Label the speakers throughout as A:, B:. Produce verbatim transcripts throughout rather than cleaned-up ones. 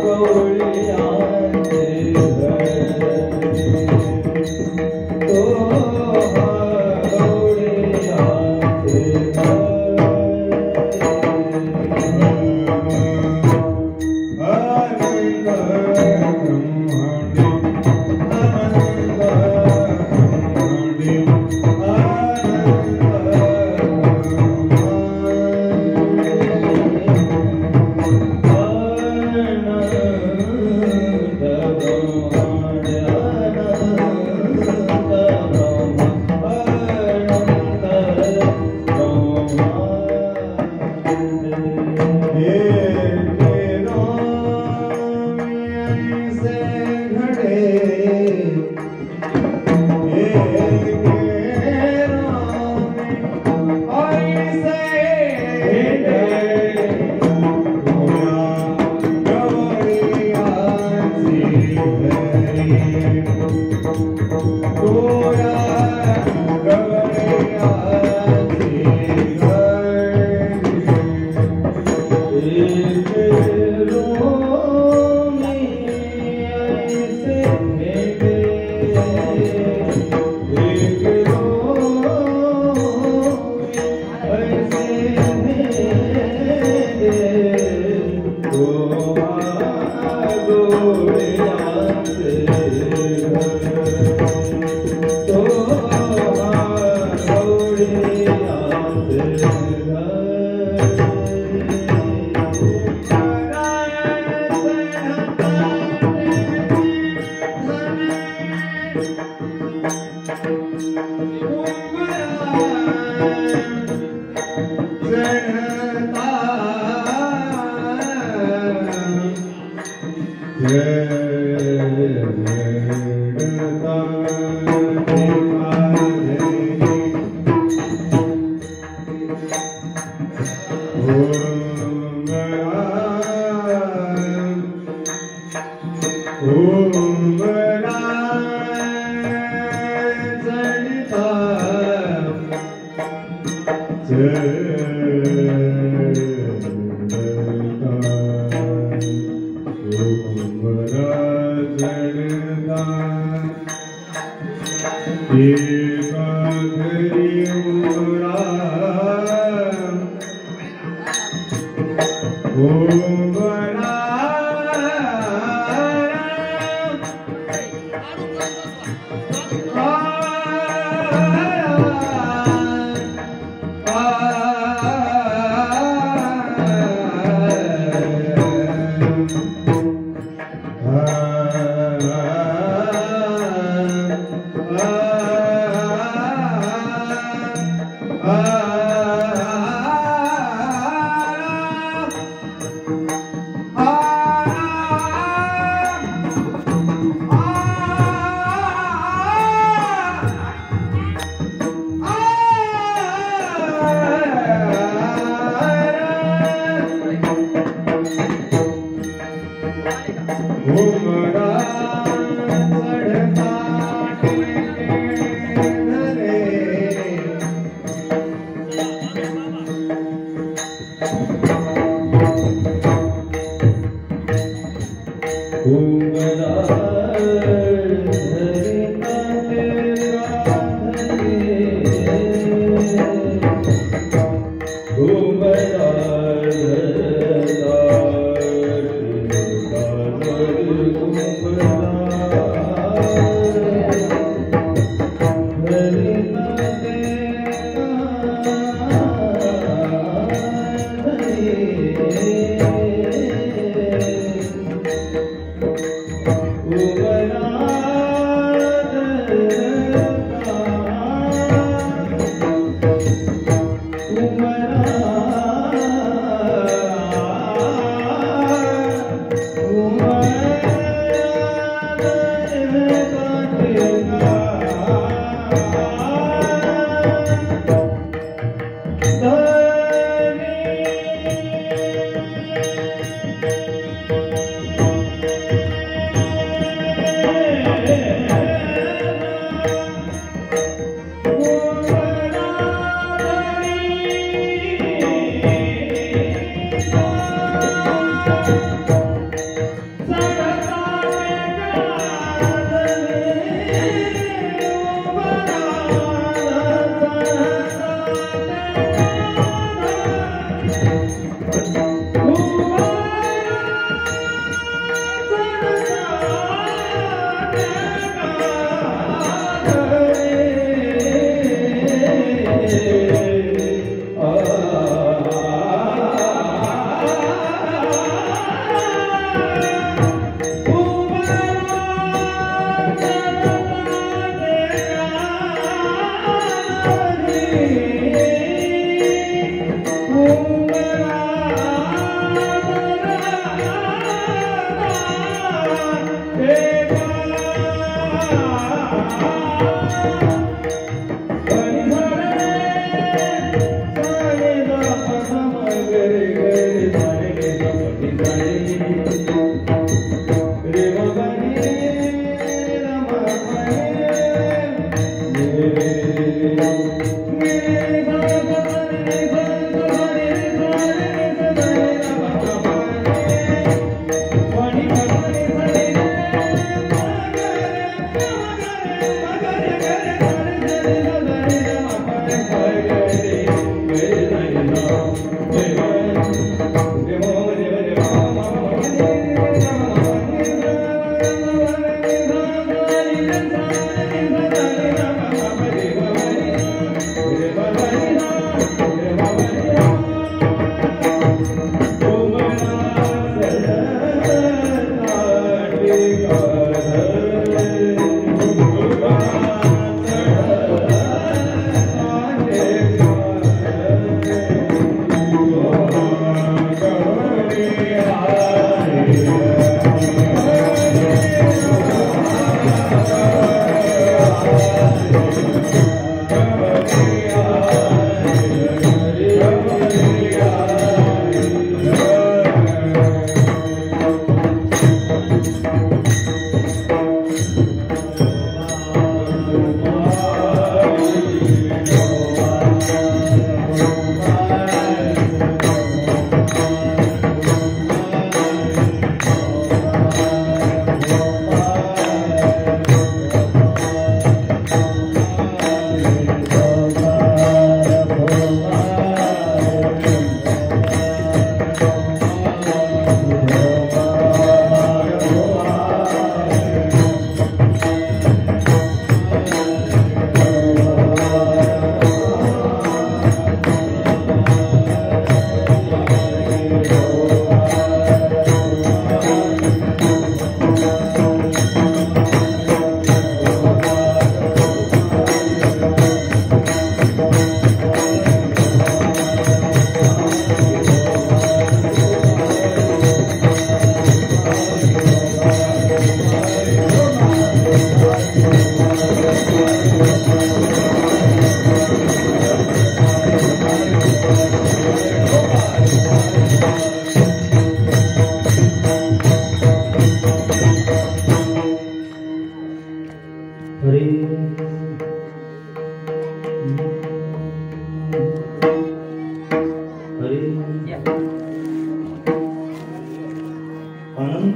A: Ubara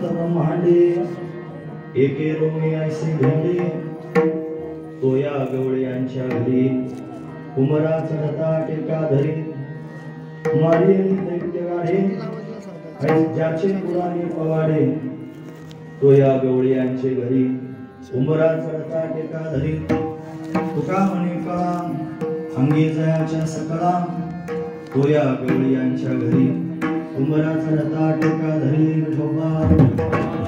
A: अनंत ब्रह्मांडे एके Romney ऐसे भेंडे तो या गवळ्यांच्या घरी उमरा चढता टेका धरी मारी दैत्य गाढे ज्याचे पुराणे पवाडे तो या गवळ्यांचे घरी उमरा चढता टेका धरी तुका म्हणे कळा अंगी जयाच्या सकळा तो या गवळ्यांच्या घरी उमरा चढता टेका धरी विठोबा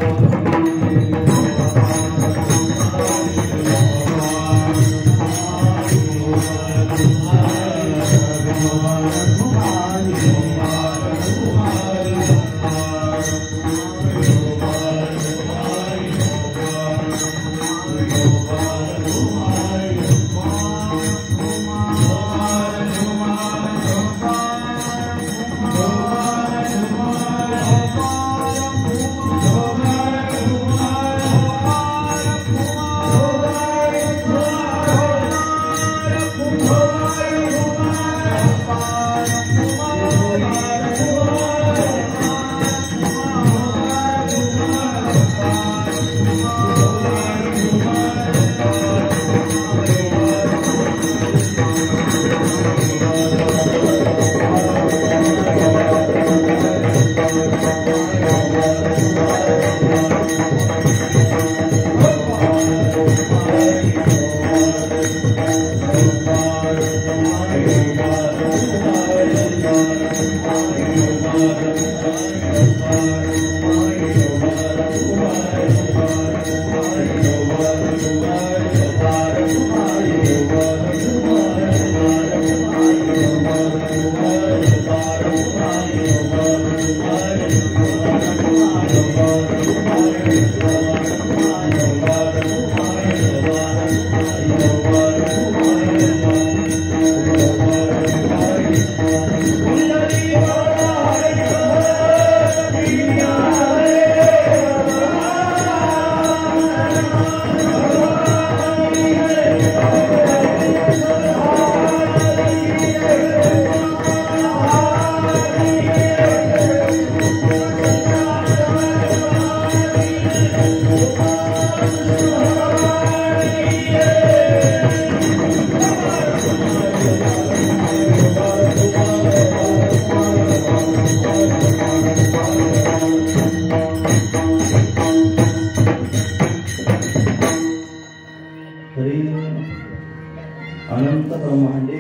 A: अनंत ब्रह्मांडे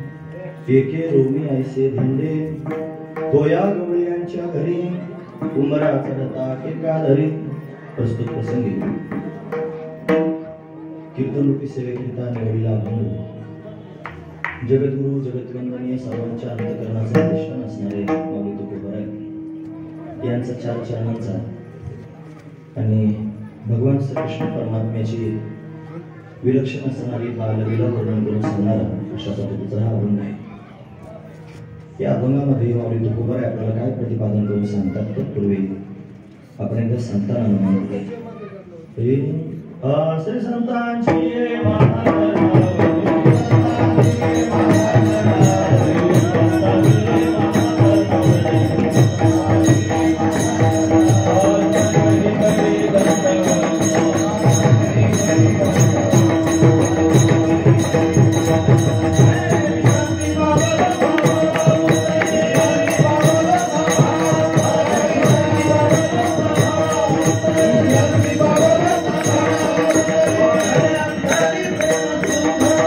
A: एके रोमी ऐसे भेंडे तो या गवळ्यांच्या घरी उमरा चढता टेका धरी। प्रस्तुत प्रसंगी कीर्तनरूपी सेवेकरिता निवडलेला अभंग जगद्गुरु जगद्वंदनीय सर्वांच्या अंतःकरणाचे दर्शन असणारे माऊली तुकोबराय यांचा चार चरणांचा आणि भगवान श्रीकृष्ण परमात्म्याची विलक्षण असणारी बाललीला वर्णन करून सांगणारा अशा पद्धतीचा हा अभंग आहे। या अभंगामध्ये माऊली तुकोबराय आपल्याला काय प्रतिपादन करून सांगतात तत्पूर्वी आपण एकदा संतांना नमन करूया। श्री संतांची
B: Thank you.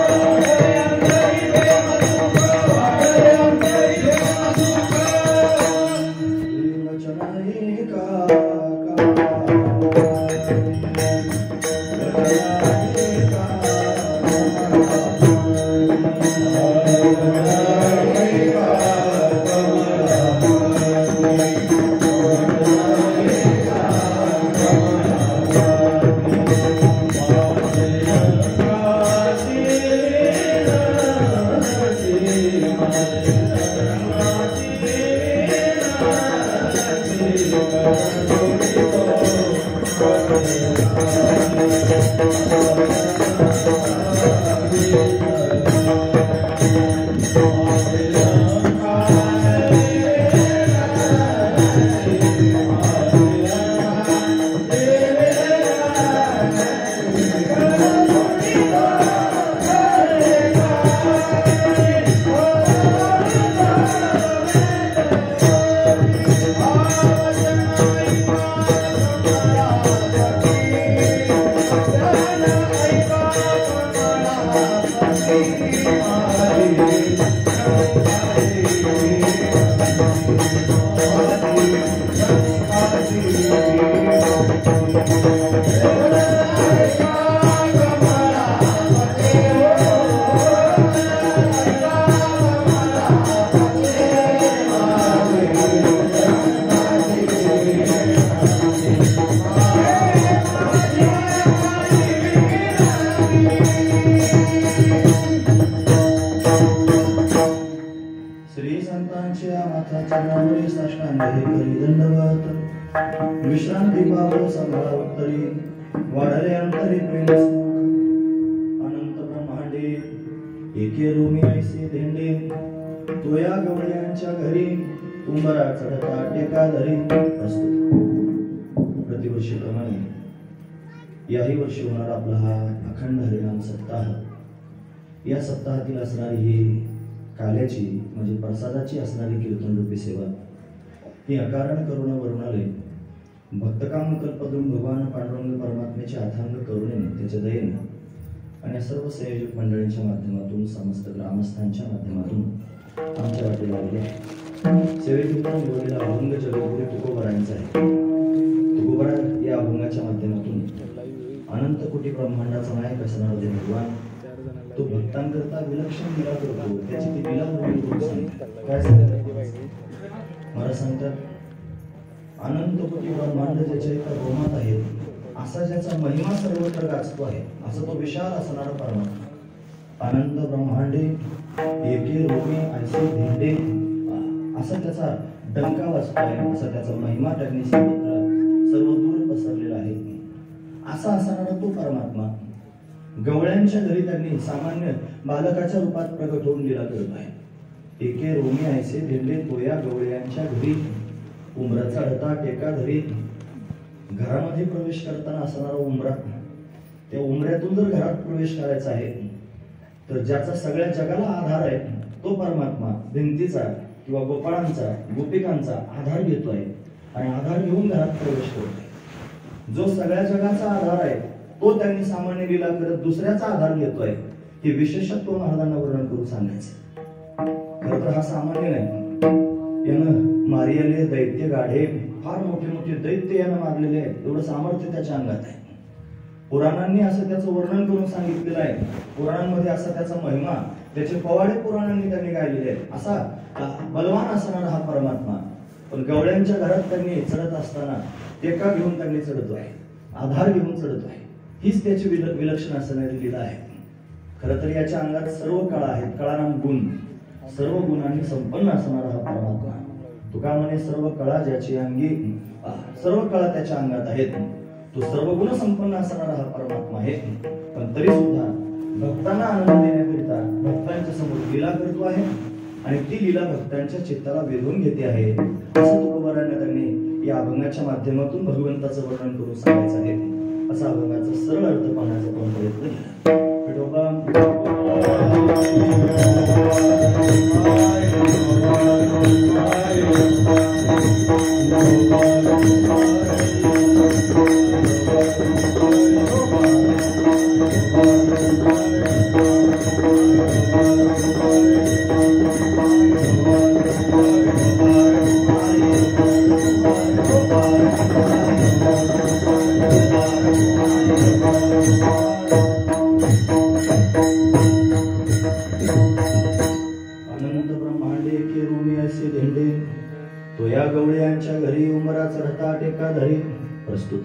A: विश्रांती पावलो सांभाळा उत्तरी वाढले अंतरी प्रेम सुख अनंत ब्रह्मांडे एके रोमी ऐसे धेंडे तो या गवळ्यांच्या घरी उंबरा चढता टेका धरी असतो. प्रतिवर्षीप्रमाणे याही वर्षी होणार आपला हा अखंड हरिनाम सप्ताह. या सप्ताहातील असणारी ही काल्याची म्हणजे प्रसादाची असणारी कीर्तनरूपी सेवा ही अकारण करुणा वरुणालय भक्तकाम कल्पद्रुम भगवान पांडुरंग परमात्म्याच्या अथांग करुणेने त्याच्या दयेने आणि सर्व संयोजक मंडळींच्या माध्यमातून समस्त ग्रामस्थांच्या माध्यमातून आमच्या वाटेला आलेल्या सेवेकरिता निवडलेला अभंग जगद्गुरू तुकोबरायांचा आहे. तुकोबरा या अभंगाच्या माध्यमातून अनंत कोटी ब्रह्मांडाचा नायक असणारा देव भगवान तो भक्तांकरता विलक्षण लीला करतो. त्याची ती लीला वर्णन करून सांगतात. काय सांगतात मला सांगतात, अनंत कोटी ब्रह्मांड ज्याच्या एका रोमात आहे असा ज्याचा महिमा सर्वत्र गाजतो आहे असा तो विशाल असणारा परमात्मा. अनंत ब्रह्मांडे एके रोमी ऐसे धेंडे असा त्याचा डंका वाजतो आहे, असा त्याचा महिमा त्यांनी सर्वत्र सर्व दूर पसरलेला आहे. असा असणारा तो परमात्मा गवळ्यांच्या घरी त्यांनी सामान्य बालकाच्या रूपात प्रगट होऊन लीला करत आहे. एके रोमी ऐसे धेंडे तोया गवळ्यांच्या घरी उंबरा चढता टेका धरी. घरामध्ये प्रवेश करताना असणारा उंबरा, त्या उंबऱ्यातून जर घरात प्रवेश करायचा आहे तर ज्याचा सगळ्या जगाला आधार आहे तो परमात्मा भिंतीचा किंवा गोपाळांचा गोपिकांचा आधार घेतोय आणि आधार घेऊन घरात प्रवेश करतोय. जो सगळ्या जगाचा आधार आहे तो त्यांनी सामान्य लीला करत दुसऱ्याचा आधार घेतोय. हे विशेषत्व महाराजांना वर्णन करून सांगायचं. खरं तर हा सामान्य नाही, यानं मारियाले दैत्य गाढे फार मोठे मोठे दैत्य यानं मारलेले आहेत. एवढं सामर्थ्य त्याच्या अंगात आहे. पुराणांनी असं त्याचं वर्णन करून सांगितलेलं आहे. पुराणांमध्ये असा त्याचा महिमा, त्याचे पवाडे पुराणांनी त्यांनी गायलेले आहेत. असा बलवान असणारा हा परमात्मा पण गवळ्यांच्या घरात त्यांनी चढत असताना टेका घेऊन त्यांनी चढतोय, आधार घेऊन चढतोय. हीच त्याची विलक्षण असणारी लीला आहे. खरं तर याच्या अंगात सर्व कळा आहेत, कळाराम गुण, सर्व गुणांनी संपन्न असणारा हा परमात्मा. तुका म्हणे सर्व कळा ज्याची अंगी, सर्व कळा त्याच्या अंगात आहेत. तो सर्व गुण संपन्न असणारा हा परमात्मा आहे. पण तरी सुद्धा भक्तांना आनंद देण्याकरिता भक्तांच्या समोर लीला करतो आहे आणि ती लीला भक्तांच्या चित्ताला वेधून घेते आहे. असं तुकोबारांना त्यांनी या अभंगाच्या माध्यमातून भगवंताचं वर्णन करून सांगायचं आहे. असा अभंगाचा सरळ अर्थ पाहण्याचा आपण प्रयत्न केला. तो या गवळ्यांच्या घरी उंबरा चढता टेका धरी. प्रस्तुत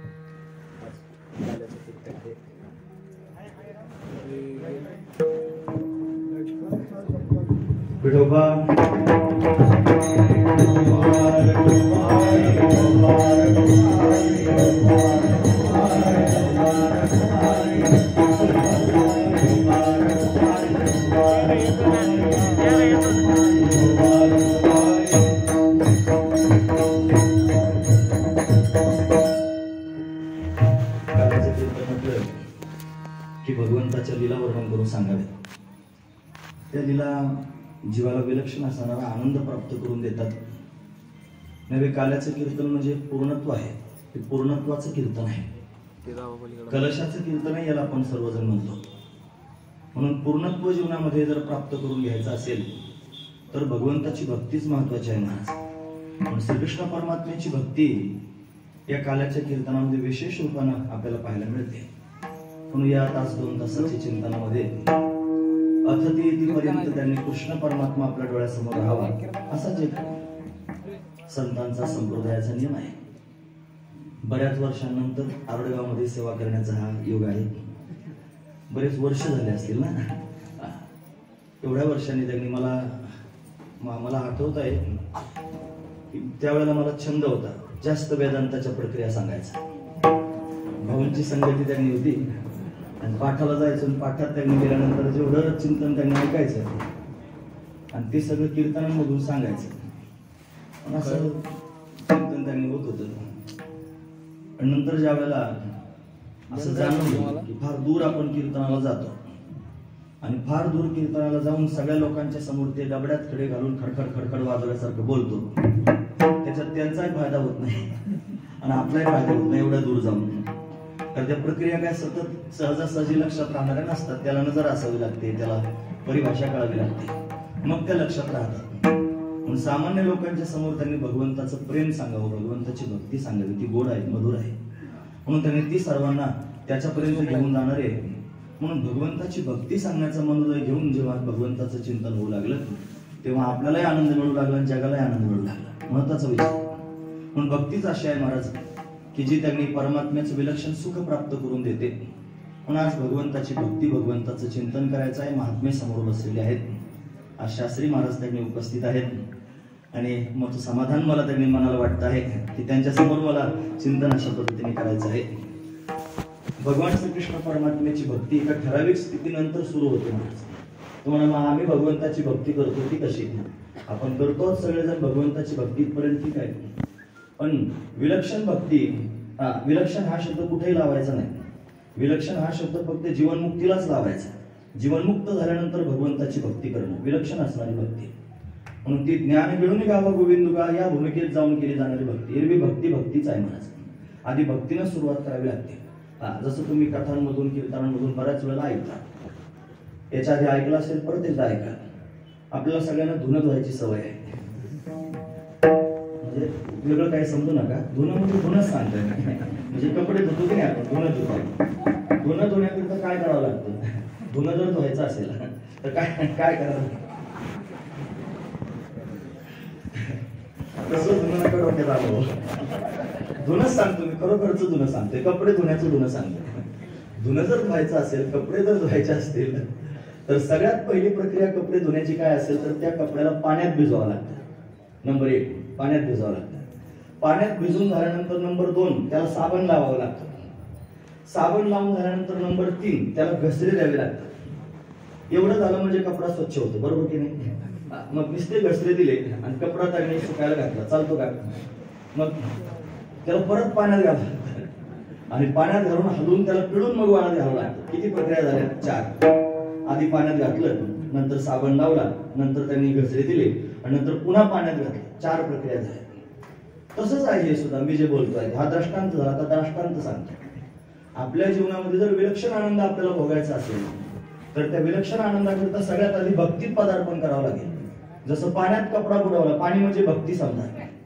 A: विठोबा की भगवंताच्या लीला वर्णन करून सांगावे. त्या लीला जीवाला विलक्षण असणारा आनंद प्राप्त करून देतात. नव्हे काल्याचं कीर्तन म्हणजे पूर्णत्व आहे, ते पूर्णत्वाचं कीर्तन आहे. कलशाचं कीर्तन आहे याला आपण सर्वजण म्हणतो. म्हणून पूर्णत्व जीवनामध्ये जर प्राप्त करून घ्यायचं असेल तर भगवंताची भक्तीच महत्वाची आहे महाराज. पण श्रीकृष्ण परमात्म्याची भक्ती या काल्याच्या कीर्तनामध्ये विशेष रूपानं आपल्याला पाहायला मिळते. म्हणून या तास दोन तासाच्या चिंतनामध्ये अथती येतीपर्यंत त्यांनी कृष्ण परमात्मा आपल्या डोळ्यासमोर राहावा असाच एक संतांचा संप्रदायाचा नियम आहे. बऱ्याच वर्षांनंतर आरडगावमध्ये सेवा करण्याचा हा योग आहे. बरेच वर्ष झाले असतील ना. एवढ्या वर्षांनी त्यांनी मला मला आठवत आहे की त्यावेळेला मला छंद होता जास्त वेदांताच्या प्रक्रिया सांगायचा. भाऊंची संगती त्यांनी होती आणि पाठाला जायचं आणि पाठात त्यांनी गेल्यानंतर जेवढं चिंतन त्यांनी ऐकायचं आणि ते सगळं कीर्तनांमधून सांगायचं. पण असं चिंतन त्यांनी होत होतं. आणि नंतर ज्या वेळेला असं जाणवलं की फार दूर आपण कीर्तनाला जातो आणि फार दूर कीर्तनाला जाऊन सगळ्या लोकांच्या समोर ते डबड्यात खडे घालून खडखड खडखड वाजवल्यासारखं बोलतो, त्याच्यात त्यांचाही फायदा होत नाही आणि आपलाही फायदा होत नाही एवढ्या दूर जाऊन. तर त्या प्रक्रिया काय सतत सहजासहजी लक्षात राहणाऱ्या नसतात. त्याला नजर असावी लागते, त्याला परिभाषा कळावी लागते, मग त्या लक्षात राहतात. म्हणून सामान्य लोकांच्या समोर त्यांनी भगवंताचं प्रेम सांगावं, भगवंताची भक्ती सांगावी. ती गोड आहे, मधुर आहे, म्हणून त्यांनी ती सर्वांना त्याच्यापर्यंत घेऊन जाणार आहे. म्हणून भगवंताची भक्ती सांगण्याचा मनोदय घेऊन जेव्हा भगवंताचं चिंतन होऊ लागलं तेव्हा आपल्यालाही आनंद मिळू लागला आणि जगालाही आनंद मिळू लागला. महत्वाचा विचार. म्हणून भक्तीच अशी आहे महाराज की जी त्यांनी परमात्म्याचं विलक्षण सुख प्राप्त करून देते. म्हणून आज भगवंताची भक्ती, भगवंताचं चिंतन करायचं आहे. महात्मे समोर बसलेले आहेत. आज शास्त्री महाराज त्यांनी उपस्थित आहेत आणि मोठं समाधान मला त्यांनी मनाला वाटतं आहे की त्यांच्या समोर मला चिंतन अशा पद्धतीने करायचं आहे. भगवान श्रीकृष्ण परमात्म्याची भक्ती एका ठराविक स्थितीनंतर सुरू होते. तुम्हाला मग आम्ही भगवंताची भक्ती करतो ती कशी? आपण करतोच सगळेजण भगवंताची भक्ती इथपर्यंत ठीक आहे, पण विलक्षण भक्ती, हा विलक्षण हा शब्द कुठेही लावायचा नाही. विलक्षण हा शब्द फक्त जीवनमुक्तीलाच लावायचा. जीवनमुक्त झाल्यानंतर भगवंताची भक्ती करणं विलक्षण असणारी भक्ती. म्हणून ती ज्ञान मिळून गावा गोविंदुगा या भूमिकेत जाऊन केली जाणारी भक्ती. एरवी भक्ती भक्तीच आहे महाराज. आधी भक्तीनं सुरुवात करावी लागते. हा जसं तुम्ही कथांमधून कीर्तनांमधून बऱ्याच वेळेला ऐकता, याच्या आधी ऐकलं असेल परत एकदा ऐका. आपल्याला सगळ्यांना धुणं धुवायची सवय आहे. म्हणजे वेगळं काही समजू नका, धुणं म्हणजे धुणंच सांगतोय. म्हणजे कपडे धुतो की नाही आपण, धुणं धुतो. धुणं धुण्याकरिता काय करावं लागतं? धुणं जर धुवायचं असेल तर काय काय करावं? तसं धुणं नका डोक्यात आलं. धुणंच सांगतो मी, खरोखरच धुणं सांगतोय. कपडे धुण्याचं धुणं सांगतोय. धुणं जर धुवायचं असेल, कपडे जर धुवायचे असतील तर सगळ्यात पहिली प्रक्रिया कपडे धुण्याची काय असेल तर त्या कपड्याला पाण्यात भिजवावं लागतं. नंबर एक, पाण्यात भिजवावं लागतं. पाण्यात भिजून झाल्यानंतर नंबर दोन, त्याला साबण लावावं लागतं. साबण लावून झाल्यानंतर नंबर तीन, त्याला घसरे द्यावे लागतात. एवढं झालं म्हणजे कपडा स्वच्छ होतो, बरोबर की नाही? मग नुसते घसरे दिले आणि कपडा त्याने सुकायला घातला, चालतो का? मग त्याला परत पाण्यात घालावं आणि पाण्यात घालून हलवून त्याला पिळून मग वाळत घालावं लागतं. किती प्रक्रिया झाल्या? चार. आधी पाण्यात घातलं, नंतर साबण लावला, नंतर त्यांनी घसरे दिले आणि नंतर पुन्हा पाण्यात घातलं. चार प्रक्रिया झाल्या. तसंच आहे हे सुद्धा. मी जे बोलतोय हा दृष्टांत झाला. आता दृष्टांत सांगतो. आपल्या जीवनामध्ये जर विलक्षण आनंद आपल्याला भोगायचा असेल तर त्या विलक्षण आनंदाकरिता सगळ्यात आधी भक्तीत पदार्पण करावं लागेल. जसं पाण्यात कपडा बुडवला, पाणी म्हणजे भक्ती समजा,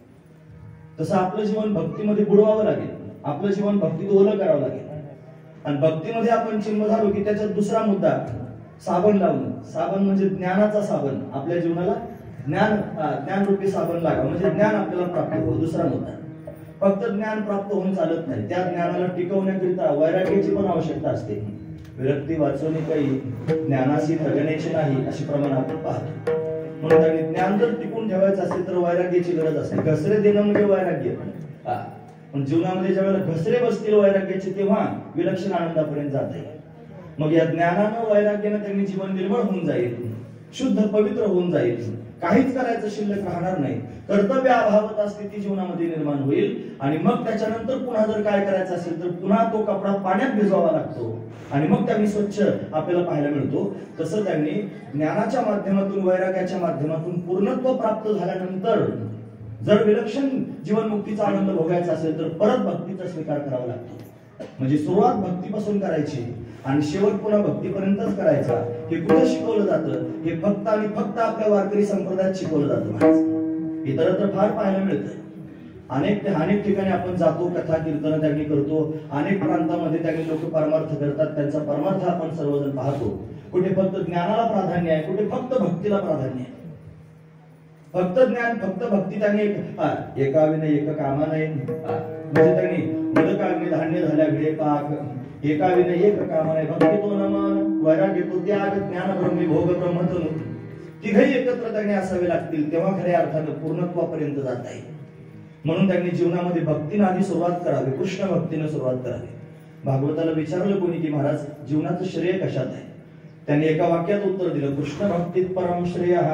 A: तसं आपलं जीवन भक्तीमध्ये बुडवावं लागेल. आपलं जीवन भक्तीत ओलं करावं लागेल. आणि भक्तीमध्ये आपण चिन्ह झालो की त्याच्यात दुसरा मुद्दा साबण लावणं. साबण म्हणजे ज्ञानाचा साबण. आपल्या जीवनाला ज्ञान ज्ञानरूपी साबण लागावं म्हणजे ज्ञान आपल्याला प्राप्त व्हावं. दुसरा मुद्दा, फक्त ज्ञान प्राप्त होऊन चालत नाही, त्या ज्ञानाला टिकवण्याकरिता वैराग्याची पण आवश्यकता असते. विरक्ती वाचवणे काही ज्ञानाशी ठगण्याची नाही अशी प्रमाण आपण पाहतो. म्हणून त्यांनी ज्ञान जर टिकून ठेवायचं असेल तर वैराग्याची गरज असते. घसरे देणं म्हणजे वैराग्य. पण जीवनामध्ये ज्या वेळेला घसरे बसतील वैराग्याचे तेव्हा विलक्षण आनंदापर्यंत जाता येईल. मग या ज्ञानानं वैराग्यानं त्यांनी जीवन निर्मळ होऊन जाईल, शुद्ध पवित्र होऊन जाईल. काहीच करायचं शिल्लक राहणार नाही. कर्तव्य अभावता स्थिती जीवनामध्ये निर्माण होईल आणि मग त्याच्यानंतर पुन्हा जर काय करायचं असेल तर पुन्हा तो कपडा पाण्यात भिजवावा लागतो आणि मग त्यांनी स्वच्छ आपल्याला पाहायला मिळतो. तसं त्यांनी ज्ञानाच्या माध्यमातून, वैराग्याच्या माध्यमातून पूर्णत्व प्राप्त झाल्यानंतर जर विलक्षण जीवनमुक्तीचा आनंद भोगायचा असेल तर परत भक्तीचा स्वीकार करावा लागतो. म्हणजे सुरुवात भक्तीपासून करायची आणि शेवट पुन्हा भक्तीपर्यंतच करायचा. हे कुठे शिकवलं जातं? हे फक्त आणि फक्त आपल्या वारकरी संप्रदायात शिकवलं जातं. इतर तर फार पाहायला मिळतं. अनेक अनेक ठिकाणी आपण जातो, कथा कीर्तन त्यांनी करतो, अनेक प्रांतामध्ये त्यांनी लोक परमार्थ करतात, त्यांचा परमार्थ आपण सर्वजण पाहतो. कुठे फक्त ज्ञानाला प्राधान्य आहे, कुठे फक्त भक्तीला प्राधान्य आहे. फक्त ज्ञान फक्त भक्ती त्यांनी एका विने एक कामा नाही, म्हणजे त्यांनी उदकाग्नी धान्य झाल्या भिडे पाक, एका विने एक कामा नाही, भक्ती तो नमन वैराग्य तो त्याग ज्ञान ब्रह्मी भोग ब्रह्मतनु, तिघही एकत्र त्यांनी असावे लागतील, तेव्हा खऱ्या अर्थाने पूर्णत्वापर्यंत जाता येईल. म्हणून त्यांनी जीवनामध्ये भक्तीने आधी सुरुवात करावी, कृष्ण भक्तीने सुरुवात करावी. भागवताला विचारलं कोणी की महाराज जीवनाचं श्रेय कशात आहे? त्यांनी एका वाक्यात उत्तर दिलं, कृष्ण भक्तीत परम श्रेयः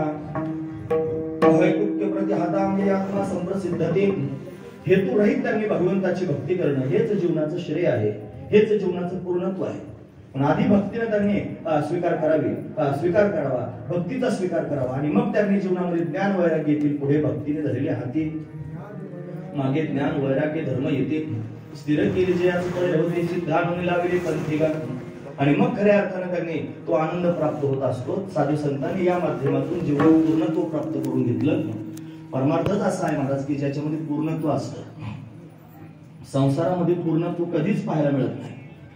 A: वैकुंठ प्रति हातांगे आत्मा संप्रसिद्धते. हेतू रहित त्यांनी भगवंताची भक्ती करणं हेच जीवनाचं श्रेय आहे, हेच जीवनाचं पूर्णत्व आहे. पण आधी भक्तीने त्यांनी स्वीकार करावी, स्वीकार करावा, भक्तीचा स्वीकार करावा, आणि मग त्यांनी जीवनामध्ये ज्ञान वैराग्य येतील. पुढे भक्तीने धरले हाती, मागे ज्ञान वैराग्य धर्म येते. स्थिर केले जे होते सिद्धांनी लावले पंथिका, आणि मग खऱ्या अर्थाने त्यांनी तो आनंद प्राप्त होत असतो. साधू संतांनी या माध्यमातून जीवन पूर्णत्व प्राप्त करून घेतलं. परमार्थच असा आहे महाराज की ज्याच्यामध्ये पूर्णत्व असतं. संसारामध्ये पूर्णत्व कधीच पाहायला मिळत नाही.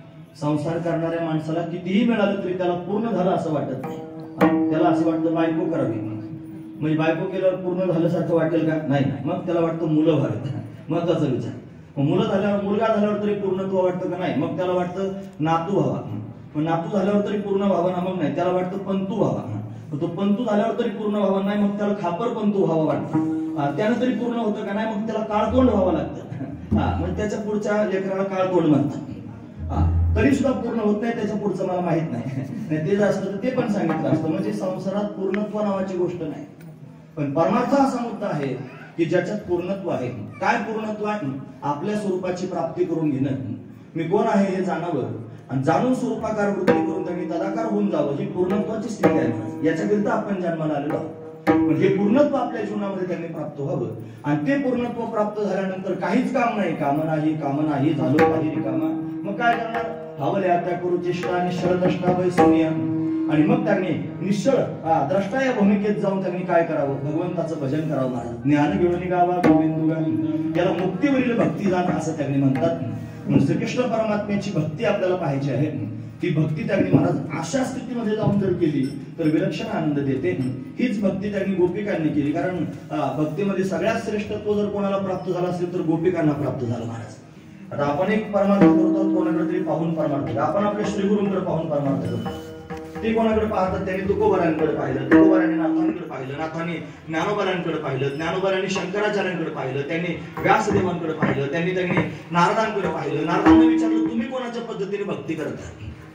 A: संसार करणाऱ्या माणसाला कितीही मिळालं तरी त्याला पूर्ण झालं असं वाटत नाही. त्याला असं वाटतं बायको करावी, म्हणजे बायको केल्यावर पूर्ण झाल्यासारखं वाटेल का? नाही. मग त्याला वाटतं मुलं व्हावीत, महत्वाचा विचार. मुलं झाल्यावर मुलगा झाल्यावर तरी पूर्णत्व वाटतं का? नाही. मग त्याला वाटतं नातू व्हावा, मग नातू झाल्यावर तरी पूर्ण व्हावा ना? मग नाही. त्याला वाटतं पंतू व्हावा, तो पंतू झाल्यावर तरी पूर्ण व्हावा नाही. मग त्याला खापर पंतू व्हावा वाटतं. त्यानं तरी पूर्ण होतं का? नाही. मग त्याला काळतोंड व्हावं लागतं. हा, मग त्याच्या पुढच्या लेकराला काळतोंड म्हणतात. हा, तरी सुद्धा पूर्ण होत नाही. त्याच्या पुढचं मला माहित नाही. ते जर असतं तर ते पण सांगितलं असतं. म्हणजे संसारात पूर्णत्व नावाची गोष्ट नाही. पण परमार्थ असा मुद्दा आहे की ज्याच्यात पूर्णत्व आहे. काय पूर्णत्व आहे? आपल्या स्वरूपाची प्राप्ती करून घेणं. मी कोण आहे हे जाणावं आणि जाणून स्वरूपाकार वृत्ती करून त्यांनी तदाकार होऊन जावं, ही पूर्णत्वाची स्थिती आहे. याच्याकरिता आपण जन्माला आलेलो आहोत. पण हे पूर्णत्व आपल्या जीवनामध्ये त्यांनी प्राप्त व्हावं, आणि ते पूर्णत्व प्राप्त झाल्यानंतर काहीच काम नाही, काम नाही, काम नाही, झालो काही रिकामा. मग काय करणार? हावल्या त्या करू चेष्टा निश्चळ द्रष्टा वै सोनिया. आणि मग त्यांनी निश्चळ द्रष्टा या भूमिकेत जाऊन त्यांनी काय करावं? भगवंताचं भजन करावं. महाराज ज्ञान घेऊन गावा गोविंदुगा, याला मुक्तीवरील भक्तिदान असं त्यांनी म्हणतात. म्हणून श्रीकृष्ण परमात्म्याची भक्ती आपल्याला पाहिजे आहे. ती भक्ती त्यांनी महाराज अशा स्थितीमध्ये जाऊन जर केली तर विलक्षण आनंद देते. हीच भक्ती त्यांनी गोपिकांनी केली. कारण भक्तीमध्ये सगळ्यात श्रेष्ठत्व जर कोणाला प्राप्त झालं असेल तर गोपिकांना प्राप्त झालं. महाराज आता आपण एक परमार्थ करतो, कोणाकडे तरी पाहून परमार्थ. आपण आपल्या श्रीगुरूंकडे पाहून परमार्थ करतो. ते कोणाकडे पाहतात? त्यांनी तुकोबारांकडे पाहिलं, तुकोबारांनी नाथांकडे पाहिलं, नाथांनी ज्ञानोबारांकडे पाहिलं, ज्ञानोबारांनी शंकराचार्यांकडे पाहिलं, त्यांनी व्यासदेवांकडे पाहिलं, त्यांनी त्यांनी नारदांकडे पाहिलं. नारदांना विचारलं तुम्ही कोणाच्या पद्धतीने भक्ती करता?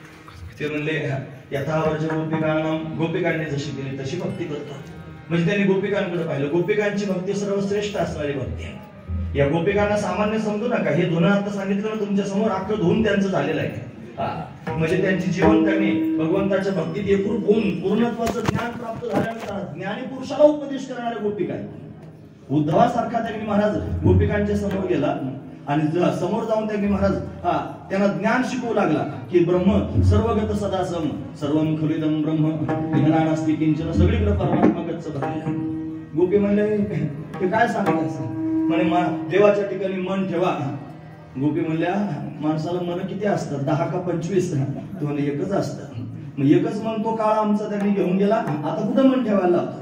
A: ते म्हणले यथावर्ज गोपिकांना, गोपिकांनी जशी केली तशी भक्ती करतात. म्हणजे त्यांनी गोपिकांकडे पाहिलं. गोपिकांची भक्ती सर्वश्रेष्ठ असणारी भक्ती आहे. या गोपिकांना सामान्य समजू नका. हे धुणं आता सांगितलं ना तुमच्या समोर, अख्खं धुवून त्यांचं झालेलं आहे. म्हणजे त्यांची जीवन त्यांनी भगवंताच्या भक्तीत एकरूप होऊन पूर्णत्वाचं ज्ञान प्राप्त झाल्यानंतर ज्ञानी पुरुषाला उपदेश करणाऱ्या गोपिका आहेत. उद्धवासारखा त्यांनी महाराज गोपिकांच्या समोर गेला आणि समोर जाऊन त्यांनी महाराज हा त्यांना ज्ञान शिकवू लागला की ब्रह्म सर्वगत सदासम सर्वम खलिदम ब्रह्म विज्ञानास्ति किंचन, सगळीकडे परमात्मा गच्च भरलेला. गोपी म्हणले ते काय सांगत असं? म्हणे देवाच्या ठिकाणी मन ठेवा. गोपी म्हणल्या माणसाला मन किती असतात? दहा का पंचवीस? तो म्हणजे एकच असतं. मग एकच मन तो काळ आमचा त्यांनी घेऊन गेला. आता कुठं मन ठेवायला लावतो?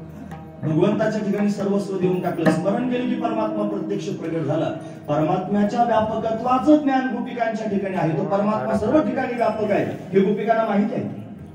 A: भगवंताच्या ठिकाणी सर्वस्व देऊन टाकलं. स्मरण केलं की परमात्मा प्रत्यक्ष प्रगट झाला. परमात्म्याच्या व्यापकत्वाचं ज्ञान गोपिकांच्या ठिकाणी आहे. तो परमात्मा सर्व ठिकाणी व्यापक आहे हे गोपिकांना माहिती आहे.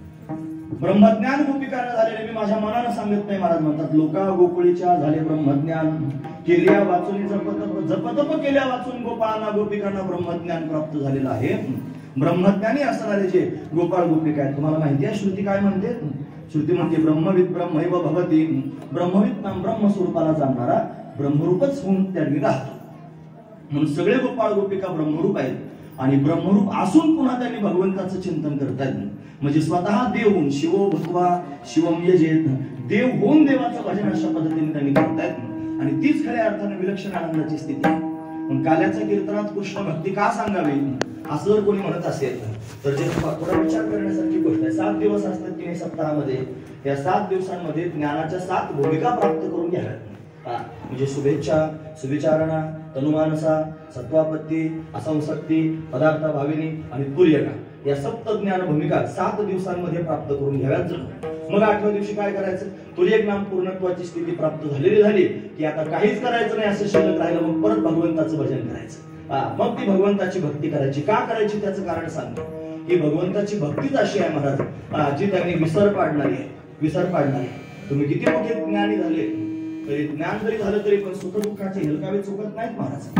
A: ब्रह्मज्ञान गोपिकांना झालेले मी माझ्या मनानं सांगत नाही. महाराज म्हणतात लोका गोकुळीच्या झाले ब्रह्मज्ञान, केल्या वाचून जपतप जपतप केल्या वाचून गोपाळांना गोपिकांना ब्रह्मज्ञान प्राप्त झालेलं आहे. ब्रह्मज्ञानी असणारे जे गोपाळ गोपिका आहेत, तुम्हाला माहिती आहे श्रुती काय म्हणते? श्रुती म्हणते ब्रह्मविद ब्रह्मैव भवति, ब्रह्मविद नाम ब्रह्मस्वरूपाला जाणणारा ब्रह्मरूपच होऊन त्यांनी राहतो. म्हणून सगळे गोपाळ गोपिका ब्रह्मरूप आहेत आणि ब्रह्मरूप असून पुन्हा त्यांनी भगवंताचं चिंतन करतात. म्हणजे स्वतः देव होऊन शिवो भगवा शिवम यजेत, देव होऊन देवाचं भजन अशा पद्धतीने त्यांनी करतायत आणि तीच खऱ्या अर्थाने विलक्षण आनंदाची स्थिती आहे. पण काल्याच्या कीर्तनात कृष्ण भक्ती का सांगावी असं जर कोणी म्हणत असेल तर जे थोडा विचार करण्यासारखी गोष्ट आहे. सात दिवस असतात की नाही सप्ताहामध्ये, या सात दिवसांमध्ये ज्ञानाच्या सात भूमिका प्राप्त करून घ्याव्यात. म्हणजे शुभेच्छा, सुविचारणा, तनुमानसा, सत्वापत्ती, असंशक्ती, पदार्थ भाविनी आणि तुर्यका या सप्त ज्ञान भूमिका सात दिवसांमध्ये प्राप्त करून घ्याव्यात जणू. मग आठव्या दिवशी काय करायचं? तुर्यक नाम पूर्णत्वाची स्थिती प्राप्त झालेली झाली की आता काहीच करायचं नाही असं शिल्लक राहिलं. मग परत भगवंताचं भजन करायचं. मग ती भगवंताची भक्ती करायची. का करायची त्याचं कारण सांगतो की भगवंताची भक्तीच अशी आहे महाराज जी त्यांनी विसर पाडणारी आहे. विसर पाडणारी. तुम्ही किती मोठे ज्ञानी झाले तरी, ज्ञान जरी झालं तरी पण सुख दुःखाचे हेलकावे चुकत नाहीत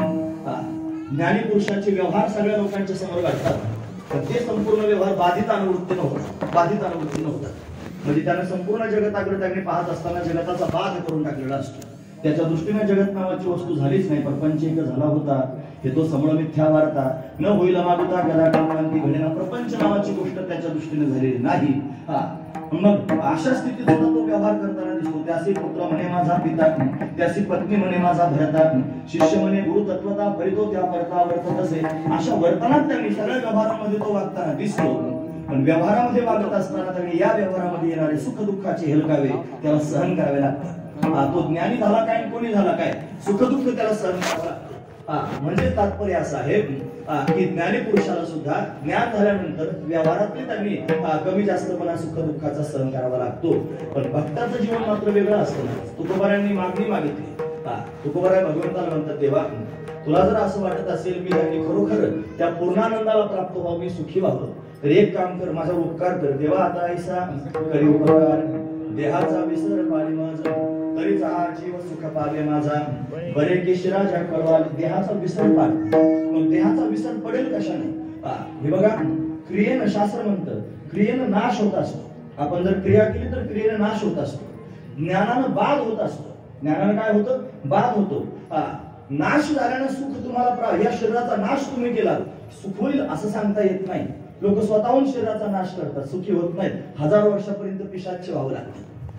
A: महाराज. ज्ञानी पुरुषाचे व्यवहार सगळ्या लोकांच्या समोर घडतात, पण ते संपूर्ण व्यवहार बाधित अनुवृत्ती नव्हतात. बाधित अनुवृत्ती नव्हतात म्हणजे त्याने संपूर्ण जगताकडे त्यांनी पाहत असताना जगताचा बाध करून टाकलेला असतो. त्याच्या दृष्टीने जगत नावाची वस्तू झालीच नाही. प्रपंच एक झाला होता हे तो समळ मिथ्या वार्ता न होईल मागुता गदा कामांती घडेना. प्रपंच नावाची गोष्ट त्याच्या दृष्टीने झालेली नाही. हा मग अशा स्थितीत सुद्धा तो व्यवहार करताना दिसतो. त्यासी पुत्र म्हणे माझा पिता, त्यासी पत्नी म्हणे माझा भरता, शिष्य म्हणे गुरु तत्वता फरितो त्या परता वर्तत असे. अशा वर्तनात त्यांनी सगळ्या व्यवहारामध्ये तो वागताना दिसतो. पण व्यवहारामध्ये वागत असताना त्यांनी या व्यवहारामध्ये येणारे सुख दुःखाचे हेलकावे त्याला सहन करावे लागतात. तो ज्ञानी झाला काय कोणी झाला काय, सुख दुःख त्याला सहन करावं लागतं. म्हणजे तात्पर्य असं आहे की ज्ञानी पुरुषाला सुद्धा ज्ञान झाल्यानंतर व्यवहारातले त्यांनी कमी जास्तपणा सुख दुःखाचा सहन करावा लागतो. पण भक्ताचं जीवन मात्र वेगळं असतं. तुकोबारायांनी मागणी मागितली. तुकोबाराय भगवंताला म्हणतात देवा तुला जर असं वाटत असेल मी त्यांनी खरोखर त्या पूर्णानंदाला प्राप्त व्हावं, मी सुखी व्हावं, तर एक काम कर, माझा उपकार कर देवा. आता ऐसा करी उपकार देहाचा विसर पाळी माझा, तरीच हा जीव सुख पावे माझा. बरे केशराजा कळवा देहाचा विसर पाड. मग देहाचा विसर पडेल कशाने? हे बघा क्रियेनं शास्त्र म्हणतं क्रियेनं नाश होत असतो. आपण जर क्रिया केली तर क्रियेनं नाश होत असतो. ज्ञानानं बाध होत असतो. ज्ञानानं काय होतं? बाध होतो. नाश झाल्यानं सुख तुम्हाला, या शरीराचा नाश तुम्ही केला सुख होईल असं सांगता येत नाही. लोक स्वतःहून शरीराचा नाश करतात, सुखी होत नाहीत. हजारो वर्षापर्यंत पिशाच्य व्हावं लागतं.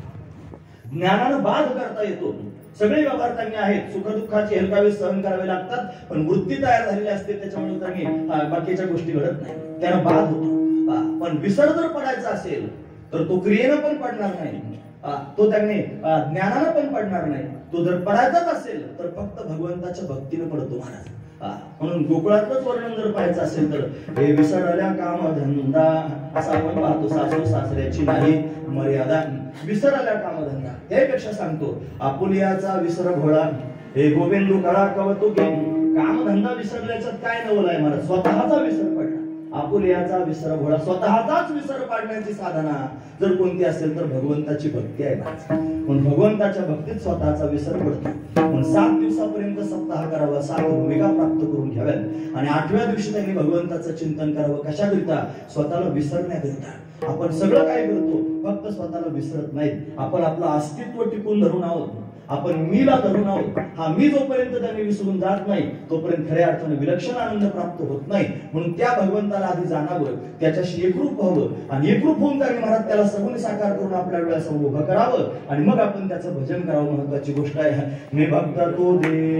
A: ज्ञानानं बाध करता येतो. सगळे व्यवहार त्यांनी आहेत, सुख दुःखाचे हेलकावे सहन करावे लागतात. पण वृत्ती तयार झालेली असते त्याच्यामुळे त्यांनी बाकीच्या गोष्टी घडत नाही, त्याला बाध होतो. पण विसर जर पडायचा असेल तर तो क्रियेनं पण पडणार नाही, तो त्यांनी ज्ञानानं पण पडणार नाही. तो जर पडायचाच असेल तर फक्त भगवंताच्या भक्तीनं पडतो महाराज. म्हणून गोकुळातलंच वर्णन जर पाहायचं असेल तर हे विसरल्या काम धंदा असा आपण पाहतो. सासू सासऱ्याची नाही मर्यादा, विसरल्या कामधंदा. त्यापेक्षा सांगतो आपुलियाचा विसर घोळा, हे गोविंदू कळा कवतुके. कामधंदा विसरल्याच्यात काय नवल आहे मला, स्वतःचा विसर पडला. आपुलियाचा विसर घोळा, स्वतःचाच विसर पाडण्याची साधना जर कोणती असेल तर भगवंताची भक्ती आहे. पण भगवंताच्या भक्तीत स्वतःचा विसर पडतो. पण सात दिवसापर्यंत सप्ताह करावा, सात भूमिका प्राप्त करून घ्याव्यात आणि आठव्या दिवशी त्यांनी भगवंताचं चिंतन करावं. कशाकरिता? स्वतःला विसरण्याकरिता. आपण सगळं काय करतो फक्त स्वतःला विसरत नाहीत. आपण आपलं अस्तित्व टिकून धरून आहोत, आपण मीला धरून आहोत. हा मी जोपर्यंत त्यांनी विसरून जात नाही तोपर्यंत खऱ्या अर्थाने विलक्षण आनंद प्राप्त होत नाही. म्हणून त्या भगवंताला आधी जाणावं, त्याच्याशी एकरूप व्हावं आणि एकरूप होऊन त्यांनी महाराज त्याला सगुण साकार करून आपल्या वेळेला उभं करावं आणि मग आपण त्याचं भजन करावं. महत्वाची गोष्ट आहे. मी भक्त तो दे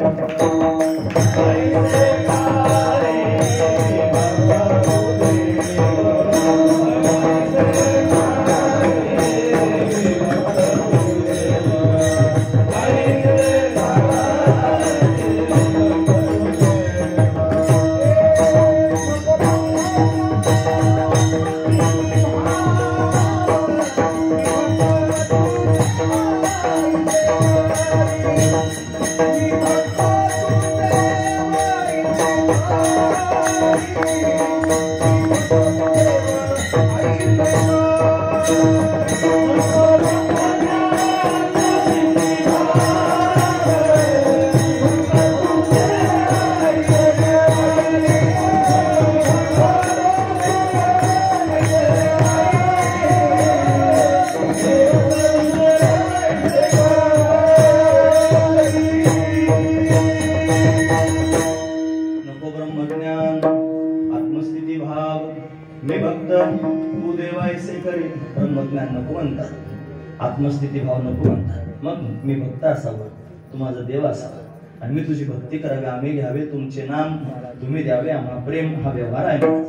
A: आत्मस्थिती भाव नको म्हणतात. मग मी भक्त असावं, तू माझा देव असावा आणि मी तुझी भक्ती करावी. आम्ही घ्यावे तुमचे नाम, तुम्ही द्यावे आम्हा प्रेम. हा व्यवहार आहे.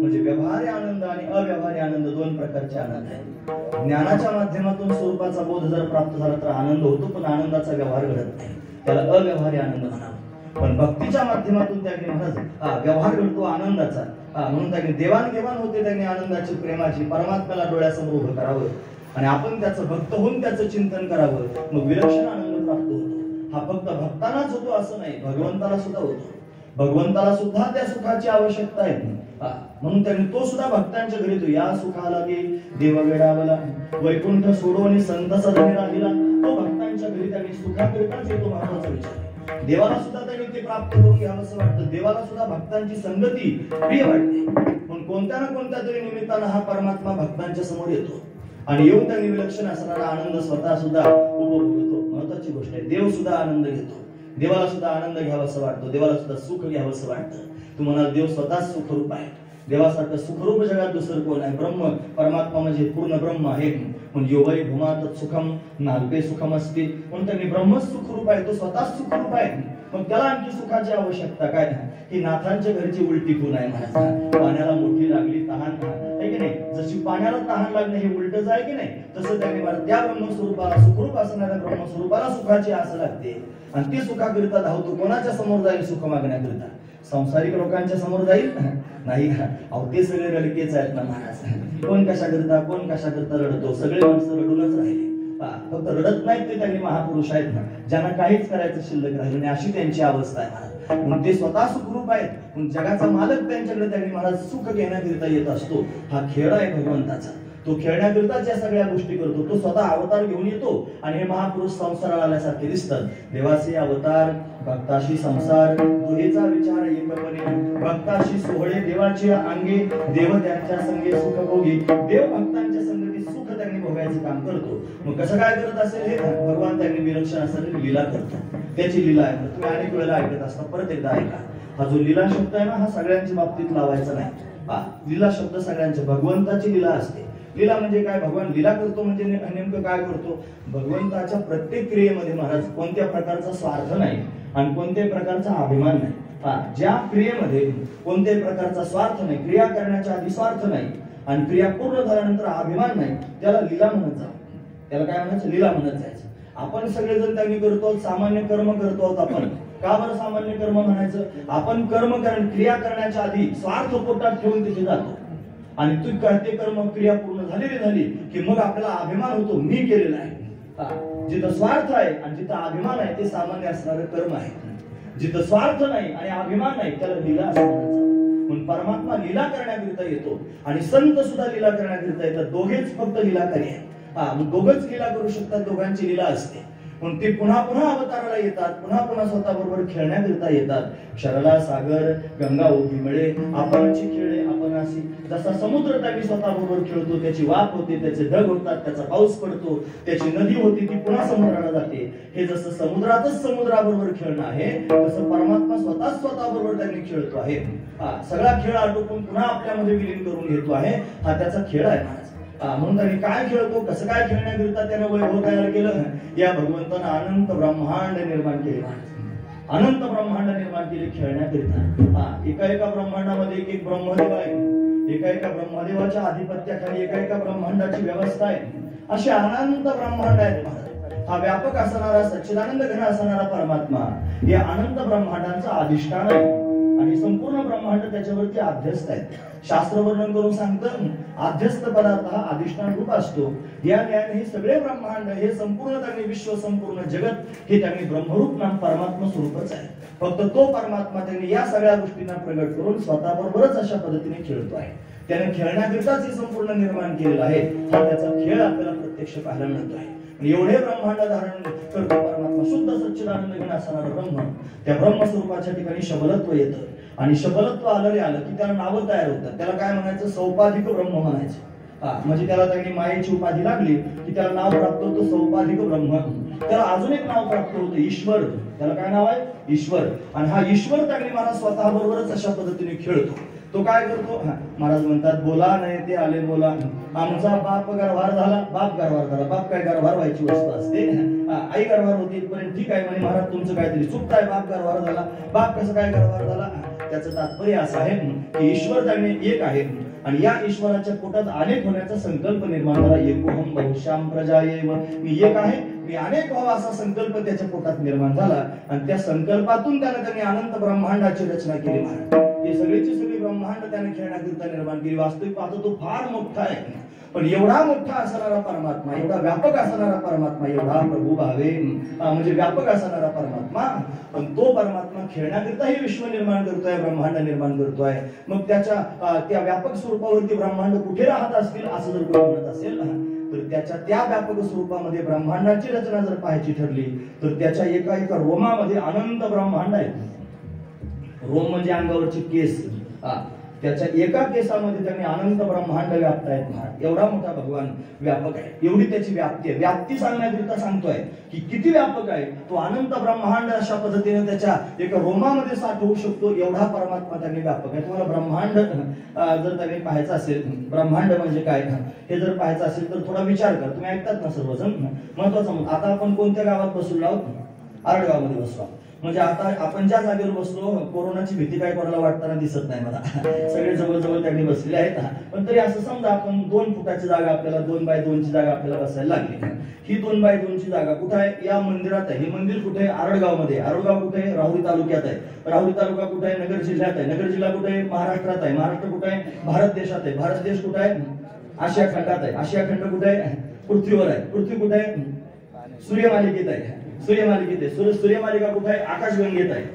A: म्हणजे व्यवहारी आनंद आणि अव्यवहारी आनंद दोन प्रकारचे आनंद आहेत. ज्ञानाच्या माध्यमातून स्वरूपाचा बोध जर प्राप्त झाला तर आनंद होतो, पण आनंदाचा व्यवहार घडत नाही, त्याला अव्यवहारी आनंद म्हणावा. पण भक्तीच्या माध्यमातून त्याने महाराज हा व्यवहार घडतो आनंदाचा. हा म्हणून त्याने देवाणघेवाण होते, त्याने आनंदाची, प्रेमाची, परमात्म्याला डोळ्यासमोर उभं करावं आणि आपण त्याचं भक्त होऊन त्याचं चिंतन करावं, मग विलक्षण आनंद प्राप्त होतो. हा फक्त भक्तांनाच होतो असं नाही, भगवंताला सुद्धा होतो. भगवंताला सुद्धा त्या सुखाची आवश्यकता आहे, म्हणून त्यांनी तो सुद्धा भक्तांच्या घरी येतो. या सुखाला गे देव वेडावला, वैकुंठ सोडवणी संतसा जणी राहिला. तो भक्तांच्या घरी त्यांनी सुखाकरिताच येतो. महत्वाचा विचार देवाला सुद्धा त्यांनी ते प्राप्त करून घ्यावं असं वाटतं. देवाला सुद्धा भक्तांची संगती प्रिय वाटते. पण कोणत्या ना कोणत्या तरी निमित्तानं हा परमात्मा भक्तांच्या समोर येतो आणि येऊन त्यांनी विलक्षण असणारा आनंद स्वतः सुद्धा उपभोगतो. महत्वाची गोष्ट आहे, देव सुद्धा आनंद घेतो. देवाला सुद्धा आनंद घ्यावा असं वाटतो, देवाला सुद्धा सुख घ्यावं असं वाटतं. तुम्हाला देव स्वतःच सुखरूप आहे. देवासारखं सुखरूप जगात दुसरं कोण आहे? ब्रह्म परमात्मा म्हणजे पूर्ण ब्रह्म आहे. म्हणजे योवै भूमा तत्सुखम नाल्पे सुखम असते. म्हणून त्यांनी ब्रह्मच सुखरूप आहे, तो स्वतःच सुखरूप आहे. मग त्याला आणखी सुखाची आवश्यकता काय? की नाथांच्या घरची उलटी खून आहे महाराज. पाण्याला मोठी लागली तहान आहे की नाही, जशी पाण्याला तहान लागणे हे उलटच आहे की नाही, तसं त्याने त्या ब्रह्मस्वरूपाला, सुखरूप असणाऱ्या ब्रह्मस्वरूपाला सुखाची आस लागते आणि ते सुखाकरिता धावतो. कोणाच्या समोर जाईल सुख मागण्याकरिता? संसारिक लोकांच्या समोर जाईल नाही. अहो ते सगळे रडकेच आहेत ना महाराज. कोण कशा करता, कोण कशा करता रडतो, सगळे माणसं रडूनच राहिले. फक्त रडत नाहीत ते त्यांनी महापुरुष आहेत ना, ज्यांना काहीच करायचं शिल्लक राहिलं नाही, अशी त्यांची अवस्था आहे महाराज. म्हणून ते स्वतः सुखरूप आहेत. जगाचा मालक त्यांच्याकडे त्यांनी महाराज सुख घेण्याकरिता येत असतो. हा खेळ आहे भगवंताचा. तो खेळण्याकरिताच या सगळ्या गोष्टी करतो. तो स्वतः अवतार घेऊन येतो आणि हे महापुरुष संसाराला आल्यासारखे दिसतात. देवाचे अवतार, भक्ताशी संसार, दुहेचा विचार एकपणे, भक्ताशी सोहळे देवाची अंगे, देव त्यांच्या संगे सुख भोगी. देव भक्तांच्या संगती सुख त्यांनी भोगायचं काम करतो. मग कसं काय करत असेल हे भगवान त्यांनी विलक्षण असणारी लीला करतो. त्याची लीला आहे. तुम्ही अनेक वेळेला ऐकत असता, परत एकदा ऐका. हा जो लीला शब्द आहे ना, हा सगळ्यांच्या बाबतीत लावायचा नाही. हा लीला शब्द सगळ्यांच्या, भगवंताची लीला असते. लीला म्हणजे काय? भगवान लीला करतो म्हणजे नेमकं काय करतो? भगवंताच्या प्रत्येक क्रियेमध्ये महाराज कोणत्या प्रकारचा स्वार्थ नाही आणि कोणत्याही प्रकारचा अभिमान नाही. हा ज्या क्रियेमध्ये कोणत्याही प्रकारचा स्वार्थ नाही, क्रिया करण्याच्या आधी स्वार्थ नाही आणि क्रिया पूर्ण झाल्यानंतर अभिमान नाही, त्याला लीला म्हणत जावं. त्याला काय म्हणायचं? लीला म्हणत जायचं. आपण सगळेजण त्यांनी करतो, सामान्य कर्म करतो. आपण का बरं सामान्य कर्म म्हणायचं? आपण कर्म करण क्रिया करण्याच्या आधी स्वार्थ पोटात ठेवून तिथे जातो आणि तू करते कर्म, क्रिया पूर्ण झालेली झाली की मग आपल्याला अभिमान होतो, मी केलेला आहे. जिथं स्वार्थ आहे आणि जिथं अभिमान आहे ते सामान्य असणारं कर्म आहे. जिथं स्वार्थ नाही आणि अभिमान नाही त्याला लीला असं म्हणायचं. म्हणून परमात्मा लीला करण्याकरिता येतो आणि संत सुद्धा लीला करण्याकरिता येतात. दोघेच फक्त लीलाकारी आहेत. हा मग दोघच लीला करू शकतात, दोघांची लीला असते. म्हणून ते पुन्हा पुन्हा अवताराला येतात, पुन्हा पुन्हा स्वतः बरोबर खेळण्याकरिता येतात. क्षरला सागर गंगा ओघी मिळे, आपणची खेळे आपणाशी. जसा समुद्र त्यांनी स्वतः बरोबर खेळतो, त्याची वाफ होते, त्याचे ढग होतात, त्याचा पाऊस पडतो, त्याची नदी होती ती पुन्हा समुद्राला जाते. हे जसं समुद्रातच समुद्राबरोबर खेळणं आहे, तसं परमात्मा स्वतः स्वतः बरोबर त्यांनी खेळतो आहे. हा सगळा खेळ आटोपून पुन्हा आपल्यामध्ये विलीन करून घेतो आहे. हा त्याचा खेळ आहे महाराज. म्हणून त्यांनी काय खेळतो, कसं काय खेळण्याकरिता त्यानं वैभव तयार केलं? या भगवंतानं अनंत ब्रह्मांड निर्माण केले. अनंत ब्रह्मांड निर्माण केले खेळण्याकरिता. हा एका एका ब्रह्मांडामध्ये एक एक ब्रह्मदेव आहे. एका एका ब्रह्मदेवाच्या आधिपत्याखाली एका एका ब्रह्मांडाची व्यवस्था आहे. असे अनंत ब्रह्मांड आहेत. हा व्यापक असणारा, सच्चिदानंद घन असणारा परमात्मा या अनंत ब्रह्मांडांचा अधिष्ठान आहे आणि संपूर्ण ब्रह्मांड त्याच्यावरती अध्यस्त आहे. शास्त्र वर्णन करून सांगतं, अध्यस्त पदार्थ हा अधिष्ठान रूप असतो. या न्यायाने हे सगळे ब्रह्मांड, हे संपूर्ण त्यांनी विश्व, संपूर्ण जगत हे त्यांनी ब्रह्मरूप नाम परमात्मा स्वरूपच आहे. फक्त तो परमात्मा त्यांनी या सगळ्या गोष्टींना प्रगट करून स्वतः बरोबरच अशा पद्धतीने खेळतो आहे. त्याने खेळण्याकरिताच हे संपूर्ण निर्माण केलेलं आहे. हा त्याचा खेळ आपल्याला प्रत्यक्ष पाहायला मिळतो आहे. एवढे ब्रह्मांड धारण करतो परमात्मा, शुद्ध सच्चिदानंद घन असणारा ब्रह्म. त्या ब्रह्मस्वरूपाच्या ठिकाणी शबलत्व येतं आणि शबलत्व आलं रे आलं की त्याला नावं तयार होतात. त्याला काय म्हणायचं? सौपाधिक ब्रह्म म्हणायचं. हा म्हणजे त्याला त्यांनी मायेची उपाधी लागली की त्याला नाव प्राप्त होतं सौपाधिक ब्रह्म. त्याला अजून एक नाव प्राप्त होतं ईश्वर. त्याला काय नाव आहे? ईश्वर. आणि हा ईश्वर त्यांनी महाराज स्वतः बरोबरच अशा पद्धतीने खेळतो. तो काय करतो? महाराज म्हणतात, बोला नाही ते आले बोला. आमचा बाप गरभार झाला, बाप गरभार झाला. बाप काय गरभार व्हायची वस्तू असते? आई गरभार होती इथपर्यंत ठीक आहे म्हणे महाराज, तुमचं काहीतरी चुकताय. बाप गरभार झाला. बाप कसं काय गरभार झाला? त्याचं तात्पर्य असं आहे की ईश्वर त्याने एक आहे आणि या ईश्वराच्या पोटात अनेक होण्याचा संकल्प निर्माण झाला. एकोहम बहुश्याम प्रजायेव, मी एक आहे, मी अनेक व्हावा असा संकल्प त्याच्या पोटात निर्माण झाला आणि त्या संकल्पातून त्याने त्यांनी अनंत ब्रह्मांडाची रचना केली. महाराज ही सगळीची सगळी ब्रह्मांड त्याने खेळण्याकरिता निर्माण केली. वास्तविक पाहतो तो फार मोठा आहे, पण एवढा मोठा असणारा परमात्मा, एवढा व्यापक असणारा परमात्मा, एवढा प्रभू भावे म्हणजे व्यापक असणारा परमात्मा, पण तो परमात्मा खेळण्याकरिता हे विश्व निर्माण करतोय, ब्रह्मांड निर्माण करतोय. मग त्याच्या त्या व्यापक स्वरूपावरती ब्रह्मांड कुठे राहत असतील असं जर कोणी म्हणत असेल तर त्याच्या त्या व्यापक स्वरूपामध्ये ब्रह्मांडाची रचना जर पाहायची ठरली तर त्याच्या एका एका रोमामध्ये अनंत ब्रह्मांड आहे. रोम म्हणजे अंगावरचे केस, त्याच्या एका केसामध्ये त्यांनी अनंत ब्रह्मांड व्याप्त आहेत. एवढा मोठा भगवान व्यापक आहे, एवढी त्याची व्याप्ती आहे. व्याप्ती सांगण्याकरिता सांगतोय की किती व्यापक आहे तो. अनंत ब्रह्मांड अशा पद्धतीने त्याच्या एका रोमामध्ये साठवू शकतो, एवढा परमात्मा त्यांनी व्यापक आहे. तुम्हाला ब्रह्मांड जर त्यांनी पाहायचं असेल, ब्रह्मांड म्हणजे काय हे जर पाहायचं असेल तर थोडा विचार कर. तुम्ही ऐकतात ना सर्वजण, महत्वाचं. आता आपण कोणत्या गावात बसलो आहोत? आरडगावमध्ये बसलो. म्हणजे आता आपण ज्या जागेवर बसलो, कोरोनाची भीती काय कोणाला वाटताना दिसत नाही मला. सगळे जवळ जवळ त्यांनी बसलेले आहेत. पण तरी असं समजा आपण दोन फुटाची जागा, आपल्याला दोन बाय दोनची जागा आपल्याला बसायला लागली. ही दोन बाय दोनची जागा कुठे आहे? या मंदिरात आहे. हे मंदिर कुठे आहे? आरडगाव मध्ये. आरडगाव कुठे आहे? राहुरी तालुक्यात आहे. राहुरी तालुका कुठे आहे? नगर जिल्ह्यात आहे. नगर जिल्हा कुठे आहे? महाराष्ट्रात आहे. महाराष्ट्र कुठे आहे? भारत देशात आहे. भारत देश कुठे आहे? आशिया खंडात आहे. आशिया खंड कुठे आहे? पृथ्वीवर आहे. पृथ्वी कुठे आहे? सूर्यमालिकेत आहे. सूर्यमालिकेत आहे. सूर्य सूर्यमालिका कुठे आहे? आकाशगंगेत आहे.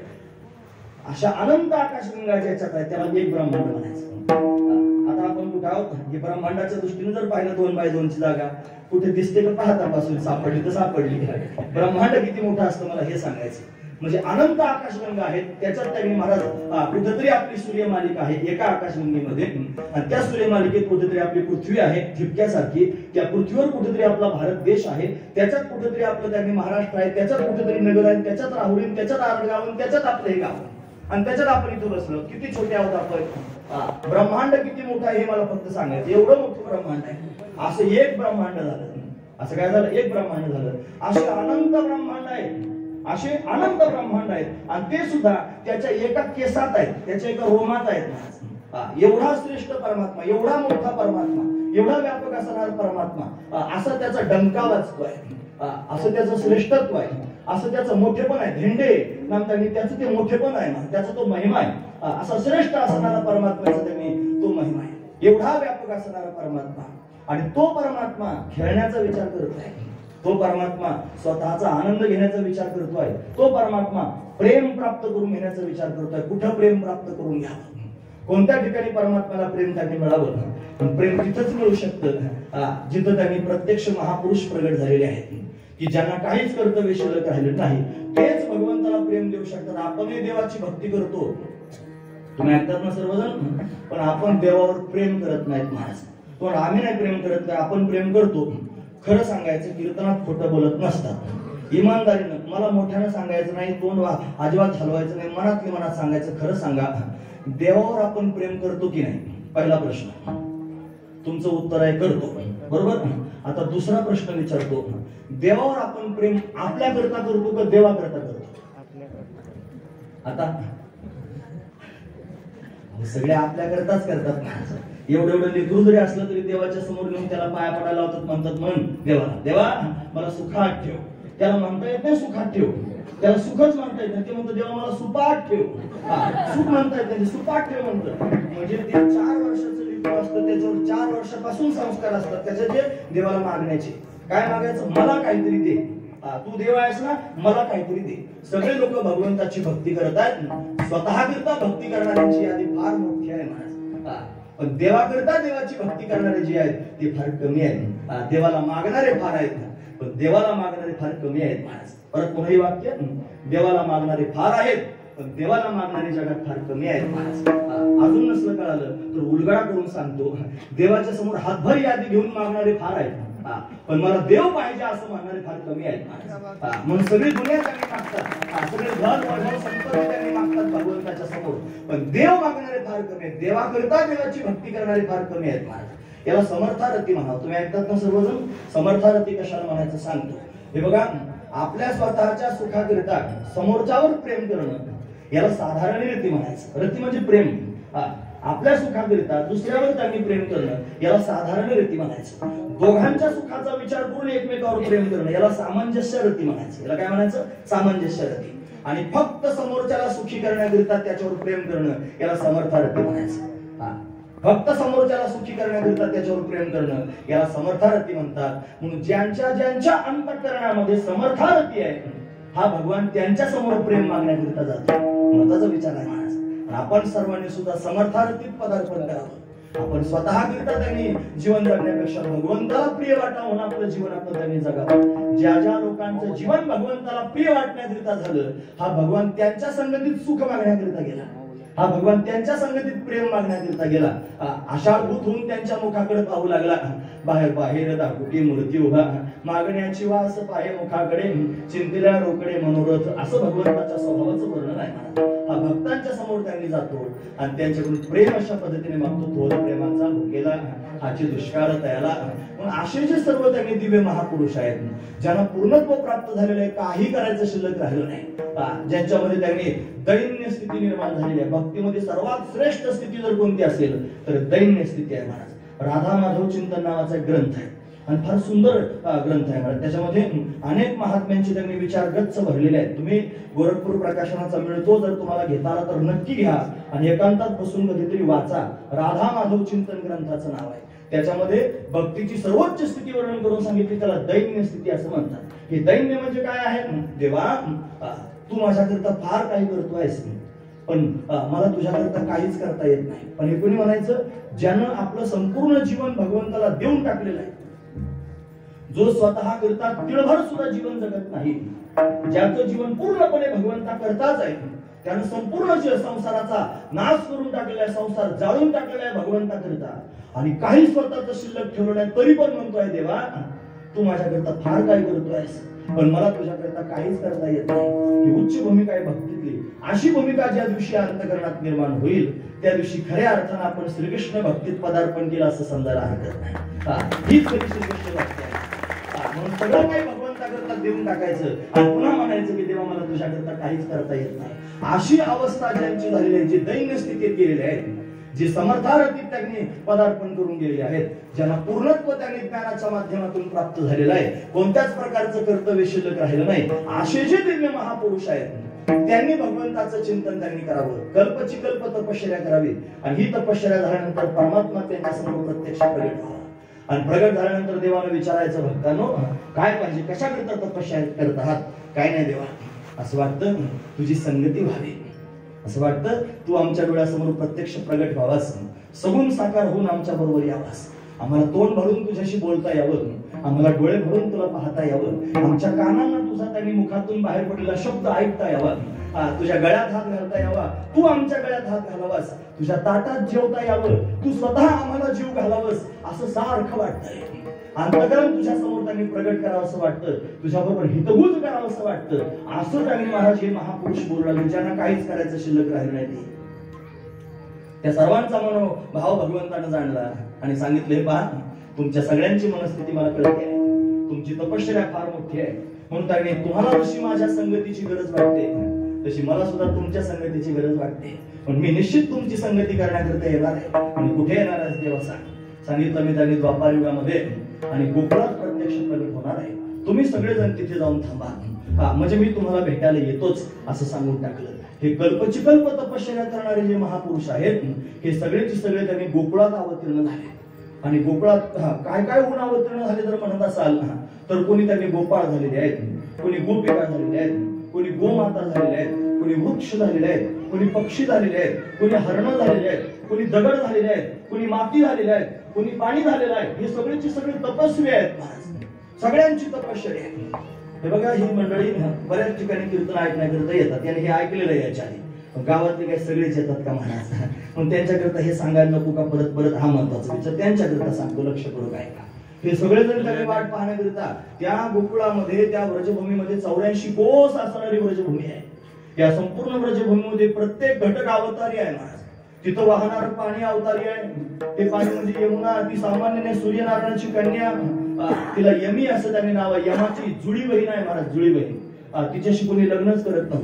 A: अशा अनंत आकाशगंगा ज्याच्यात आहे त्याला एक ब्रह्मांड म्हणायचं. आता आपण कुठे आहोत? हे ब्रह्मांडाच्या दृष्टीने जर पाहिलं दोन बाय दोनची जागा कुठे दिसते का? पाहतापासून सापडली तर सापडली. ब्रह्मांड किती मोठं असतं मला हे सांगायचं. म्हणजे अनंत आकाशगंगा आहेत, त्याच्यात त्यांनी महाराज कुठेतरी आपली सूर्यमालिका आहे एका आकाशगंगेमध्ये, आणि त्या सूर्यमालिकेत कुठेतरी आपली पृथ्वी आहे ठिपक्यासारखी. त्या पृथ्वीवर कुठेतरी आपला भारत देश आहे, त्याच्यात कुठेतरी आपलं त्यांनी महाराष्ट्र आहे, त्याच्यात कुठेतरी नगर आहे, त्याच्यात राहुरी, त्याच्यात आरडगाव, त्याच्यात आपलं हे गाव, आणि त्याच्यात आपण इथं बसलो. किती छोटे आहोत आपण. ब्रह्मांड किती मोठं आहे हे मला फक्त सांगायचं. एवढं मोठं ब्रह्मांड आहे. असं एक ब्रह्मांड झालं. असं काय झालं? एक ब्रह्मांड झालं. असे अनंत ब्रह्मांड आहेत, असे अनंत ब्रह्मांड आहेत, आणि ते सुद्धा त्याच्या एका केसात आहेत, त्याच्या एका रोमात आहेत. एवढा श्रेष्ठ परमात्मा, एवढा मोठा परमात्मा, एवढा व्यापक असणारा परमात्मा, असं त्याचा डंका वाजतोय, असं त्याचं श्रेष्ठत्व आहे, असं त्याचं मोठेपण आहे. झेंडे नामतानी त्याचं ते मोठेपण आहे ना, त्याचा तो महिमा आहे. असा श्रेष्ठ असणारा परमात्म्याचा त्यांनी तो महिमा आहे. एवढा व्यापक असणारा परमात्मा, आणि तो परमात्मा खेळण्याचा विचार करत आहे. तो परमात्मा स्वतःचा आनंद घेण्याचा विचार करतोय. तो परमात्मा प्रेम प्राप्त करून घेण्याचा विचार करतोय. कुठं प्रेम प्राप्त करून घ्यावं, कोणत्या ठिकाणी परमात्म्याला प्रेम त्यांनी मिळावं. पण प्रेम तिथंच मिळू शकतं जिथं त्यांनी प्रत्यक्ष महापुरुष प्रगट झालेले आहेत, की ज्यांना काहीच कर्तव्य शिल्लक राहिलं नाही, तेच भगवंताला प्रेम देऊ शकतात. आपणही देवाची भक्ती करतो, तुम्ही ऐकतात ना सर्वजण, पण आपण देवावर प्रेम करत नाहीत महाराज. पण आम्ही नाही प्रेम करत नाही, आपण प्रेम करतो. खरं सांगायचं, कीर्तनात खोटं बोलत नसतात. इमानदारीनं, मला मोठ्यानं सांगायचं नाही, तोंड अजिबात हलवायचं नाही, मनातली मनात सांगायचं. खरं सांगा, देवावर आपण प्रेम करतो की नाही? पहिला प्रश्न. तुमचं उत्तर आहे करतो, बरोबर. आता दुसरा प्रश्न विचारतो, देवावर आपण प्रेम आपल्या करता करतो का देवा करता करतो? आता सगळे आपल्या करताच करतात. एवढं एवढं लेकरू जरी असलं तरी देवाच्या समोर नेऊन त्याला पाया पडायला लावतात. म्हणतात म्हण देवाला, देवा मला सुखात ठेव. त्याला म्हणता येत नाही सुखात ठेव, त्याला सुखच म्हणता येत नाही. ते म्हणतात देवा मला सुपात ठेव. सुख म्हणता येत नाही, सुपात ठेव म्हणतात. म्हणजे ते चार वर्षाचं लेकरू असतं, त्याच्यावर चार वर्षापासून संस्कार असतात त्याचे, जे देवाला मागण्याचे. काय मागायचं? मला काहीतरी दे. तू देव आहेस ना, मला काहीतरी दे. सगळे लोक भगवंताची भक्ती करत आहेत. स्वतः करता भक्ती करणाऱ्यांची यादी फार मोठी आहे महाराज, पण देवाकरता देवाची भक्ती करणारे जे आहेत ते फार कमी आहेत. देवाला मागणारे फार आहेत, पण देवाला मागणारे फार कमी आहेत महाराज. परत पुन्हा वाक्य, देवाला मागणारे फार आहेत, पण देवाला मागणारे जगात फार कमी आहेत महाराज. अजून नसलं कळालं तर उलगडा करून सांगतो, देवाच्या समोर हातभर यादी घेऊन मागणारे फार आहेत, पण मला देव पाहिजे असं म्हणणारे फार कमी आहेत महाराज. म्हणून सगळी दुनिया त्यांनी मागतात, सगळे धन वैभव संपत्ती त्यांनी मागतात भगवंताच्या समोर, पण देव मागणारे फार कमी आहेत. देवाकरता देवाची भक्ती करणारे फार कमी आहेत महाराज. याला समर्थारती म्हणा. तुम्ही ऐकतात ना सर्वजण? समर्थारती कशाला म्हणायचं सांगतो. हे बघा, आपल्या स्वतःच्या सुखाकरिता समोरच्यावर प्रेम करणं याला साधारण रती म्हणायचं. रती म्हणजे प्रेम. आपल्या सुखाकरिता दुसऱ्यावर त्यांनी प्रेम करणं याला साधारण रती म्हणायचं. दोघांच्या सुखाचा विचार करून एकमेकावर प्रेम करणं याला सामंजस्य रती म्हणायचं. याला काय म्हणायचं? सामंजस्य रती. आणि फक्त समोरच्याला सुखी करण्याकरिता त्याच्यावर प्रेम करणं याला समर्थारती म्हणायचं. फक्त समोरच्याला सुखी करण्याकरिता त्याच्यावर प्रेम करणं याला समर्थारती म्हणतात. म्हणून ज्यांच्या ज्यांच्या अंतःकरणामध्ये समर्थारती आहे हा भगवान त्यांच्या समोर प्रेम मागण्याकरिता जातो. महत्वाचा विचार आहे महाराज. आपण सर्वांनी सुद्धा समर्थारतीत पदार्पण करावं. आपण स्वतः करता त्यांनी जीवन जगण्यापेक्षा भगवंताला प्रिय वाटावं आपलं जीवन आपलं त्यांनी जगावं. ज्या ज्या लोकांचं जीवन भगवंताला प्रिय वाटण्याकरिता झालं हा भगवान त्यांच्या संगतीत सुख मागण्याकरिता गेला. हा भगवान त्यांच्या संगतीत प्रेम मागण्याकरिता गेला. आशाभूत होऊन त्यांच्या मुखाकडे पाहू लागला. बाहेर बाहेर दाखुटी मूर्ती उभा मागण्याची वास पाहे मुखाकडे चिंतेल्या रोकडे मनोरथ असं भगवंताच्या स्वभावाचं वर्णन आहे. हा भक्तांच्या समोर त्यांनी जातो आणि त्यांच्याकडून प्रेम अशा पद्धतीने मागतो. थोर प्रेमाचा भुकेला हाची दुष्काळ तयाला. पण असे जे सर्व त्यांनी दिव्य महापुरुष आहेत ज्यांना पूर्णत्व प्राप्त झालेलं आहे, काही करायचं शिल्लक राहिलं नाही, ज्यांच्यामध्ये त्यांनी दैन्य स्थिती निर्माण झालेली आहे. भक्तीमध्ये सर्वात श्रेष्ठ स्थिती जर कोणती असेल तर दैन्य स्थिती आहे महाराज. राधा माधव चिंतन नावाचा एक ग्रंथ आहे आणि फार सुंदर ग्रंथ आहे महाराज. त्याच्यामध्ये अनेक महात्म्यांचे त्यांनी विचार गच्च भरलेले आहेत. तुम्ही गोरखपूर प्रकाशनाचा मिळतो, जर तुम्हाला घेता आला तर नक्की घ्या आणि एकांतात बसून कधीतरी वाचा. राधा माधव चिंतन ग्रंथाचं नाव आहे. त्याच्यामध्ये भक्तीची सर्वोच्च स्थिती वर्णन करून सांगितली, त्याला दैन्य स्थिती असं म्हणतात. हे दैन्य म्हणजे काय आहे? देवा तू माझ्याकरता फार काही करतोयस पण मला तुझ्याकरता काहीच करता येत नाही. पण हे कोणी म्हणायचं? ज्यानं आपलं संपूर्ण जीवन भगवंताला देऊन टाकलेलं आहे, जो स्वतः करता तिळभर सुद्धा जीवन जगत नाही, ज्याचं जीवन पूर्णपणे भगवंता करताच आहे, त्यानं संपूर्ण संसाराचा नाश करून टाकलेला आहे, संसार जाळून टाकलेला आहे भगवंता करता आणि काही स्वतःचं शिल्लक ठेवलं नाही, तरी पण म्हणतोय देवा तू माझ्याकरता फार काय करतोयस पण मला तुझ्याकरता काहीच करता येत नाही. ही उच्च भूमिका आहे भक्तीतली. अशी भूमिका ज्या दिवशी अंतःकरणात निर्माण होईल त्या दिवशी खऱ्या अर्थानं आपण श्रीकृष्ण भक्तीत पदार्पण केलं असं समजायला हरकत नाही. हीच खरी श्रीकृष्ण भक्ती आहे. म्हणून सगळं काही भगवंताकरता देऊन टाकायचं आणि पुन्हा म्हणायचं की देवा मला तुझ्याकरता काहीच करता येत नाही. अशी अवस्था ज्यांची झालेली आहे, जी दैन्य स्थितीत गेलेली आहे, जी समर्थारतीत त्यांनी पदार्पण करून गेलेले आहेत, ज्यांना पूर्णत्व त्यांनी ज्ञानाच्या माध्यमातून प्राप्त झालेलं आहे, कोणत्याच प्रकारचं कर्तव्य शिल्लक राहिलं नाही, असे जे दिव्य महापुरुष आहेत त्यांनी भगवंताचं चिंतन त्यांनी करावं. कल्पची कल्प तपश्चर्या करावी आणि ही तपश्चर्या झाल्यानंतर परमात्मा त्यांच्या समोर प्रत्यक्ष प्रगट व्हावा. आणि प्रगट झाल्यानंतर देवाला विचारायचं, भक्तांनो काय पाहिजे, कशाकरता तपश्चर्या करत आहात? काय नाही देवा, असं वाटतं तुझी संगती व्हावी, असं वाटतं तू आमच्या डोळ्यासमोर प्रत्यक्ष प्रगट व्हावास, सगुण साकार होऊन आमच्या बरोबर यावास, आम्हाला तोंड भरून तुझ्याशी बोलता यावं, आम्हाला डोळे भरून तुला पाहता यावं, आमच्या कानांना तुझा त्यांनी मुखातून बाहेर पडलेला शब्द ऐकता यावा, तुझ्या गळ्यात हात घालता यावा, तू आमच्या गळ्यात हात घालावास, तुझ्या ताटात जेवता यावं, तू स्वतः आम्हाला जीव घालावस, असं सारखं वाटतंय. अंतःकरण तुझ्या समोर त्यांनी प्रगट करावं असं वाटतं, तुझ्या बरोबर हितगुज करावं असं वाटतं. असं त्यांनी महाराज हे महापुरुष बोलू लागले ज्यांना काहीच करायचं शिल्लक राहिलं नाही. त्या सर्वांचा मनोभाव भगवंतानं जाणला आणि सांगितलं, हे पहा तुमच्या सगळ्यांची मनस्थिती मला कळते आहे, तुमची तपश्चर्या फार मोठी आहे, म्हणून त्यांनी तुम्हाला जशी माझ्या संगतीची गरज वाटते तशी मला सुद्धा तुमच्या संगतीची गरज वाटते. पण मी निश्चित तुमची संगती करण्याकरता येणार आहे. आणि कुठे येणार आहे देवा सांग? सांगितलं मी त्यांनी द्वापार युगामध्ये आणि गोकुळात प्रत्यक्ष प्रगट होणार आहे, तुम्ही सगळेजण तिथे जाऊन थांबा, म्हणजे मी तुम्हाला भेटायला येतोच असं सांगून टाकलं. हे कल्पची कल्प तपश्चर्या करणारे जे महापुरुष आहेत हे सगळेचे सगळे त्यांनी गोकुळात अवतीर्ण झाले. आणि गोकुळात काय काय होऊन अवतीर्ण झाले जर म्हणत असाल तर कोणी त्यांनी गोपाळ झालेले आहेत, कोणी गोपिका झालेले आहेत, कोणी गोमाता झालेले आहेत, कोणी वृक्ष झालेले आहेत, कोणी पक्षी झालेले आहेत, कोणी हरण झालेले आहेत, कोणी दगड झालेले आहेत, कोणी माती झालेले आहेत, कोणी पाणी झालेलं आहे. हे सगळेची सगळे तपस्वी आहेत, सगळ्यांची तपश्चर्या आहे. हे बघा ही मंडळी बऱ्याच ठिकाणी कीर्तन ऐकण्याकरता येतात, याने हे ऐकलेलं आहे याच्या आधी, गावातले काही सगळेच येतात का महाराज? पण त्यांच्याकरता हे सांगायला नको का परत परत? हा महत्वाचा विचार त्यांच्याकरता सांगतो, लक्ष करू काय का. हे सगळेजण त्यांनी वाट पाहण्याकरिता त्या गोकुळामध्ये त्या व्रजभूमीमध्ये चौऱ्याऐंशी कोस असणारी व्रजभूमी आहे. या संपूर्ण व्रजभूमीमध्ये प्रत्येक घटक अवतारी आहे महाराज. तिथं वाहणार पाणी अवतारी आहे. ते पाणी म्हणजे यमुना, ती सामान्यने सूर्यनारायणाची कन्या, तिला यमी असं त्यांनी नाव आहे. यमाची जुळी बहीण आहे महाराज, जुळी बहीण. तिच्याशी कोणी लग्नच करत नव्हतं.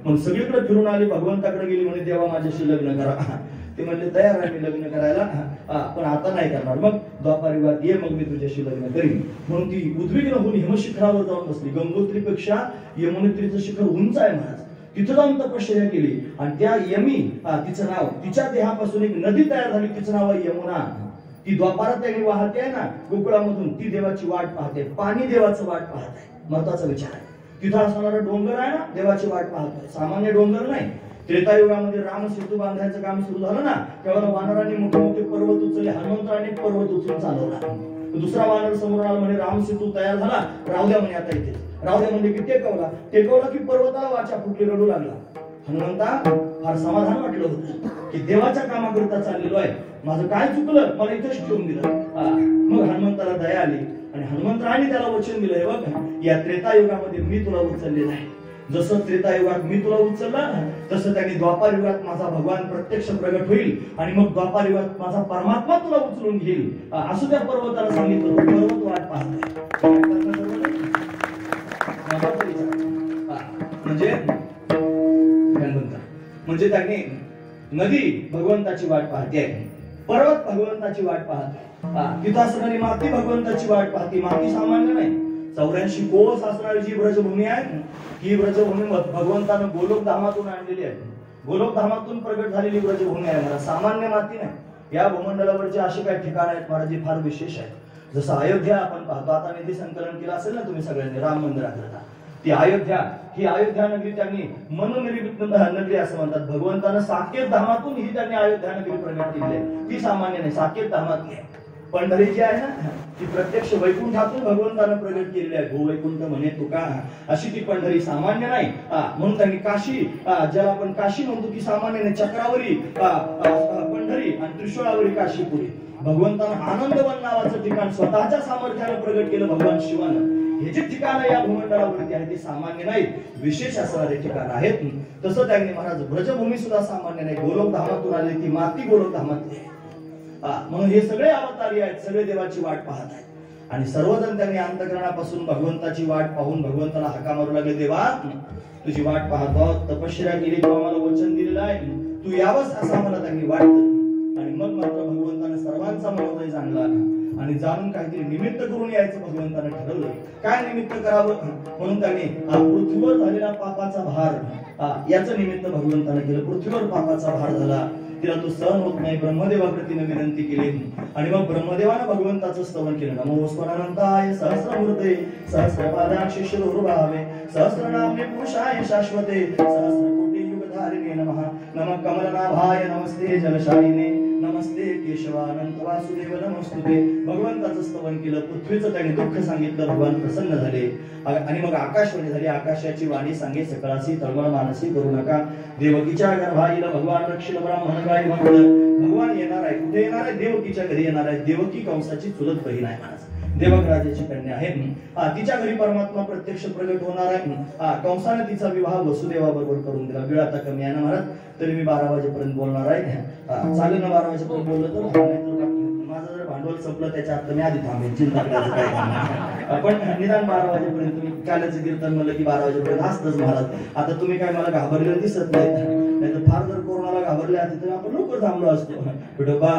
A: मग सगळीकडे फिरून आली, भगवंताकडे गेली, म्हणे देवा माझ्याशी लग्न करा. ते म्हणले तयार आहे मी लग्न करायला, पण आता नाही करणार. मग द्वापारयुगात ये, मग मी तुझ्याशी लग्न करीन. म्हणून ती उद्विग्न होऊन हिमशिखरावर जाऊन बसली. गंगोत्रीपेक्षा यमुनोत्रीचं शिखर उंच आहे महाराज. तिथं जाऊन तपश्चर्या केली आणि त्या यमी तिचं नाव, तिच्या देहापासून एक नदी तयार झाली, तिचं नाव आहे यमुना. ती द्वापारात त्यांनी वाहते आहे ना गोकुळामधून, ती देवाची वाट पाहते. पाणी देवाचं वाट पाहत आहे. महत्वाचा विचार आहे. तिथं असणारा डोंगर आहे ना, देवाची वाट पाहतोय. सामान्य डोंगर नाही. त्रेतायुगामध्ये राम सेतू बांधायचं काम सुरू झालं ना, तेव्हा वानरांनी मोठे मोठे पर्वत उचलले. हनुमंतराने पर्वत उचलून चालवला. दुसरा वानर समोर आला, म्हणे राम सेतू तयार झाला, राहू द्या म्हणे आता इथे. राहू द्या म्हणजे की टेकवला. टेकवला की पर्वताला वाचा फुटली, रडू लागला. हनुमंता फार समाधान वाटलं होतं की देवाच्या कामाकरिता चाललेलो आहे, माझं काय चुकलं, मला इथेच ठेवून दिलं. मग हनुमंताला दया आली आणि हनुमंतराने त्याला वचन दिलंय, बघ या त्रेतायुगामध्ये मी तुला उचललेलं आहे. जसं त्रेतायुगात मी तुला उचललं, तसं त्यांनी द्वापार युगात माझा भगवान प्रत्यक्ष प्रगट होईल आणि मग द्वापार युगात माझा परमात्मा तुला उचलून घेईल. असं त्या पर्वताला सांगितलं. पर्वत वाट पाहतोय. म्हणजे म्हणजे त्यांनी नदी भगवंताची वाट पाहते, पर्वत भगवंताची वाट पाहते, तिथं असणारी माती भगवंताची वाट पाहते. माती सामान्य नाही. चौऱ्याऐंशी कोस असणारी जी ब्रजभूमी आहे, ही ब्रजभूमी भगवंतानं गोलोक धामातून आणलेली आहे. गोलोक धामातून प्रगट झालेली ब्रजभूमी आहे मला, सामान्य माती नाही. या भूमंडलावरचे असे काही ठिकाण आहेत महाराज जे फार विशेष आहेत. जसं अयोध्या आपण पाहतो, आता निधी संकलन केलं असेल ना तुम्ही सगळ्यांनी राम मंदिराकरता. ती अयोध्या, ही अयोध्या नगरी त्यांनी मनोनिर्मित नगरी असं म्हणतात. भगवंतानं साकेत धामातून ही त्यांनी अयोध्या नगरी प्रगट केली आहे. ती सामान्य नाही, साकेत धामातली आहे. पंढरी जी आहे ना, ती प्रत्यक्ष वैकुंठातून भगवंतानं प्रगट केलेली आहे. भू वैकुंठ म्हणे तुका, अशी ती पंढरी सामान्य नाही. म्हणून त्यांनी काशी, ज्याला आपण काशी म्हणतो, ती सामान्य नाही. चक्रावरी पंढरी आणि त्रिशूळावरी काशीपुरी. भगवंतानं आनंदवन नावाचं ठिकाण स्वतःच्या सामर्थ्यानं प्रगट केलं भगवान शिवानं. हे जे ठिकाण या भूमंडळावरती आहे ते सामान्य नाही, विशेष असणारे ठिकाण आहेत. तसं त्यांनी महाराज ब्रजभूमी सुद्धा सामान्य नाही. गोलोक धामातून आली ती माती गोलोक धामातली आहे. म्हणून हे सगळे अवतारी आहेत, सगळे देवाची वाट पाहत आहेत. आणि सर्वजण त्यांनी अंतःकरणापासून भगवंताची वाट पाहून भगवंताला हाका मारू लागले, देवा तुझी वाट पाहतो, तपश्चर्या केली, तू आम्हाला वचन दिलेलं आहे, तू यावंस असं आम्हाला त्यांनी वाटतं. आणि मग मात्र भगवंताने सर्वांचा मनोदय जाणला आणि जाणून काहीतरी निमित्त करून यायचं भगवंताने ठरवलं. काय निमित्त करावं म्हणून त्यांनी पृथ्वीवर झालेला पापाचा भार याचं निमित्त भगवंताने केलं. पृथ्वीवर पापाचा भार झाला, तिला तो सहन होत नाही. ब्रह्मदेवाकडे विनंती केली आणि मग ब्रह्मदेवानं भगवंताचं स्तवन केलं. नमो स्वरानंताय सहस्रमूर्ते सहस्रपादाक्षी शिरोरुभावे सहस्रनामे पुरुषाय शाश्वते सहस्रकोटी युगधारिणे नमः. नमः कमलनाभाय नमस्ते जलशालिने नमस्ते केशवानंत वासुदेव नमस्तुते. भगवंताचं स्तवन केलं. पृथ्वीचं त्याने दुःख सांगितलं, भगवान प्रसन्न झाले. आणि मग आकाशवाणी झाली. आकाशाची वाणी सांगे सकळासी तळमळ मानसी करू नका. देवकीच्या गर्भाईला भगवान रक्षिल ब्राह्मण काय म्हटलं. भगवान येणार आहे. कुठे येणार आहे? देवकीच्या घरी येणार आहे. देवकी कंसाची चुलत बहीण आहे महाराज, देवक राजाची कन्या आहे. तिच्या घरी परमात्मा प्रत्यक्ष प्रगट होणार आहे. कंसाने तिचा विवाह वसुदेवाबरोबर करून दिला. वेळ आता कमी आहे ना महाराज, तरी मी बारा वाजेपर्यंत बोलणार आहे. चालेल ना बारा वाजेपर्यंत बोललं तर? माझं जर भांडवल संपलं त्याच्या अर्थ मी आधी थांबेन, चिंता करायचं काय. पण निदान बारा वाजेपर्यंत तुम्ही काल्याचं कीर्तन म्हणलं की बारा वाजेपर्यंत असतंच महाराज. आता तुम्ही काय मला घाबरलेलं दिसत नाही, नाही तर फार जर कोरोनाला घाबरले असते तर आपण लवकर थांबलो असतो. विठोबा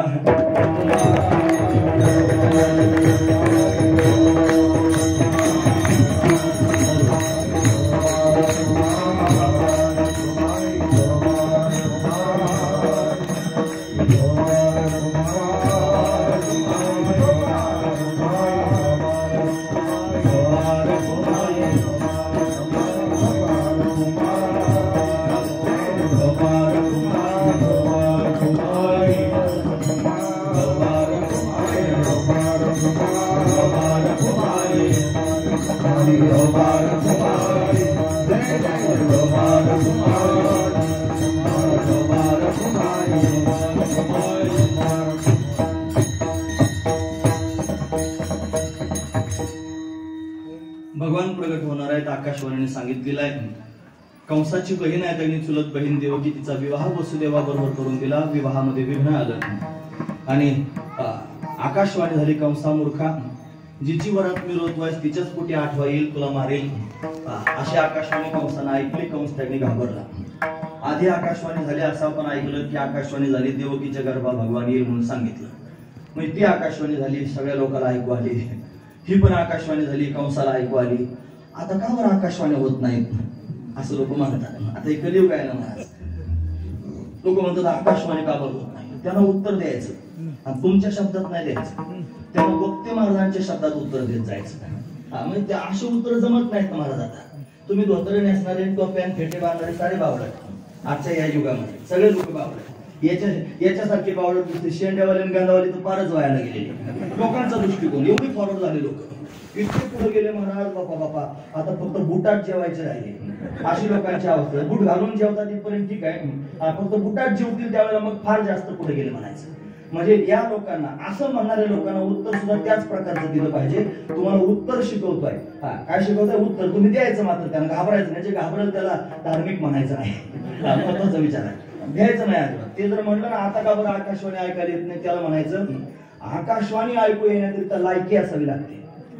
A: भगवान प्रगट होणार आहेत. आकाशवाणीने सांगितलेलं आहे. कंसाची बहीण आहे, त्यांनी चुलत बहीण देवकी, तिचा विवाह वसुदेवा बरोबर करून दिला. विवाहामध्ये विघ्न आलं आणि आकाशवाणी झाली कंसा मूर्खा, जिची वरात मी रोतवायस तिच्याच पोटी आठवा येईल तुला मारेल. अशी आकाशवाणी कंसानं ऐकली. कंस त्यांनी घाबरला. आधी आकाशवाणी झाली असं आपण ऐकलं की आकाशवाणी झाली देवकीच्या गर्भा भगवान येईल म्हणून सांगितलं. मग ती आकाशवाणी झाली, सगळ्या लोकांना ऐकू आली. ही पण आकाशवाणी झाली, कंसाला ऐकू आली. आता का बरं आकाशवाणी होत नाहीत असं लोक म्हणतात. आता हे कलियुग आहे ना महाराज. लोक म्हणतात आकाशवाणी का बरं होत नाही. त्यांना उत्तर द्यायचं आणि तुमच्या शब्दात नाही द्यायचं. त्यांना भक्ती महाराजांच्या शब्दात उत्तर देत जायचं. हा म्हणजे ते असे उत्तर जमत नाहीत महाराज. आता तुम्ही धोतरे नेसणारे, टोप्या फेटे बांधणारे सारे बावळट आजच्या या युगामध्ये सगळे लोक बावळट. याच्या याच्यासारखे बावळट दिसते शेंड्यावाले आणि गांधावाले तर फारच व्हायला गेलेले. लोकांचा दृष्टिकोन एवढी फॉरवर्ड झाले लोक. इतके पुढे गेले महाराज बापा बापा आता फक्त बुटात जेवायचे राहिले अशी लोकांची अवस्था. बूट घालून जेवतात इथपर्यंत ठीक आहे, फक्त बुटात जेवतील त्यावेळेला मग फार जास्त पुढे गेले म्हणायचं. म्हणजे या लोकांना असं म्हणणाऱ्या लोकांना उत्तर सुद्धा त्याच प्रकारचं दिलं पाहिजे. तुम्हाला उत्तर शिकवतोय, हा काय शिकवतोय उत्तर तुम्ही द्यायचं. मात्र त्यांना घाबरायचं नाही. जे घाबरेल त्याला धार्मिक म्हणायचं नाही. महत्वाचा विचार आहे, घ्यायचं नाही अजिबात. ते जर म्हणलं ना आता का बरं आकाशवाणी ऐकायला येत नाही, त्याला म्हणायचं आकाशवाणी ऐकू येण्याकरिता लायकी असावी लागते.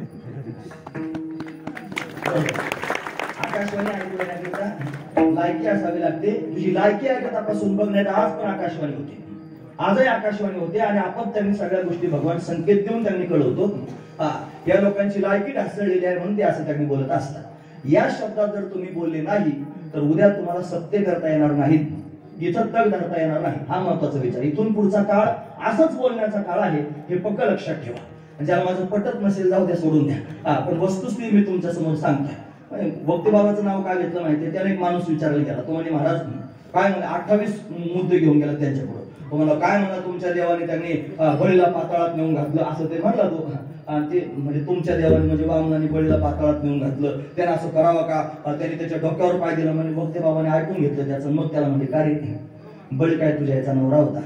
A: आकाशवाणी ऐकू येण्याकरिता लायकी असावी लागते. तुझी लायकी ऐकतापासून बघ, नाही तर आज पण आकाशवाणी होते, आजही आकाशवाणी होते. आणि आपण त्यांनी सगळ्या गोष्टी भगवान संकेत देऊन त्यांनी कळवतो. हा या लोकांची लायकी ढासळलेली आहे म्हणून ते असं त्यांनी बोलत असतात. या शब्दात जर तुम्ही बोलले नाही तर उद्या तुम्हाला सत्य करता येणार नाहीत, इथं तग धरता येणार नाही. हा महत्वाचा विचार. इथून पुढचा काळ असंच बोलण्याचा काळ आहे हे पक्क लक्षात ठेवा. ज्याला माझं पटत नसेल जाऊ द्या, सोडून द्या. हा पण वस्तुस्थिती मी तुमच्या समोर सांगतोय. भक्तीबाबाचं नाव काय घेतलं माहितीये? त्याने एक माणूस विचारला गेला. तो म्हणजे महाराज काय म्हणे अठ्ठावीस मुद्दे घेऊन गेला त्यांच्यापुढे. मला काय म्हणा तुमच्या देवाने त्यांनी बळीला पाताळात नेऊन घातलं असं ते म्हणला तो. आणि ते म्हणजे तुमच्या देवाने म्हणजे वामनाने बळीला पाताळात नेऊन घातलं, त्याने असं करावं का? त्याने त्याच्या डोक्यावर पाय दिला. म्हणजे भक्ती बाबाने ऐकून घेतलं त्याचं. मग त्याला म्हणजे का रे बळी काय तुझ्या याचा नवरा होता?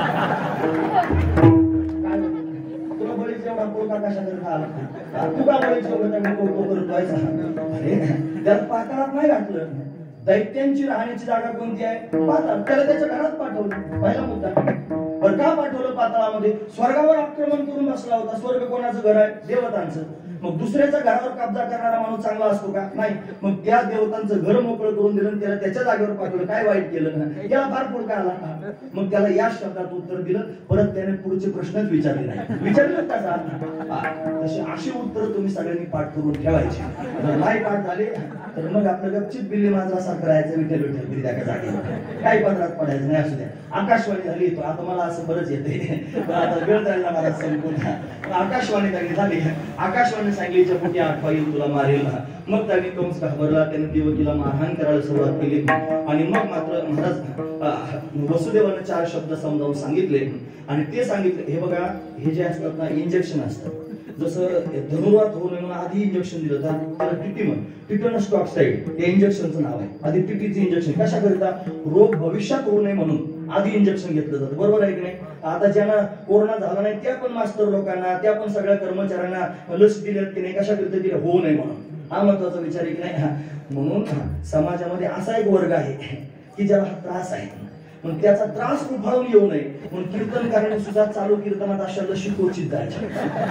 A: तुला बळीचा एवढा पोळका कशा करता आला? तू का बळीचा एवढं करतोय? अरे त्याला पाताळात नाही घातलं. दैत्यांची राहण्याची जागा कोणती आहे? पाताळ. त्याला त्याच्या घरात पाठवलं. पहिला मुद्दा. बरं का पाठवलं पाताळामध्ये? स्वर्गावर आक्रमण करून बसला होता. स्वर्ग कोणाचं घर आहे? देवतांचं. मग दुसऱ्याच्या घरावर कब्जा करणारा माणूस चांगला असतो का? नाही. मग त्या देवतांचं घर मोकळं करून दिलं, त्याला त्याच्या जागेवर पाठवलं. काय वाईट केलं? त्याला फार पुढका आला. मग त्याला या शब्दात उत्तर दिलं. परत त्याने पुढचे प्रश्नच विचारले नाही. विचारलं कसा? तसे अशी उत्तर तुम्ही सगळ्यांनी पाठ करून ठेवायची. जर नाही पाठ झाले तर मग आपलं गपचित बिल्ली मांजरा सारखं राहायचं. विठ्ठल विठ्ठल बिरी त्या जागे काही पदरात पडायचं नाही. असू द्या. आकाशवाणी झाली तो आता मला असं बरंच येते. आता वेळ जायला मला संपूर्ण आकाशवाणी त्यांनी झाली. आकाशवाणी सांगलीच्या पोटी आठवा येईल तुला मारेल. मग त्यांनी कंस घाबरला. त्याने देवकीला मारहाण करायला सुरुवात केली. आणि मग मात्र महाराज वसुदेवाने चार शब्द समजावून सांगितले. आणि ते सांगितले हे बघा हे जे असतात ना इंजेक्शन असतात. जसं धनुर्वात होऊ नये म्हणून आधी इंजेक्शन दिलं तर त्याला टिटीमन टिटनस टॉक्साइड हे इंजेक्शनचं नाव आहे. आधी टीटीचं इंजेक्शन कशा करता? रोग भविष्यात होऊ नये म्हणून आधी इंजेक्शन घेतलं जातं. बरोबर आहे की नाही? आता ज्यांना कोरोना झाला नाही त्या पण मास्टर लोकांना त्या पण सगळ्या कर्मचाऱ्यांना लस दिल्यात की नाही? कशा करता दिलं? होऊ नये म्हणून. हा महत्वाचा विचार आहे की नाही? म्हणून समाजामध्ये असा एक वर्ग आहे की ज्याला हा त्रास आहे. पण त्याचा त्रास उफाळून येऊ नये म्हणून कीर्तनकारांनी सुद्धा चालू कीर्तनात अशा लशी कोचित जायच्या.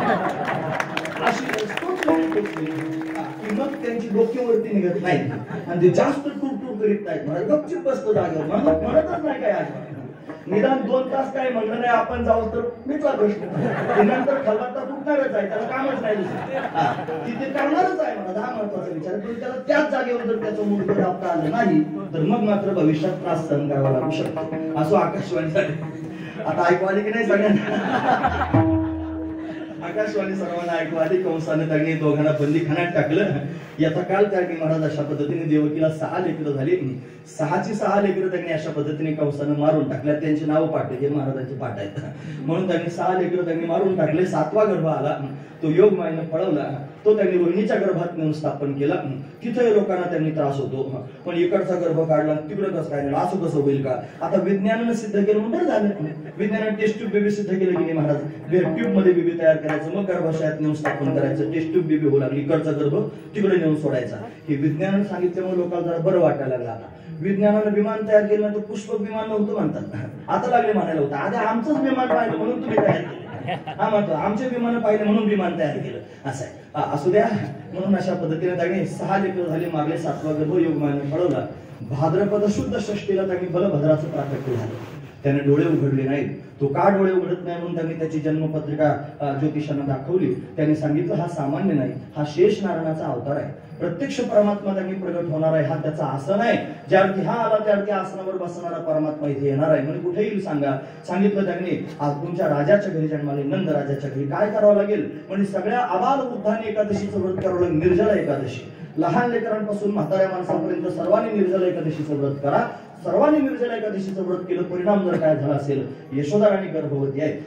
A: मग त्यांची डोक्यावरती निघत नाही आणि ते जास्त टूर करीत नाहीत. मला गपचिप बसतो जागेवर. म्हणतच नाही काय आज निदान दोन तास काय म्हणलं नाही आपण जाऊ तर मिटला प्रश्न. नंतर खलबत्ता तुटणारच आहे. त्याला कामच नाही तिथे करणारच आहे. मला दहा महत्वाचा विचार पण त्याला त्याच जागेवर जर त्याचं मूळ दाबता आलं नाही तर मग मात्र भविष्यात त्रास सहन करावा लागू शकतो. असो आकाशवाणी झाली. आता ऐकू आली की नाही सगळ्यांना? आकाशवाणी सर्वांना ऐकू आली. कंसाने त्यांनी दोघांना बंदीखान्यात टाकलं. याचा काळ त्यागी महाराज अशा पद्धतीने देवकीला सहा लेकरं झाली. सहाची सहा लेकरं त्यांनी अशा पद्धतीने कंसानं मारून टाकल्या. त्यांची नावं पाठ हे महाराजांचे पाठ आहेत म्हणून त्यांनी सहा लेकरं त्यांनी मारून टाकले. सातवा गर्भ आला. तो योग मायेनं पळवला. तो त्यांनी रोहिणीच्या गर्भात नेऊन स्थापन केला. तिथे लोकांना त्यांनी त्रास होतो. पण इकडचा गर्भ काढला तिकडे कसं काय नाही असं कसं होईल का? आता विज्ञानानं सिद्ध केलं म्हणून झालं. विज्ञानाने टेस्ट ट्यूब बेबी सिद्ध केलं की नाही महाराज? ट्यूब मध्ये बेबी तयार करायचं मग गर्भाशयात नेऊन स्थापन करायचं. टेस्ट ट्यूब बेबी होऊ लागली. इकडचा गर्भ तिकडे नेऊन सोडायचा. हे विज्ञानानं सांगितल्यामुळे लोकांना जरा बरं वाटायला लागलं. आता विज्ञानानं विमान तयार केलं तर पुष्पक विमान नव्हतं म्हणतात. आता लागले म्हणायला होतं आधी आमचंच विमान पाहिलं म्हणून तुम्ही तयार केलं. हा म्हणतो आमचे विमान पाहिले म्हणून विमान तयार केलं असं आहे. असू द्या. म्हणून अशा पद्धतीने त्यांनी सहा लेकर झाले, मागले सातवा गर्भ योगमाने पळवला. भाद्रपद शुद्ध षष्टीला त्यांनी बलभद्राचं प्राकट्य झालं. त्याने डोळे उघडले नाहीत. तो का डोळे उघडत नाही म्हणून त्यांनी त्याची जन्मपत्रिका ज्योतिषांना दाखवली. त्यांनी सांगितलं हा सामान्य नाही, हा शेष नारायणाचा अवतार आहे. प्रत्यक्ष परमात्मा त्यांनी प्रगट होणार आहे. हा त्याचा आसन आहे. ज्यावरती हा आला त्यावरती आसनावर बसणारा परमात्मा इथे येणार आहे. म्हणजे कुठे येईल सांगा. सांगितलं त्यांनी आज तुमच्या राजाच्या घरी जन्माले, नंद राजाच्या घरी. काय करावं लागेल म्हणजे सगळ्या आबाल वृद्धांनी एकादशीचं व्रत करावं लागेल. निर्जला एकादशी. लहान लेकरांपासून म्हाताऱ्या माणसांपर्यंत सर्वांनी निर्जला एकादशीचं व्रत करा. सर्वांनी निर्जला एकादशीचं व्रत केलं. परिणाम जर काय झाला असेल, यशोदा राणी गर्भवती आहे.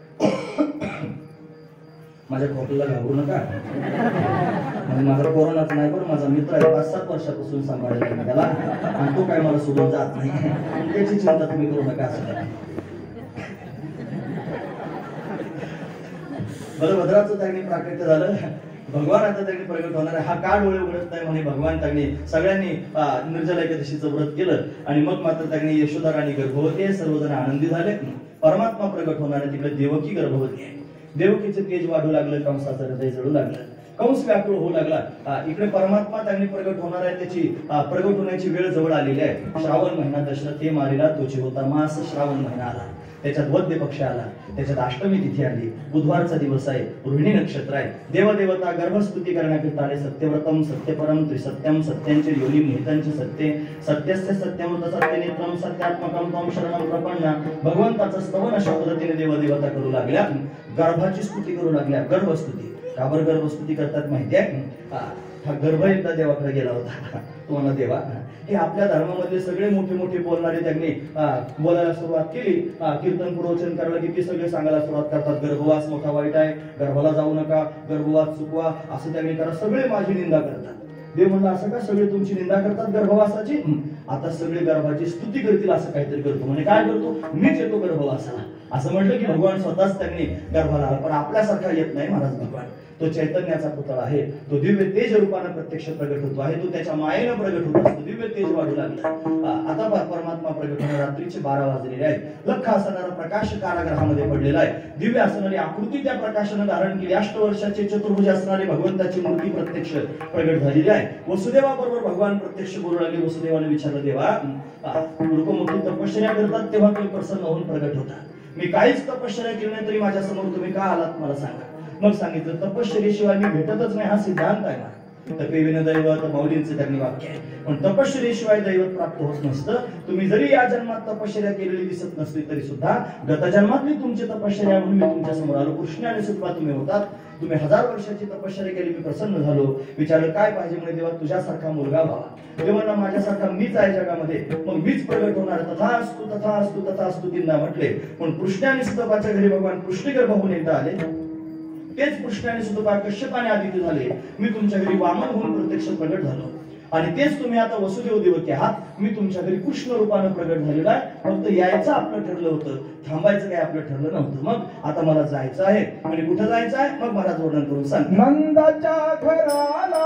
A: माझ्या खोकल्याला घाबरू नका. म्हणजे माझा कोरोनाचा नाही पण माझा मित्र आहे, पाच सात वर्षापासून सांभाळायला त्याला, आणि तो काय मला सोडून जात नाही. त्याची चिंता तुम्ही करू नका. असं बलभद्राचं त्यांनी प्राकट्य झालं. भगवान आता त्यांनी प्रगट होणार आहे. हा का डोळे उघडत नाही म्हणे भगवान त्यांनी सगळ्यांनी निर्जला एकादशीचं व्रत केलं. आणि मग मात्र त्यांनी यशोदा राणी गर्भवती आहे. सर्वजण आनंदी झाले. परमात्मा प्रगट होणार आहे. तिकडे देवकी गर्भवती आहे. देवकीचे तेज वाढू लागलं. कंसाचं हृदय जळू लागलं. कंस व्याकुळ होऊ लागला. इकडे परमात्मा त्यांनी प्रगट होणार आहे. त्याची प्रगट होण्याची वेळ जवळ आलेली आहे. श्रावण महिना दशरथ हे मारिला तोचे होता मास. श्रावण महिना आला. त्याच्यात वद्य पक्ष आला. त्याच्यात अष्टमी तिथी आली. बुधवारचा दिवस आहे. रोहिणी नक्षत्र आहे. देवदेवता गर्भस्तुती करण्याकरिता आले. सत्यव्रतम सत्यपरम त्रिसत्यम सत्यांचे योनी निहितांचे सत्य सत्यस्य सत्यमृत सत्यनेत्रम सत्यात्मकम त्वं शरणं प्रपन्ना. भगवंताचं स्तवन अशा पद्धतीने देवदेवता करू लागल्या. गर्भाची स्तुती करू लागल्या. गर्भस्तुती. काबर गर्भस्तुती करतात माहिती आहे. हा गर्भ एकदा देवाकडे गेला होता. तो म्हणा देवा, हे आपल्या धर्मामधले सगळे मोठे मोठे बोलणारे त्यांनी बोलायला सुरुवात केली. कीर्तन प्रवचन करायला की ते सगळे सांगायला सुरुवात करतात. गर्भवास मोठा वाईट आहे, गर्भाला जाऊ नका, गर्भवास चुकवा, असं त्यांनी करा. सगळे माझी निंदा करतात. देव म्हणला असं का सगळे तुमची निंदा करतात गर्भवासाची? आता सगळे गर्भाची स्तुती करतील असं काहीतरी करतो. म्हणजे काय करतो? मीच येतो गर्भवासाला असं म्हटलं की भगवान स्वतःच त्यांनी गर्भाला आला. पण आपल्यासारखा येत नाही महाराज भगवान. तो चैतन्याचा पुतळा आहे. तो दिव्य तेज रूपाने प्रत्यक्ष प्रगट होतो आहे. तो त्याच्या मायेनं प्रगट होत असतो. दिव्य तेज वाढू लागला. आता परमात्मा प्रगट होणार. रात्रीचे बारा वाजलेले आहेत. लख असणारा प्रकाश कारागृहामध्ये पडलेला आहे. दिव्य असणारी आकृती त्या प्रकाशानं धारण केली. अष्टवर्षाचे चतुर्भुज असणारी भगवंताची मूर्ती प्रत्यक्ष प्रगट झालेली आहे. वसुदेवा बरोबर भगवान प्रत्यक्ष बोलू लागले. वसुदेवाने विचारलं देवा, लोक मोठी तपश्चर्या करतात तेव्हा तुम्ही प्रसन्न होऊन प्रगट होता. मी काहीच तपश्चर्या केली नाही तरी माझ्या समोर तुम्ही का आलात मला सांगा. मग सांगितलं तपश्चर्येशिवाय मी भेटतच नाही. हा सिद्धांत आहे ना. तपेविन दैवत मौलींचे त्यांनी वाक्य आहे. पण तपश्चर्येशिवाय दैवत प्राप्त होत नसतं. तुम्ही जरी या जन्मात तपश्चर्या केलेली दिसत नसली तरी सुद्धा गत जन्मातली तुमची तपश्चर्या म्हणून मी तुमच्या समोर आलो. कृष्ण आणि सुद्धा तुम्ही होतात. तुम्ही हजार वर्षाची तपश्चर्या केली. मी प्रसन्न झालो. विचारलं काय पाहिजे म्हणजे देवा तुझ्यासारखा मुलगा व्हावा. देवांना माझ्यासारखा मीच आहे जगामध्ये. मग मीच प्रगट होणार. तथास्तु तथास्तु तथास्तु तीनदा म्हटले. पण कृष्ण आणि सुतपाच्या घरी भगवान कृष्ण गर्भ होऊन एकदा आले. तेच कृष्ण आणि सुतपा कश्यपाने आदित्य झाले. मी तुमच्या घरी वामन होऊन प्रत्यक्ष प्रगट झालो. आणि तेच तुम्ही आता वसुदेव देवकी आहात. मी तुमच्या घरी कृष्ण रूपानं प्रगट झालेला आहे. फक्त यायचं आपलं ठरलं होतं, थांबायचं काय आपलं ठरलं नव्हतं. मग आता मला जायचं आहे. आणि कुठं जायचं आहे मग महाराज वर्णन करून सांग.
B: नंदाच्या घराला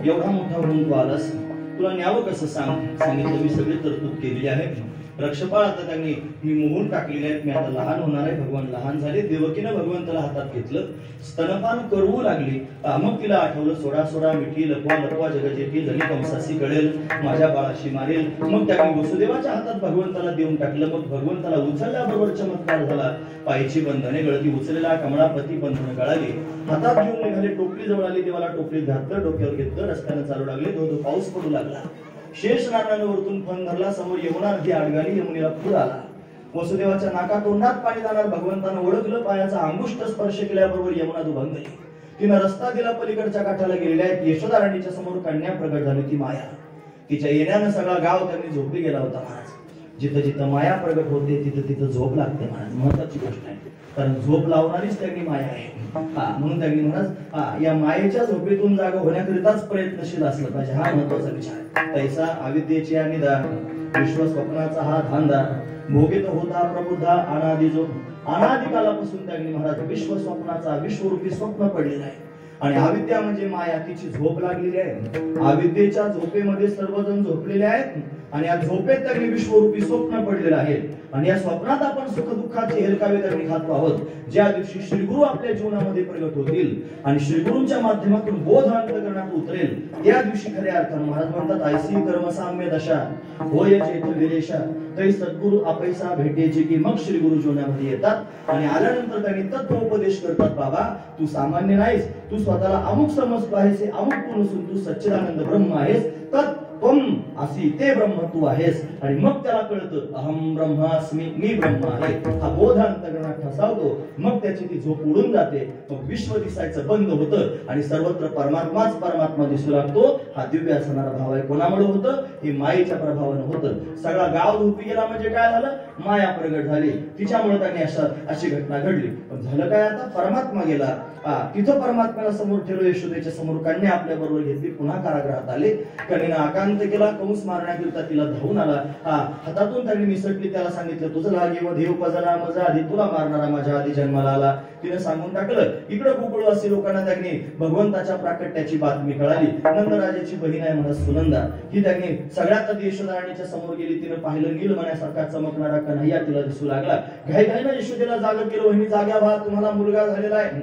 A: एवढा मोठा होऊन तू आलास, तुला न्यावं कसं सांग. सांगितलं मी सगळी तरतूद केलेली आहे. रक्षपाळ आता त्यांनी मी मोहून टाकलेले आहेत, मी आता लहान होणार आहे. भगवान लहान झाले. देवकीनं भगवंताला हातात घेतलं, स्तनपान करू लागली. मग तिला आठवलं, सोडा सोडा मिठी, लपवा लपवा जगजेठी, जणी कंसासी कळेल, माझ्या बाळाशी मारेल. मग त्यांनी वसुदेवाच्या हातात भगवंताला देऊन टाकलं. मग भगवंताला उचलल्याबरोबर चमत्कार झाला. पायची बंधने गळती, उचलेला कमळापती बंधनं गळाली. हातात घेऊन निघाले, टोपली जवळ आली, देवाला टोपलीत घातलं, डोक्यावर घेतलं, रस्त्यानं चालू लागले. धो धो पाऊस पडू लागला. शेष नारायण वरतून फण धरला. समोर यमुना नदी आडगाली, यमुनेला पूर आला. वसुदेवाच्या नाका तोंडात पाणी जाणार भगवंतानं ओळखलं. पायाचा अंगुष्ठ स्पर्श केल्याबरोबर यमुना दुभंगली. तिनं रस्ता दिला, पलीकडच्या काठाला गेलेल्या आहेत. यशोदा राणीच्या समोर कन्या प्रगट झाली, ती माया. तिच्या येण्यानं सगळा गाव त्यांनी झोपी गेला होता महाराज. जिथं जिथं माया प्रगट होते तिथं तिथं झोप लागते महाराज. महत्वाची गोष्ट आहे, कारण झोप लावणारीच त्यांनी माया आहे. हा म्हणून त्यांनी महाराज हा या मायेच्या झोपेतून जागा होण्याकरिताच प्रयत्नशील असलं पाहिजे. हा महत्वाचा विचार. तैसा अविद्येची निदान, विश्व स्वप्नाचा हा धांदा, भोगित होता प्रबुद्धा अनादि जो. अनादि कालापासून त्यांनी महाराज विश्व स्वप्नाचा विश्वरूपी स्वप्न पडलेला आहे. आणि अविद्या म्हणजे माया, तिची झोप लागलेली आहे. अविद्येच्या झोपेमध्ये सर्वजण झोपलेले आहेत आणि या झोपेत त्यांनी विश्वरूपी स्वप्न पडलेलं आहे. आणि या स्वप्नात आपण सुख दुःखाचे हेलकावे त्यांनी खातो आहोत. ज्या दिवशी श्रीगुरु आपल्या जीवनामध्ये प्रगट होतील आणि श्रीगुरूंच्या माध्यमातून बोध अंतःकरणात उतरेल, त्या दिवशी खऱ्या अर्थानं महाराज म्हणतात, ऐसी कर्मसाम्य दशा होय चेत विरेशा, तै सद्गुरु अपैसा भेटेची. की मग श्रीगुरु जीवनामध्ये येतात आणि आल्यानंतर त्यांनी तत्वोपदेश करतात. बाबा तू सामान्य नाहीस, तू स्वतःला अमुक समजतो आहेस, अमुक तू नसून तू सच्चिदानंद ब्रह्म आहेस. तत् त्वम असी ते ब्रह्म तू आहेस. आणि मग त्याला कळतं अहम ब्रह्मास्मी, मी ब्रह्म आहे. हा बोध अंतःकरणात ठसावतो. मग त्याची ती झोप उडून जाते. मग विश्व दिसायचं बंद होतं आणि सर्वत्र परमात्माच परमात्मा दिसू लागतो. हा दिव्य असणारा भाव आहे. कोणामुळे होतं? हे मायेच्या प्रभावानं होतं. सगळा गाव झोपी गेला म्हणजे काय झालं? माया प्रगट झाली. तिच्यामुळे त्यांनी अशा अशी घटना घडली. पण झालं काय? आता परमात्मा गेला. तिथं परमात्म्याला समोर ठेवलं. यशोदेच्या समोर कन्या आपल्या बरोबर घेतली. पुन्हा कारागृहात आले. कन्येनं आकांत केला, कंस मारण्याकरिता तिला धावून आला. हा हातातून त्यांनी निसटली. त्याला सांगितलं, तुझं लागे व देव पजला मजा आधी, तुला मारणारा माझ्या आधी जन्माला आला. तिने सांगून टाकलं. इकडं गोकुळवासी लोकांना त्यांनी भगवंताच्या प्राकट्याची बातमी कळाली. नंदराजाची बहीण आहे म्हणा सुनंदा, ही त्यांनी सगळ्यात आधी यशोदा राणीच्या समोर गेली. तिने पाहिलं नीलमण्यासारखा चमकणारा कन्हैया तिला दिसू लागला. घाई घाईनं यशोदेला जाग केलं, वहिनी जाग्या व्हा, तुम्हाला मुलगा झालेला आहे.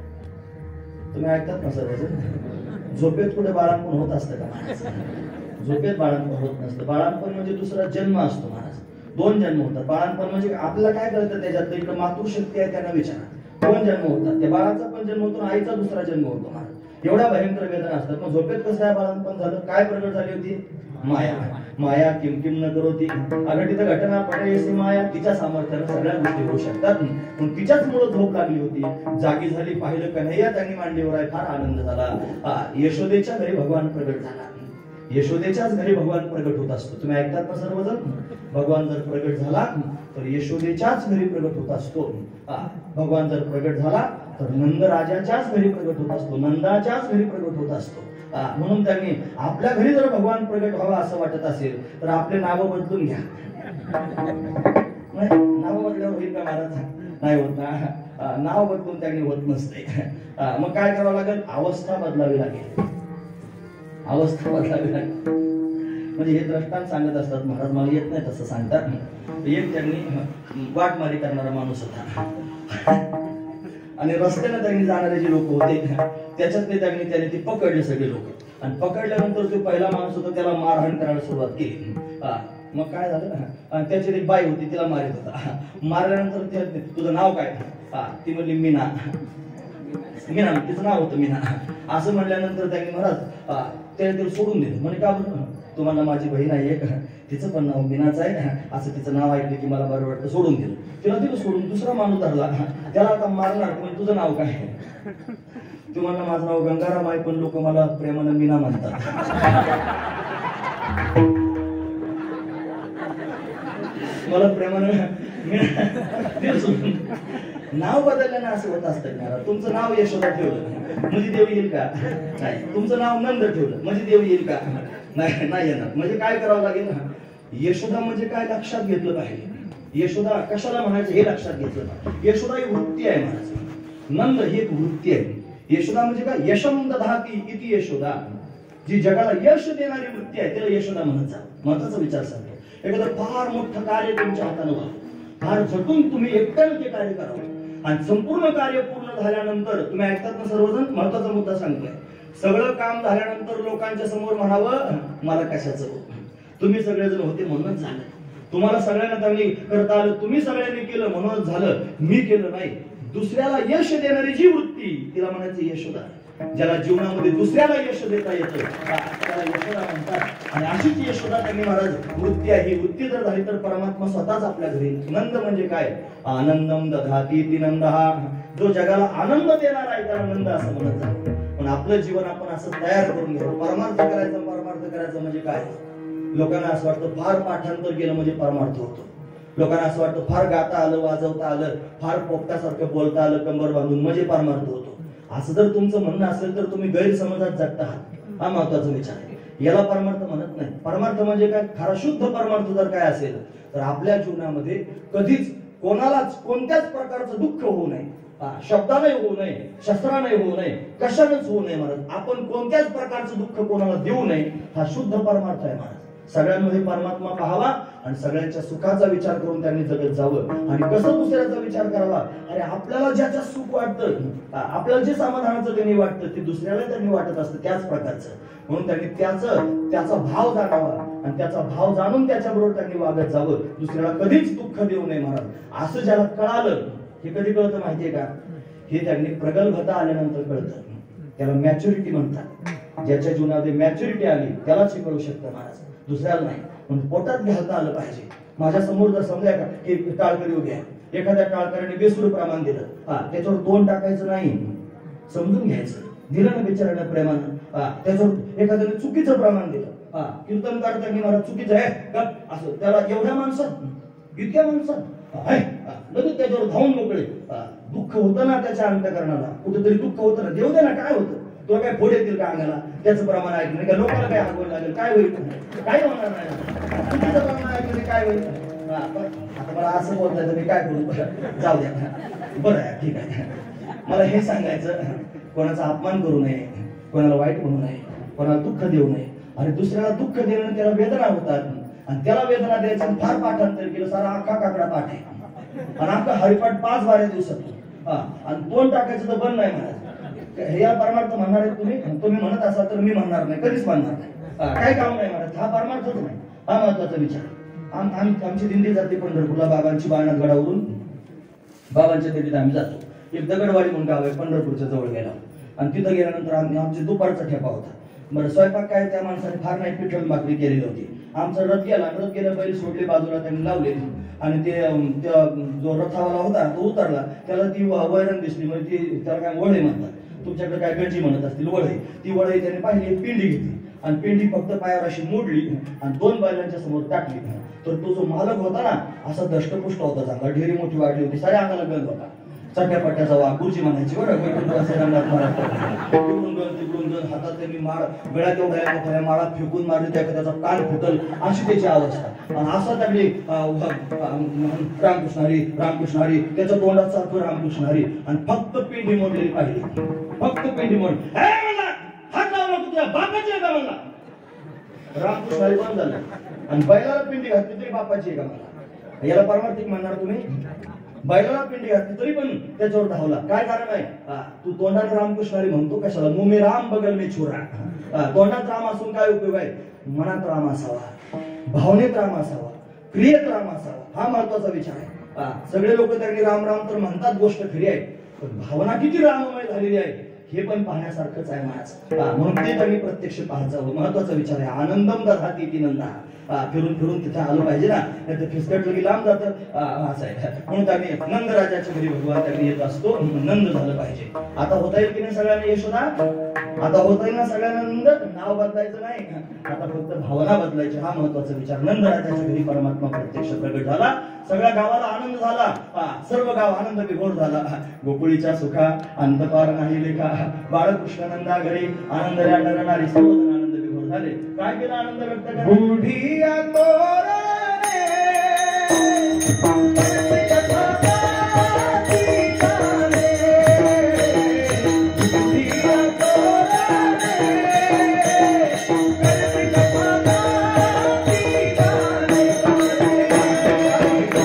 A: तुम्ही ऐकतात ना सर? झोपेत कुठे बाळांपण होत असतं का? झोपेत बाळांपण होत नसतं. बाळांपण म्हणजे दुसरा जन्म असतो महाराज. दोन जन्म होतात. बाळांपण म्हणजे आपल्याला काय कळतं त्याच्यात? इकडे मातृशक्ती आहे, त्यांना विचारा. दोन जन्म होतात. त्या बाळाचा पण जन्म होतो, आईचा दुसरा जन्म होतो महाराज. एवढ्या भयंकर वेदना असतात. मग झोपेत कसं काय बाळांपण झालं? काय प्रगट झाली होती? माया. माया किम किम न करोती. अगं तिथं घटना पडेसी माया. तिच्या सामर्थ्यानं सगळ्या गोष्टी होऊ शकतात. पण तिच्याच मुळे झोप लागली होती. जागी झाली, पाहिलं कन्हैया त्यांनी मांडीवर आहे. फार आनंद झाला. यशोदेच्या घरी भगवान प्रगट झाला. यशोदेच्याच घरी भगवान प्रगट होत असतो. तुम्ही ऐकतात ना सर्वजण? भगवान जर प्रगट झाला तर यशोदेच्याच घरी प्रगट होत असतो. भगवान जर प्रगट झाला तर नंद राजाच्याच घरी प्रगट होत असतो. नंदाच्याच घरी प्रगट होत असतो. म्हणून त्यांनी आपल्या घरी जर भगवान प्रगट व्हावा असं वाटत असेल तर आपले नाव बदलून घ्या. नाव बदल्यावर होईल का महाराज? नाही होत ना. नाव बदलून त्यांनी होत नसते. मग काय करावं लागेल? अवस्था बदलावी लागेल. अवस्था बदलावी लागेल. म्हणजे हे द्रष्टांत सांगत असतात महाराज, मला येत नाही तसं सांगतात. एक त्यांनी वाटमारी करणारा माणूस होता आणि रस्त्याने त्यांनी जाणारे जे लोक होते त्याच्यातले त्यांनी त्याने ते पकडले सगळे लोक. आणि पकडल्यानंतर जो पहिला माणूस होता त्याला मारहाण करायला सुरुवात केली. मग काय झालं? आणि त्याची एक बाई होती, तिला मारित होता. मारल्यानंतर तुझं नाव काय? ती म्हणली मीना. मीना तिचं नाव होतं मीना. असं म्हणल्यानंतर त्यांनी महाराज त्याने तिला सोडून दिलं. म्हणजे का बरं? तुम्हाला माझी बहीण आहे का, तिचं पण नाव मीनाच आहे, असं तिचं नाव ऐकलं की मला बरं वाटतं, सोडून दिलं. तिला दिलं सोडून. दुसरा माणूस धरला, त्याला आता मारणार. म्हणजे तुझं नाव काय? तुम्हाला माझं नाव गंगाराम आहे, पण लोक मला प्रेमानं मीना म्हणतात. मला प्रेमानं नाव बदलल्यानं असं होत असतं. तुमचं नाव यशोदा ठेवलं म्हणजे देव येईल का? नाही. तुमचं नाव नंद ठेवलं म्हणजे देव येईल का? नाही, नाही येणार. म्हणजे काय करावं लागेल? यशोदा म्हणजे काय लक्षात घेतलं पाहिजे. यशोदा कशाला म्हणायचं हे लक्षात घेतलं पाहिजे. यशोदा ही वृत्ती आहे महाराज. नंद ही एक वृत्ती आहे. यशोदा म्हणजे काय? यशम दधाती इति यशोदा. जी जगाला यश देणारी वृत्ती आहे तिला यशोदा म्हणत जा. महत्वाचा विचार सांगतो. एखादं फार मोठं कार्य तुमच्या हातानं व्हावं, फार झटून तुम्ही एकट्यानं ते कार्य करावं आणि संपूर्ण कार्य पूर्ण झाल्यानंतर तुम्ही ऐकतात ना सर्वजण, महत्वाचा मुद्दा सांगतोय. सगळं काम झाल्यानंतर लोकांच्या समोर म्हणावं मला कशाचं हो, तुम्ही सगळेजण होते म्हणूनच झालं. तुम्हाला सगळ्यांना त्यांनी करता आलं, तुम्ही सगळ्यांनी केलं म्हणूनच झालं, मी केलं नाही. दुसऱ्याला यश देणारी जी वृत्ती तिला म्हणायचं यशोदा. ज्याला जीवनामध्ये दुसऱ्याला यश देता येतं त्याला यशोदा म्हणतात. आणि अशीच यशोदा त्यांनी महाराज वृत्ती आहे. ही वृत्ती जर झाली तर परमात्मा स्वतःच आपल्या घरी. नंद म्हणजे काय? आनंदम दधाती ती नंद, हा जो जगाला आनंद देणार आहे त्याला नंद असं म्हणत जातो. पण आपलं जीवन आपण असं तयार करून घेतो. परमार्थ करायचं, परमार्थ करायचं म्हणजे काय? लोकांना असं वाटतं फार पाठांतर केलं म्हणजे परमार्थ होतो. लोकांना असं वाटतं फार गाता आलं, वाजवता आलं, फार पोपटासारखं बोलता आलं कंबर बांधून म्हणजे परमार्थ होतो. असं जर तुमचं म्हणणं असेल तर तुम्ही गैरसमजात जगता आहात. हा महत्वाचा विचार आहे. याला परमार्थ म्हणत नाही. परमार्थ म्हणजे काय? खरा शुद्ध परमार्थ जर काय असेल तर आपल्या जीवनामध्ये कधीच कोणालाच कोणत्याच प्रकारचं दुःख होऊ नये, शब्दाने होऊ नये, शस्त्राने होऊ नये, कशानेच होऊ नये महाराज. आपण कोणत्याच प्रकारचं दुःख कोणाला देऊ नये, हा शुद्ध परमार्थ आहे महाराज. सगळ्यांमध्ये परमात्मा पाहावा आणि सगळ्यांच्या सुखाचा विचार करून त्यांनी जगत जावं. आणि कसं दुसऱ्याचा विचार करावा? अरे आपल्याला ज्याच्या सुख वाटतं, आपल्याला जे समाधानाचं त्यांनी वाटतं ते दुसऱ्याला त्यांनी वाटत असतं त्याच प्रकारचं. म्हणून त्यांनी त्याचं त्याचा भाव जाणावा आणि त्याचा भाव जाणून त्याच्याबरोबर त्यांनी वागत जावं. दुसऱ्याला कधीच दुःख देऊ नये महाराज. असं ज्याला कळालं, हे कधी कळतं माहितीये का? हे त्यांनी प्रगल्भता आल्यानंतर कळतं. त्याला मॅच्युरिटी म्हणतात. ज्याच्या जीवनामध्ये मॅच्युरिटी आली त्यालाच हे कळू शकतं महाराज, दुसऱ्याला नाही. म्हणून पोटात घालता आलं पाहिजे. माझ्या समोर जर समजा का की टाळकरी उभी आहे, एखाद्या टाळकरीने बेसूर प्रमाण दिलं, हा त्याच्यावर दोन टाकायचं नाही, समजून घ्यायचं. दिलं ना बिचारानं प्रेमानं. हा त्याच्यावर एखाद्याने चुकीचं प्रमाण दिलं, हा कीर्तन करताना मला चुकीचं आहे का असं, त्याला एवढ्या माणसात इतक्या माणसात आहे लगेच त्याच्यावर धावून मोकळे. दुःख होतं ना त्याच्या अंतकरणाला, कुठेतरी दुःख होतं ना. देऊ दे ना, काय होतं? तुला काय फोड येतील का अंगाला? त्याचं प्रमाण ऐकलं नाही का? लोकांना काय आगवण लागेल? काय होईल? काय होणार नाही. चुकीचं प्रमाण ऐकलं काय होईल? आता मला असं बोलताय तर मी काय करू? जाऊ द्या, बरं आहे, ठीक आहे. मला हे सांगायचं, कोणाचा अपमान करू नये, कोणाला वाईट म्हणू नये, कोणाला दुःख देऊ नये. आणि दुसऱ्याला दुःख देणं त्याला वेदना होतात आणि त्याला वेदना द्यायचं फार पाठांतर केलं. सारा अख्खा काकडा पाठ आहे आणि अख्खा हरिपाठ पाच बारा दिवसात. हा आणि दोन टाकायचं तर बंद नाही महाराज. या परमार्थ म्हणणार आहे तुम्ही? तुम्ही म्हणत असाल तर मी म्हणणार नाही, कधीच म्हणणार नाही. काय काम नाही महाराज, हा परमार्थच नाही. हा महत्वाचा विचार. आमची दिंडी जाते पंढरपूरला बाबांची बाळनाथ गडावरून. बाबांच्या दिंडीत आम्ही जातो. एक दगडवाडी म्हणून गाव आहे, पंढरपूरच्या जवळ गेला आणि तिथं गेल्यानंतर आम्ही आमची दुपारचा ठेपा होता. बरं स्वयंपाक काय त्या माणसाने फार नाही पिठळ भाकरी केलेली होती. आमचा रथ गेला, रथ गेल्या बैल सोडले बाजूला त्यांनी लावले आणि ते जो रथावाला होता तो उतरला. त्याला ती वैरण दिसली, म्हणजे ती त्याला काय वळे म्हणतात, तुमच्याकडे काय गंजी म्हणत असतील, वळे. ती वळे त्याने पाहिली, एक पिंडी घेतली आणि पिंडी फक्त पायावर अशी मोडली आणि दोन बैलांच्या समोर टाकली. तर तो जो मालक होता ना असा दष्टपुष्ट होता, चांगला ढेरी मोठी वाढली होती, साऱ्या अंगाला गंज होता. चट्ट्यापट्ट्याचा वा गुरुजी म्हणायची बरं. तिकडून गण तिकडून गण, हातात त्यांनी माळ, गळ्यात एवढ्या मोठ्या माळा फेकून मारली, त्या त्याचा कान फुटल अशी त्याची अवस्था. आणि असा त्यांनी रामकृष्ण हरी रामकृष्ण हरी, त्याच्या तोंडात सारखं रामकृष्ण हरी आणि फक्त पिंडी मोडलेली पाहिली, फक्त पिंडी मोड. हात लावला तुझ्या बापाची का म्हणला, रामकृष्ण हरी बंद झाला. आणि बैलाला पिंडी घातली तरी बापाची आहे का मला? याला पारमार्थिक म्हणणार तुम्ही? बैलाला पिंडी घातली तरी पण त्याच्यावर धावला, काय कारण आहे? तू तोंडात रामकृष्ण हरी म्हणतो कशाला? मुमे राम बगल में छुरा. तोंडात राम असून काय उपयोग आहे? मनात राम असावा, भावनेत राम असावा, क्रियेत राम असावा. हा महत्वाचा विचार आहे. सगळे लोक त्यांनी राम राम तर म्हणतात, गोष्ट खरी आहे, पण भावना किती राममय झालेली आहे हे पण पाहण्यासारखंच आहे महाराज. म्हणून ते त्यांनी प्रत्यक्ष पाहत जावं, महत्वाचा विचार आहे. आनंदम दधाती ती नंदा. फिरून फिरून तिथे आलं पाहिजे ना, नाही तर फिसकटलं की लांब जातं असं आहे. म्हणून त्यांनी नंदराजाच्या घरी भगवान त्यांनी येत असतो, नंद झालं पाहिजे. आता होता येईल की नाही सगळ्यांना यशोदा? आता होता येईल ना सगळ्यांना नंद? नाव बदलायचं नाही, आता फक्त भावना बदलायची. हा महत्वाचा विचार. नंदराजाच्या घरी परमात्मा प्रत्यक्ष प्रगट झाला, सगळ्या गावाला आनंद झाला, सर्व गाव आनंद विभोर झाला. गोकुळीच्या सुखा अंतपार नाही लेखा, बाळकृष्णानंदा घरी आनंद रडणारी सर्वजण आनंद विभोर झाले. काय केलं आनंद व्यक्त करा?
B: बुढिया तोरणे
A: ¡Vamos!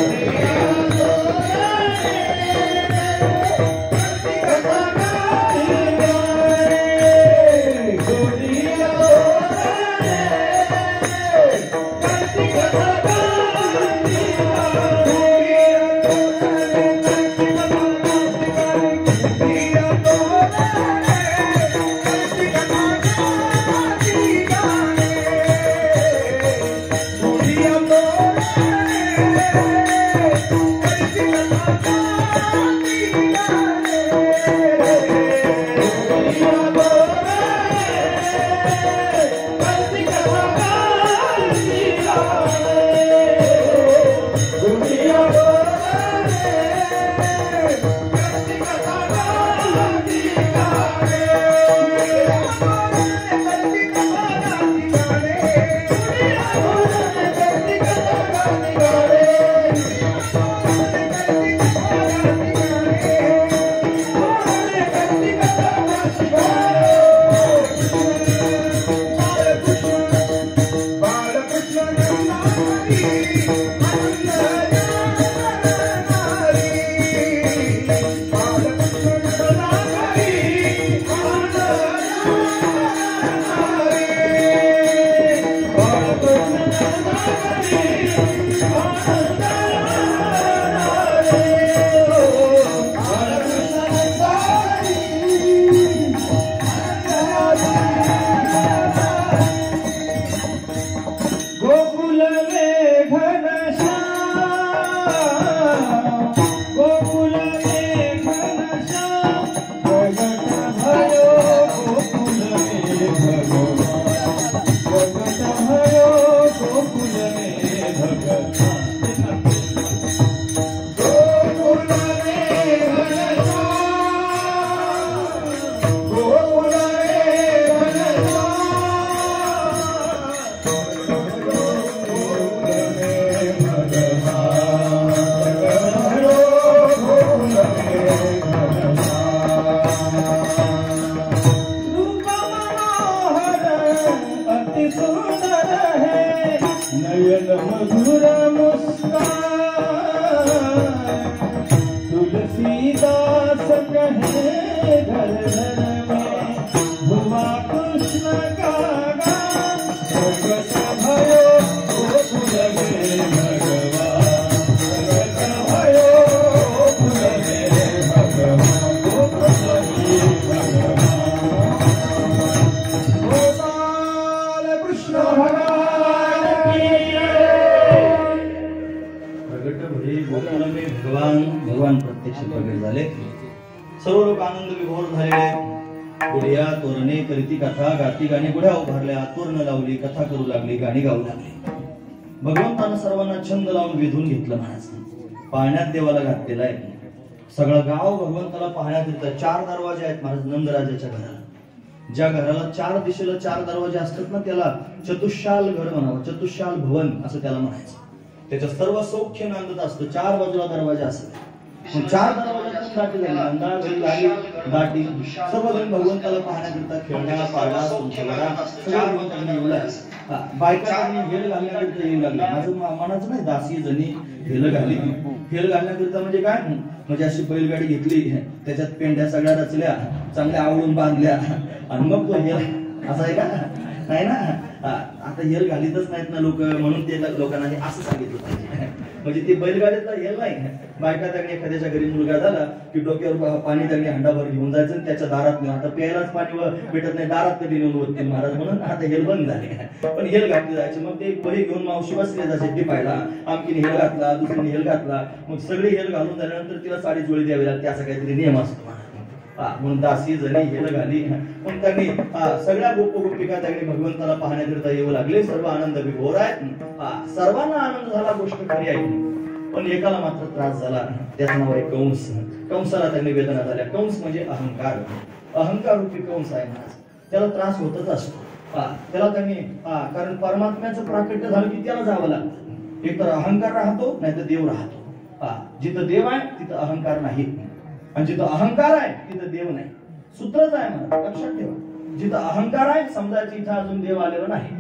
A: सर्व लोक आनंद विभोर झालेले। गुढिया तोरणे करीती कथा गाती गाणी गुढ्या उभारल्या, तोरण लावली, कथा करू लागली, गाणी गाऊ लागली। भगवंतानं सर्वांना छंद लावून विधून घेतलं महाराज। पाहण्यात देवाला घातलेला आहे। सगळं गाव भगवंताला पाहण्यात येतं। चार दरवाजे आहेत महाराज नंदराजाच्या घराला। ज्या घराला चार दिशेला चार दरवाजे असतात ना त्याला चतुष्शाल घर म्हणावं, चतुष्शाल भवन असं त्याला म्हणायचं। त्याचं सर्व सौख्य नांदत असतं। चार बाजूला दरवाजे असतात। चार दरवाजातून दाटी झाली, अंधा घरी गाडी दाटी सर्वजण भगवंताला पाहण्याकरिता खेळण्या पाळणा तुमच्याकडा सगळं भगवंतांनी येऊ लागले। बायकांनी हेल घालण्याकरिता येऊ लागले। माझं मनाचं नाही, दासी जणी हेल घाली। हेल घालण्याकरिता म्हणजे काय, म्हणजे अशी बैलगाडी घेतली, त्याच्यात पेंड्या सगळ्या रचल्या, चांगल्या आवडून बांधल्या आणि मग तो हेल असा आहे का नाही ना। आता हेल घालीतच नाहीत ना लोक, म्हणून ते लोकांना असं सांगितलं पाहिजे। म्हणजे ती बैलगाडीतला हेल नाही। बायका त्याकडे एखाद्याच्या घरी मुलगा झाला की डोक्यावर पाणी त्याकडे हंडाभर घेऊन जायचं आणि त्याच्या दारात नेऊन, आता प्यायलाच पाणी भेटत नाही, दारात कधी नेऊन होते महाराज, म्हणून आता हेल बंद झाले। पण हेल घातली जायचे। मग ते बळी घेऊन मावशी बसले जायचे ती पाहिला, आमकीने हेल घातला, दुसरीने हेल घातला, मग सगळी हेल घालून झाल्यानंतर तिला साडी जोडी द्यावी लागते, असा काहीतरी नियम असतो। म्हणून दासी जणी हेल घाली। पण त्यांनी सगळ्या गोप गोपिका त्यांनी भगवंताला पाहण्याकरिता येऊ लागले। सर्व आनंद विभोर आहे। सर्वांना आनंद झाला, गोष्ट खरी आहे। पण एकाला मात्र त्रास झाला, त्याचं नाव आहे कंस। कंसाला त्यांनी वेदना झाल्या। कंस म्हणजे अहंकार, अहंकार रूपी कंस आहे महाराज। त्याला त्रास होतच असतो। त्याला त्यांनी कारण परमात्म्याचं प्राकट्य झालं की त्याला जावं लागतं। एक तर अहंकार राहतो, नाही तर देव राहतो। जिथं देव आहे तिथं अहंकार नाही, आणि जिथं अहंकार आहे तिथं देव नाही। सूत्रच आहे मला, लक्षात ठेवा। जिथं अहंकार आहे समजायचं इथं अजून देव आलेला नाही।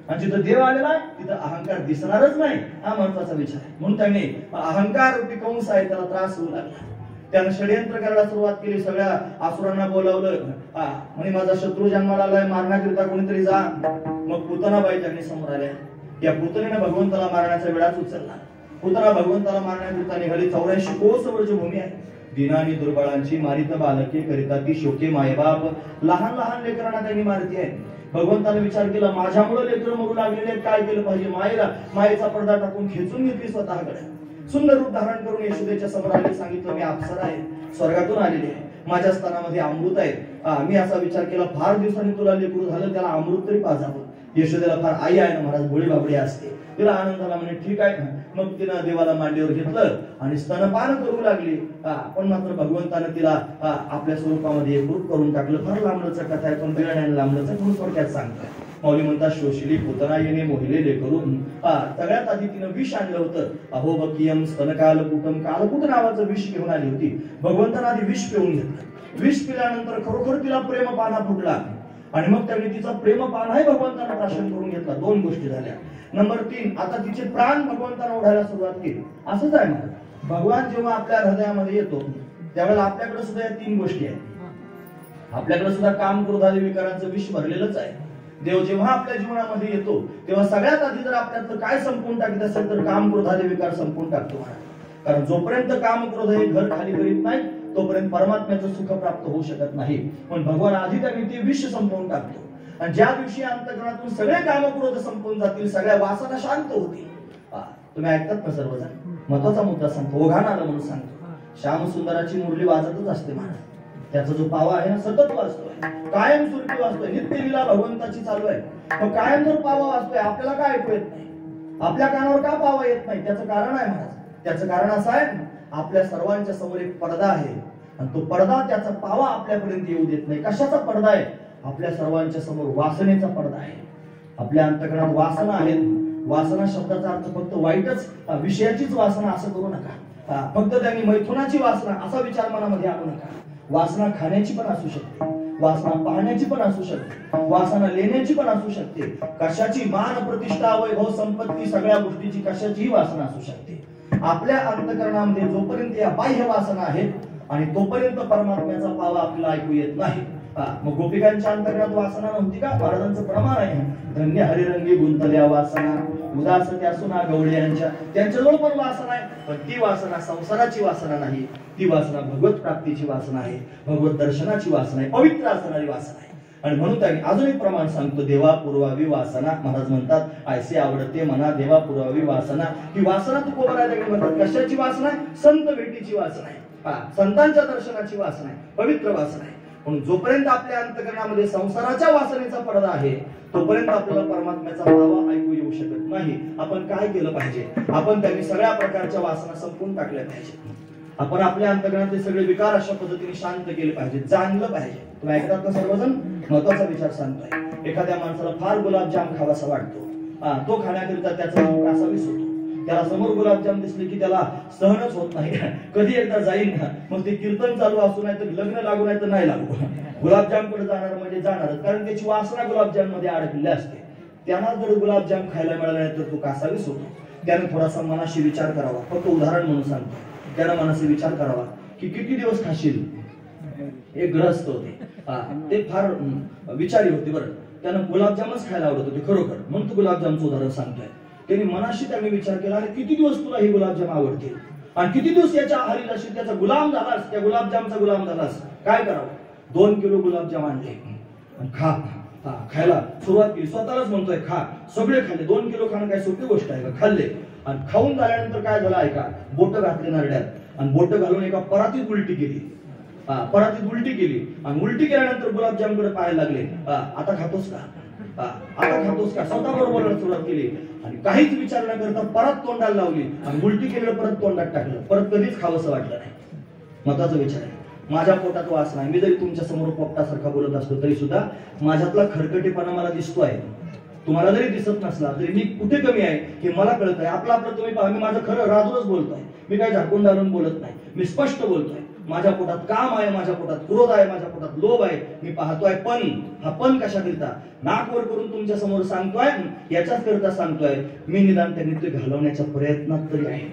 A: आणि जिथं देव आलेला आहे तिथं अहंकार दिसणारच नाही, हा महत्वाचा विचार आहे. म्हणून त्यांनी अहंकार रूपी कंस आहे त्याला त्रास होऊ लागला. त्यानं षडयंत्र करायला सुरुवात केली. सगळ्या असुरांना बोलावलं, म्हणे माझा शत्रू जन्माला आलाय, मारण्याकरिता कोणीतरी जा. मग पूतनाबाई त्यांनी समोर आल्या. या पूतनेनं भगवंताला मारण्याचा वेळाच उचलला. पूतना भगवंताला मारण्याकरिता निघाली. चौऱ्याऐंशी कोस वर्ष भूमी आहे. दिनानी दुर्बळांची मारित बालके करिता ती शोके मायबाप. लहान लहान लेकरांना त्यांनी मारती आहे. भगवंताने विचार केला माझ्यामुळे लेकरं मरू लागलेले आहेत, काय केलं पाहिजे. मायेला मायेचा पडदा टाकून खेचून घेतली स्वतःकडे. सुंदर रूप धारण करून यशोदेच्या समोर आले. सांगितलं मी अप्सरा आहे, स्वर्गातून आलेली आहे, माझ्या स्तनामध्ये अमृत आहे. मी असा विचार केला फार दिवसांनी तुला लेकरू झालं, त्याला अमृत तरी पाजावं. यशोदेला फार आई आहे ना महाराज, भोळी बाबडी असते. तिला आनंद झाला, म्हणे ठीक आहे. मग तिनं देवाला मांडीवर घेतलं आणि स्तनपान करू लागली. पण मात्र भगवंतानं तिला आपल्या स्वरूपामध्ये एकरूप करून टाकलं. फार लांबलंच कथा आहे, पण वेळ नाही लांबलंच म्हणून थोडक्यात सांगतोय. मौली म्हणतात शोषिली पूतना येणे मोहिले लेकरून. सगळ्यात आधी तिनं विष आणलं होतं. अहो बकियम स्तनकालकुटम. कालकुट नावाचं विष घेऊन आली होती. भगवंतानं आधी विष पिऊन घेतलं. विष पिल्यानंतर खरोखर तिला प्रेम पाना फुटला आणि मग त्यांनी तिचा प्रेम पानाही भगवंतानं प्राशन करून घेतला. दोन गोष्टी झाल्या. नंबर तीन, आता तिचे प्राण भगवंतानं ओढायला सुरुवात केली. असंच आहे ना, भगवान जेव्हा आपल्या हृदयामध्ये येतो त्यावेळेला आपल्याकडे सुद्धा या तीन गोष्टी आहेत. आपल्याकडे सुद्धा काम क्रोधादी विकारांचं विष भरलेलंच आहे. देव जेव्हा आपल्या जीवनामध्ये येतो तेव्हा सगळ्यात आधी जर आपल्यातलं काय संपून टाकत असेल तर काम क्रोधादी विकार संपून टाकतो. कारण जोपर्यंत काम क्रोध हे घर खाली करीत नाही तोपर्यंत परमात्म्याचं सुख प्राप्त होऊ शकत नाही. पण भगवान आधी त्यांनी ते विष संपवून टाकतो. आणि ज्या दिवशी अंतःकरणातून सगळे कामक्रोध संपून जातील, सगळ्या वासना शांत होतील. तुम्ही ऐकतात ना सर्वजण? महत्वाचा मुद्दा सांगतो, ओघान आलं म्हणून सांगतो. श्याम सुंदराची मुरली वाजतच असते महाराज. त्याचा जो पावा आहे ना सतत वाजतोय, कायम सुरती वाजतोय, नित्य लीला भगवंताची चालू आहे. मग कायम जर पावा वाजतोय आपल्याला काय ऐकू येत नाही, आपल्या कानावर का पावा येत नाही? त्याचं कारण आहे महाराज. त्याचं कारण असं आहे आपल्या सर्वांच्या समोर एक पडदा आहे आणि तो पडदा त्याचा पावा आपल्यापर्यंत येऊ देत नाही. कशाचा पडदा आहे? आपल्या सर्वांच्या समोर वासनेचा पडदा आहे. आपल्या अंतःकरणात वासना आहेत. वासना शब्दाचा अर्थ फक्त वाईटच विषयाचीच वासना असं करू नका. फक्त त्यांनी मैथुनाची वासना असा विचार मनामध्ये आणू नका. वासना खाण्याची पण असू शकते, वासना पाहण्याची पण असू शकते, वासना लेण्याची पण असू शकते. कशाची? मान प्रतिष्ठा वैभव संपत्ती सगळ्या गोष्टीची कशाचीही वासना असू शकते. आपल्या अंतःकरणामध्ये जोपर्यंत या बाह्य वासना आहेत आणि तोपर्यंत परमात्म्याचा पावा आपल्याला ऐकू येत नाही. मग गोपिकांच्या अंतर्गत वासना नव्हती का? महाराजांचं प्रमाण आहे, धन्य हरिरंगी गुंतल्या वासना उदास त्या सुना गवळ्यांच्या. त्यांच्याजवळ पण वासना आहे, पण ती वासना संसाराची वासना नाही. ती वासना भगवत प्राप्तीची वासना आहे, भगवत दर्शनाची वासना आहे, पवित्र असणारी वासना आहे. आणि म्हणून त्यांनी अजून एक प्रमाण सांगतो, देवा पुरवावी वासना. महाराज म्हणतात ऐसे आवडते मना देवा पुरवावी वासना. ही वासना तू कोबरायला म्हणतात कशाची वासना आहे? संत भेटीची वासना आहे, संतांच्या दर्शनाची वासना आहे, पवित्र वासना आहे. म्हणून जोपर्यंत आपल्या अंतःकरणामध्ये संसाराच्या वासनेचा पडदा आहे तोपर्यंत आपल्याला परमात्म्याचा पावा ऐकू येऊ शकत नाही. आपण काय केलं पाहिजे? आपण त्यांनी सगळ्या प्रकारच्या वासना संपून टाकल्या पाहिजे. आपण आपल्या अंतःकरणातले सगळे विकार अशा पद्धतीने शांत केले पाहिजे, जाणलं पाहिजे. तुम्ही ऐकतात ना सर्वजण? महत्वाचा विचार सांगतोय. एखाद्या माणसाला फार गुलाबजाम खावासा वाटतो, तो खाण्याकरिता त्याचा जीव कासावीस होतो. त्याला समोर गुलाबजाम दिसले की त्याला सहनच होत नाही. कधी एकदा जाईल ना, मग ते कीर्तन चालू असू नाही तर लग्न लागू नाही तर नाही लागू, गुलाबजाम कडे जाणार म्हणजे जाणारच. कारण त्याची वासना गुलाबजाम मध्ये अडकलेली असते. त्यांना जर गुलाबजाम खायला मिळाला नाही तर तो कासावीस होतो. त्याने थोडासा मनाशी विचार करावा. फक्त उदाहरण म्हणून सांगतो, त्यानं मनाशी विचार करावा की किती दिवस खाशील. एक ग्रहस्थ होते, ते फार विचारी होते. बरं, त्यानं गुलाबजामच खायला आवडत होते खरोखर, म्हणून तो गुलाबजामचं उदाहरण सांगतोय. त्यांनी मनाशी त्यांनी विचार केला, अरे किती दिवस तुला ही गुलाबजाम आवडतील आणि किती दिवस याच्या आहारी जाशील, त्याचा गुलाम झालास, त्या गुलाबजामचा गुलाम झालास. काय करावं? दोन किलो गुलाबजाम आणले आणि खा. खायला सुरुवात केली. स्वतःलाच म्हणतोय खा. सगळे खाल्ले. दोन किलो खाणं काय सोपी गोष्ट आहे का? खाल्ले आणि खाऊन झाल्यानंतर काय झालं ऐका, बोट घातले नरड्यात आणि बोट घालून एका परातीत उलटी केली. परातीत उलटी केली आणि उलटी केल्यानंतर गुलाबजाम कडे पाहायला लागले. आता खातोस का? आता खातोस का? स्वतःबरोबर बोलायला सुरुवात केली आणि काहीच विचार न करता परत तोंडाला लावली आणि उलटी केलेलं परत तोंडात टाकलं. परत कधीच खावंसं वाटलं नाही. महत्वाचा विचार आहे. माझ्या पोटात वास नाही. मी जरी तुमच्या समोर पोपटासारखा बोलत असतो तरी सुद्धा माझ्यातला खरकटेपणा मला दिसतोय. तुम्हाला जरी दिसत नसला तरी मी कुठे कमी आहे हे मला कळत आहे. आपलं आपलं तुम्ही पहा, मी माझं खरं राजूरच बोलतोय. मी काय झाकून घालून बोलत नाही, मी स्पष्ट बोलतोय. माझ्या पोटात काम आहे, माझ्या पोटात क्रोध आहे, माझ्या पोटात लोभ आहे. मी पाहतोय पण हा पण कशाकरिता नाक वर करून तुमच्या समोर सांगतोय, याच्याच करता सांगतोय. मी निदान त्यांनी ते घालवण्याच्या प्रयत्नात तरी आहे,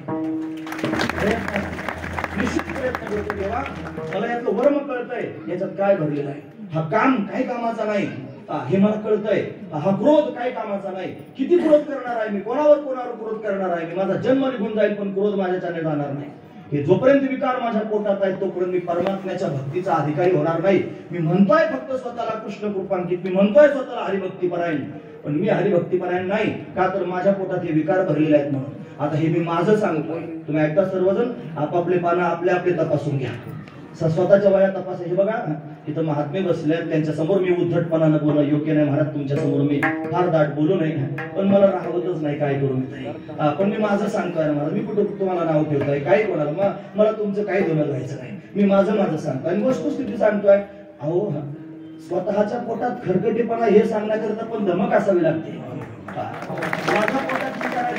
A: निश्चित प्रयत्न करतो. तेव्हा मला यातलं वर्म कळतंय, याच्यात काय भरलेलं आहे. हा काम काही कामाचा नाही हे मला कळतंय. हा क्रोध काही कामाचा नाही. किती क्रोध करणार आहे मी, कोणावर कोणावर क्रोध करणार आहे मी. माझा जन्म निघून जाईल पण क्रोध माझ्याच्याने जाणार नाही. हे जोपर्यंत विकार माझ्या पोटात आहे तोपर्यंत मी परमात्म्याच्या भक्तीचा अधिकारी होणार नाही. मी म्हणतोय फक्त स्वतःला कृष्ण कृपांकित, मी म्हणतोय स्वतःला हरिभक्तीपरायण, पण मी हरिभक्तीपरायण नाही. का तर माझ्या पोटात हे विकार भरलेले आहेत म्हणून. आता हे मी माझं सांगतोय, तुम्ही ऐकता सर्वजण आपापले पानं आपले आपले तपासून घ्या. स्वतःच्या वया तपासा. हे बघा इथं महात्मे बसले आहेत, त्यांच्या समोर मी उद्धटपणानं बोलणं योग्य नाही महाराज. तुमच्या समोर मी फार दाट बोलू नये, पण मला राहवतच नाही, काय करू मी. पण मी माझं सांगतोय ना महाराज, मी कुठं तुम्हाला नाव ठेवतोय काय कोणाला, मला तुमचं काही दोन व्हायचं नाही. मी माझं माझं सांगतोय आणि वस्तुस्थिती सांगतोय. अहो स्वतःच्या पोटात खरकटेपणा हे सांगण्याकरता पण धमक असावी लागते. माझ्या पोटात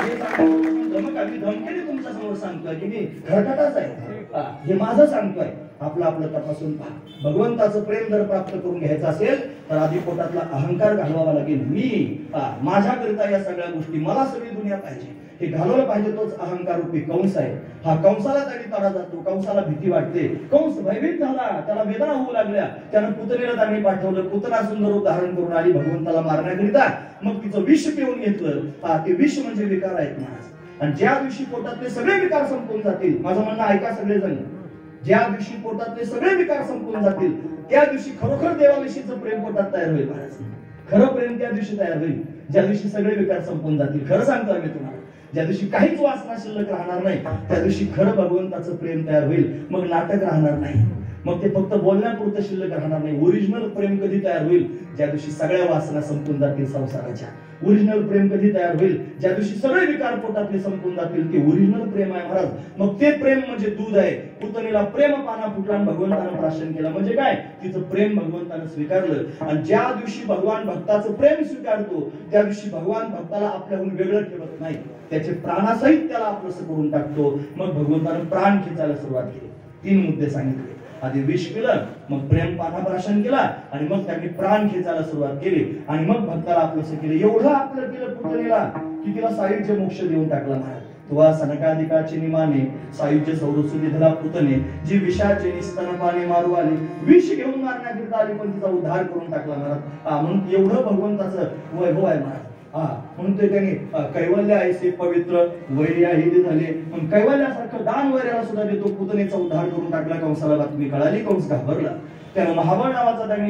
A: धमक आम्ही धमकेने तुमच्या समोर सांगतोय की मी खरकटाच आहे, हे माझं सांगतोय. आपलं आपलं तपासून पहा. भगवंताचं प्रेम जर प्राप्त करून घ्यायचं असेल तर आधी पोटातला अहंकार घालवावा लागेल. मी माझ्याकरिता या सगळ्या गोष्टी, मला सगळी दुनिया पाहिजे हे घालवलं पाहिजे. तोच अहंकार रूपी कंस आहे. हा कंसाला त्यांनी तडा जातो, कंसाला भीती वाटते. कंस भयभीत झाला, त्याला वेदना होऊ लागल्या. त्यानं पुतणीला त्यांनी पाठवलं. पुतना सुंदर रूप धारण करून आली भगवंताला मारण्याकरिता. मग तिचं विष पिऊन घेतलं. ते विष म्हणजे विकार आहेत महाराज. आणि ज्या दिवशी पोटातले सगळे विकार संपून जातील, माझं म्हणणं ऐका सगळेजण, ज्या दिवशी पोटातले सगळे विकार संपून जातील त्या दिवशी खरोखर देवाविषयीचं प्रेम पोटात तयार होईल महाराज. खरं प्रेम त्या दिवशी तयार होईल ज्या दिवशी सगळे विकार संपून जातील. खरं सांगतोय मी तुम्हाला, ज्या दिवशी काहीच वासना शिल्लक राहणार नाही त्या दिवशी खरं भगवंताचं प्रेम तयार होईल. मग नाटक राहणार नाही, मग ते फक्त बोलण्यापुरतं शिल्लक राहणार नाही. ओरिजिनल प्रेम कधी तयार होईल, ज्या दिवशी सगळ्या वासना संपून जातील संसाराच्या. ओरिजिनल प्रेम कधी तयार होईल, ज्या दिवशी सगळे विकार पोटातले संपून जातील. ते ओरिजिनल प्रेम आहे महाराज. मग ते प्रेम म्हणजे दूध आहे. पुतणीला प्रेम पाना फुटला आणि भगवंतानं प्राशन केलं. म्हणजे काय, तिचं प्रेम भगवंतानं स्वीकारलं. आणि ज्या दिवशी भगवान भक्ताचं प्रेम स्वीकारतो त्या दिवशी भगवान भक्ताला आपल्याहून वेगळं ठेवत नाही, त्याचे प्राणासहित त्याला आपलंसं करून टाकतो. मग भगवंतानं प्राण खेचायला सुरुवात केली. तीन मुद्दे सांगितले. आधी विष पिलं, मग प्रेम पानाप्राशन केला आणि मग त्यांनी प्राण खेचायला सुरुवात केली आणि मग भक्ताला आपलंसं केलं. एवढं आपलं केलं पुतणीला की तिला सायुज्य मोक्ष देऊन टाकला महाराज. तुवा सनकाधिकाची निमाने सायुज्य सौरसु निधला पुतणे, जी विषाचे स्तनपाने मारू आली. विष घेऊन मारण्याकरिता आली पण तिचा उद्धार करून टाकला महाराज. म्हणून एवढं भगवंताचं वैभव आहे महाराज. हा म्हणून ते त्यांनी कैवल्य ऐसे पवित्र वैर्या हे झाले. पण कैवल्यासारखं दान वैर्याला सुद्धा देतो. पुतणेचा उद्धार करून टाकला. कंसाला बातमी कळाली, कंस घाबरला. त्यानं महाबळ नावाचा त्यांनी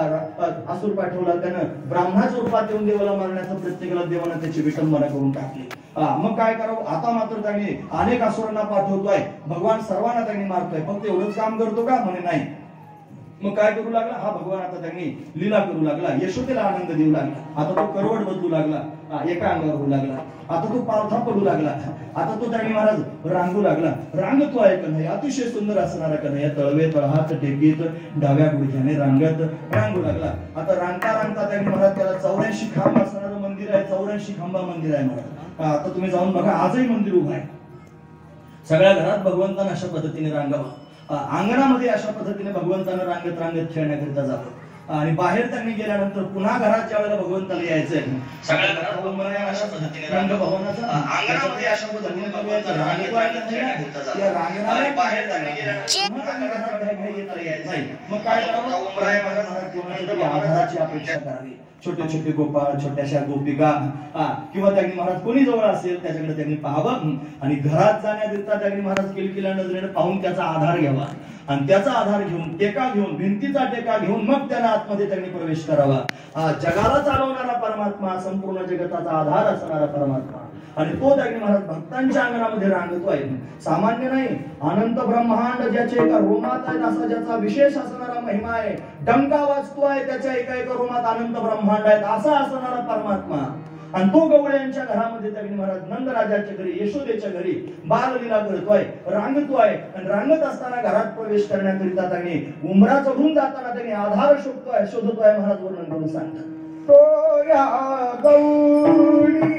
A: असुर पाठवला. त्यानं ब्राह्मणाच्या रूपात येऊन देवाला मारण्याचा प्रयत्न केला. देवानं त्याची विटंबना करून टाकली. मग काय करावं, आता मात्र त्यांनी अनेक असुरांना पाठवतोय. भगवान सर्वांना त्यांनी मारतोय. फक्त एवढंच काम करतो का, म्हणे नाही. मग काय करू लागला हा भगवान, आता त्यांनी लीला करू लागला. यशोदेला आनंद देऊ लागला. आता तो करवट बदलू लागला, एका अंगावर होऊ लागला. आता तो पावथा पडू लागला. आता तो त्यांनी महाराज रांगू लागला. रांगतो आहे कन्हैया, अतिशय सुंदर असणारा कन्हैया. तळवे तळहात टेकीत डाव्या गुडघ्याने रांगत रांगू लागला. आता रांगता रांगता त्यांनी महाराज त्याला चौऱ्याऐंशी खांब असणारं मंदिर आहे. चौऱ्याऐंशी खांबा मंदिर आहे महाराज. आता तुम्ही जाऊन बघा, आजही मंदिर उभं आहे. सगळ्या घरात भगवंतानं अशा पद्धतीने रांगावं. अंगणामध्ये अशा पद्धतीने भगवंतानं रांगत रांगत खेळण्याकरिता जावं. आणि बाहेर त्यांनी गेल्यानंतर पुन्हा घरात ज्या वेळेला भगवंताला यायचंय सगळ्या घरात अशा पद्धतीने रंग भवनाचा अंगणामध्ये अशा पद्धतीने भगवंताला मग काय करावं, आधाराची अपेक्षा करावी. छोटे छोटे गोपाळ, छोट्याशा गोपिका किंवा त्यांनी महाराज कोणी जवळ असेल त्याच्याकडे त्यांनी पाहावं आणि घरात जाण्याकरिता त्यांनी महाराज किलकिल्या नजरेने पाहून त्याचा आधार घ्यावा आणि त्याचा आधार घेऊन टेका घेऊन भिंतीचा टेका घेऊन मग त्यांना आतमध्ये त्यांनी प्रवेश करावा. जगाला चालवणारा परमात्मा, संपूर्ण जगताचा आधार असणारा परमात्मा आणि तो त्यांनी महाराज भक्तांच्या अंगणामध्ये रांगतो आहे. सामान्य नाही, अनंत ब्रह्मांड ज्याच्या एका रोमात आहे असा ज्याचा विशेष असणारा महिमा आहे. डंका वाजतो आहे त्याच्या एका एका रोमात अनंत ब्रह्मांड आहेत असा असणारा परमात्मा. आणि तो गवळ्यांच्या घरामध्ये त्यांनी महाराज नंदराजाच्या घरी, यशोदेच्या घरी बाललीला करतोय, रांगतोय. आणि रांगत असताना घरात प्रवेश करण्याकरिता त्यांनी उंबरा चढून जाताना त्यांनी आधार शोधतोय शोधतोय महाराज वर्णन करून सांगतात.
B: तोया गौरी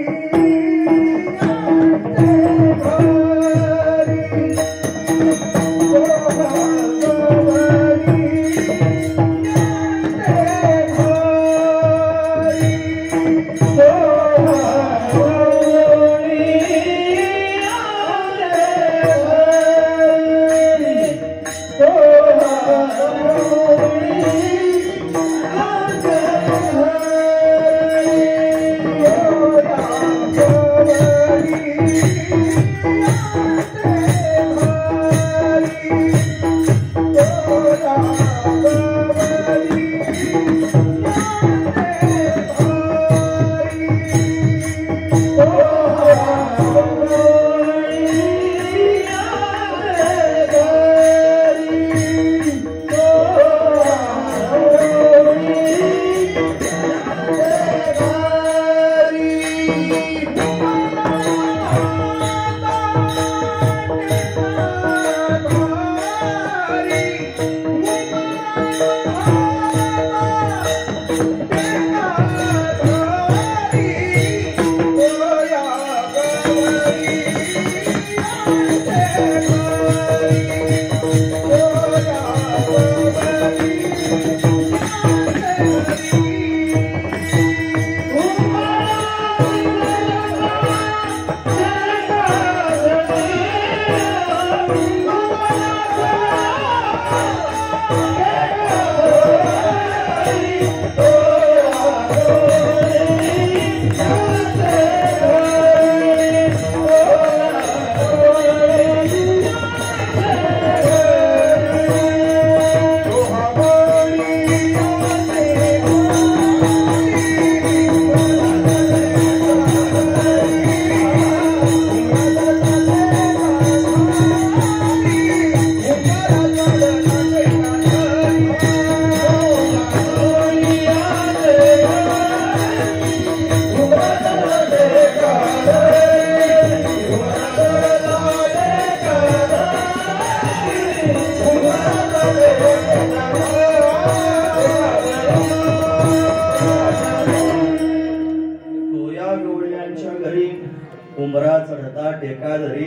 A: उंबरा चढता टेका धरी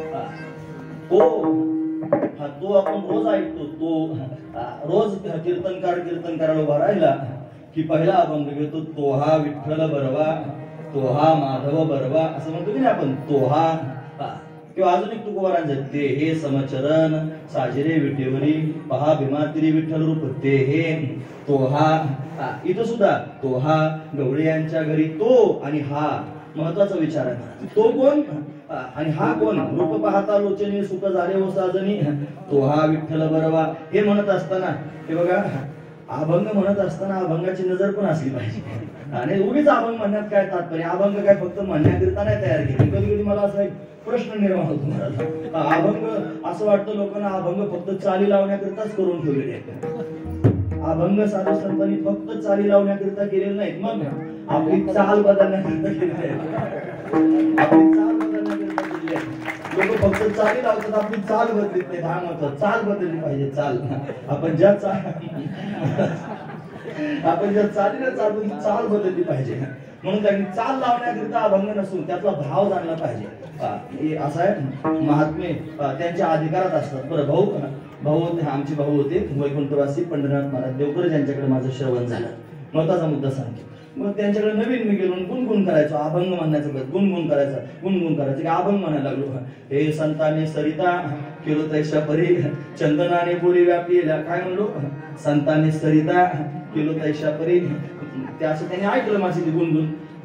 A: तो हा तो आपण रोज ऐकतो तो रोज कीर्तनकार कीर्तन करायला उभा राहिला की पहिला अभंग घेतो तो हा विठ्ठल बरवा तो हा माधव बरवा असं म्हणतो की नाही आपण तो हा किंवा अजून एक तुकोबारांचं ते हे समचरण साजिरे विटेवरी पहा भीमातिरी विठ्ठल रूप ते हे तो हा इथं सुद्धा तो हा गवळी यांच्या घरी तो आणि हा महत्वाचा विचार आहे तो कोण आणि हा कोण रूप पाहता लोचनी सुख झाले हो साजनी तो हा विठ्ठल बरवा हे म्हणत असताना हे बघा अभंग म्हणत असताना अभंगाची नजर पण असली पाहिजे आणि उगीच अभंग म्हणण्यात काय तात्पर्य अभंग काय फक्त म्हणण्याकरिता नाही तयार केले कधी कधी मला असा एक प्रश्न निर्माण होतो मला अभंग असं वाटतं लोकांना अभंग फक्त चाली लावण्याकरिताच करून ठेवलेले आहेत अभंग साधू संतांनी फक्त चाली लावण्याकरिता केलेले नाहीत मग आपली चाल बदलण्याकरिता केलेली आहे आपली चाल बदलण्याकरिता केलेली आहे लोक फक्त चाली लावतात आपली चाल बदलत नाही हा महत्व चाल बदलली पाहिजे चाल आपण ज्या चाल आपण ज्या चालीला चालून चाल बदलली पाहिजे म्हणून त्यांनी चाल लावण्याकरिता अभंग नसून त्यातला भाव जाणला पाहिजे असं आहे महात्मे त्यांच्या अधिकारात असतात बरं भाऊ भाऊ होते आमचे भाऊ होते वैकुंठवासी पंढरनाथ महाराज देवकर ज्यांच्याकडे माझं श्रवण झालं महत्वाचा मुद्दा सांगतो मग त्यांच्याकडे नवीन मी गेलो गुणगुण करायचो अभंग म्हणण्याचं गुणगुण करायचा गुणगुण करायचं की अभंग म्हणायला लागलो हे संताने सरिता केलो तैशा परी चंदनाने बोली व्यापीला काय म्हणलो संताने सरिता केलो तैशा परी ते असं त्यांनी ऐकलं माझी ती गुणगुण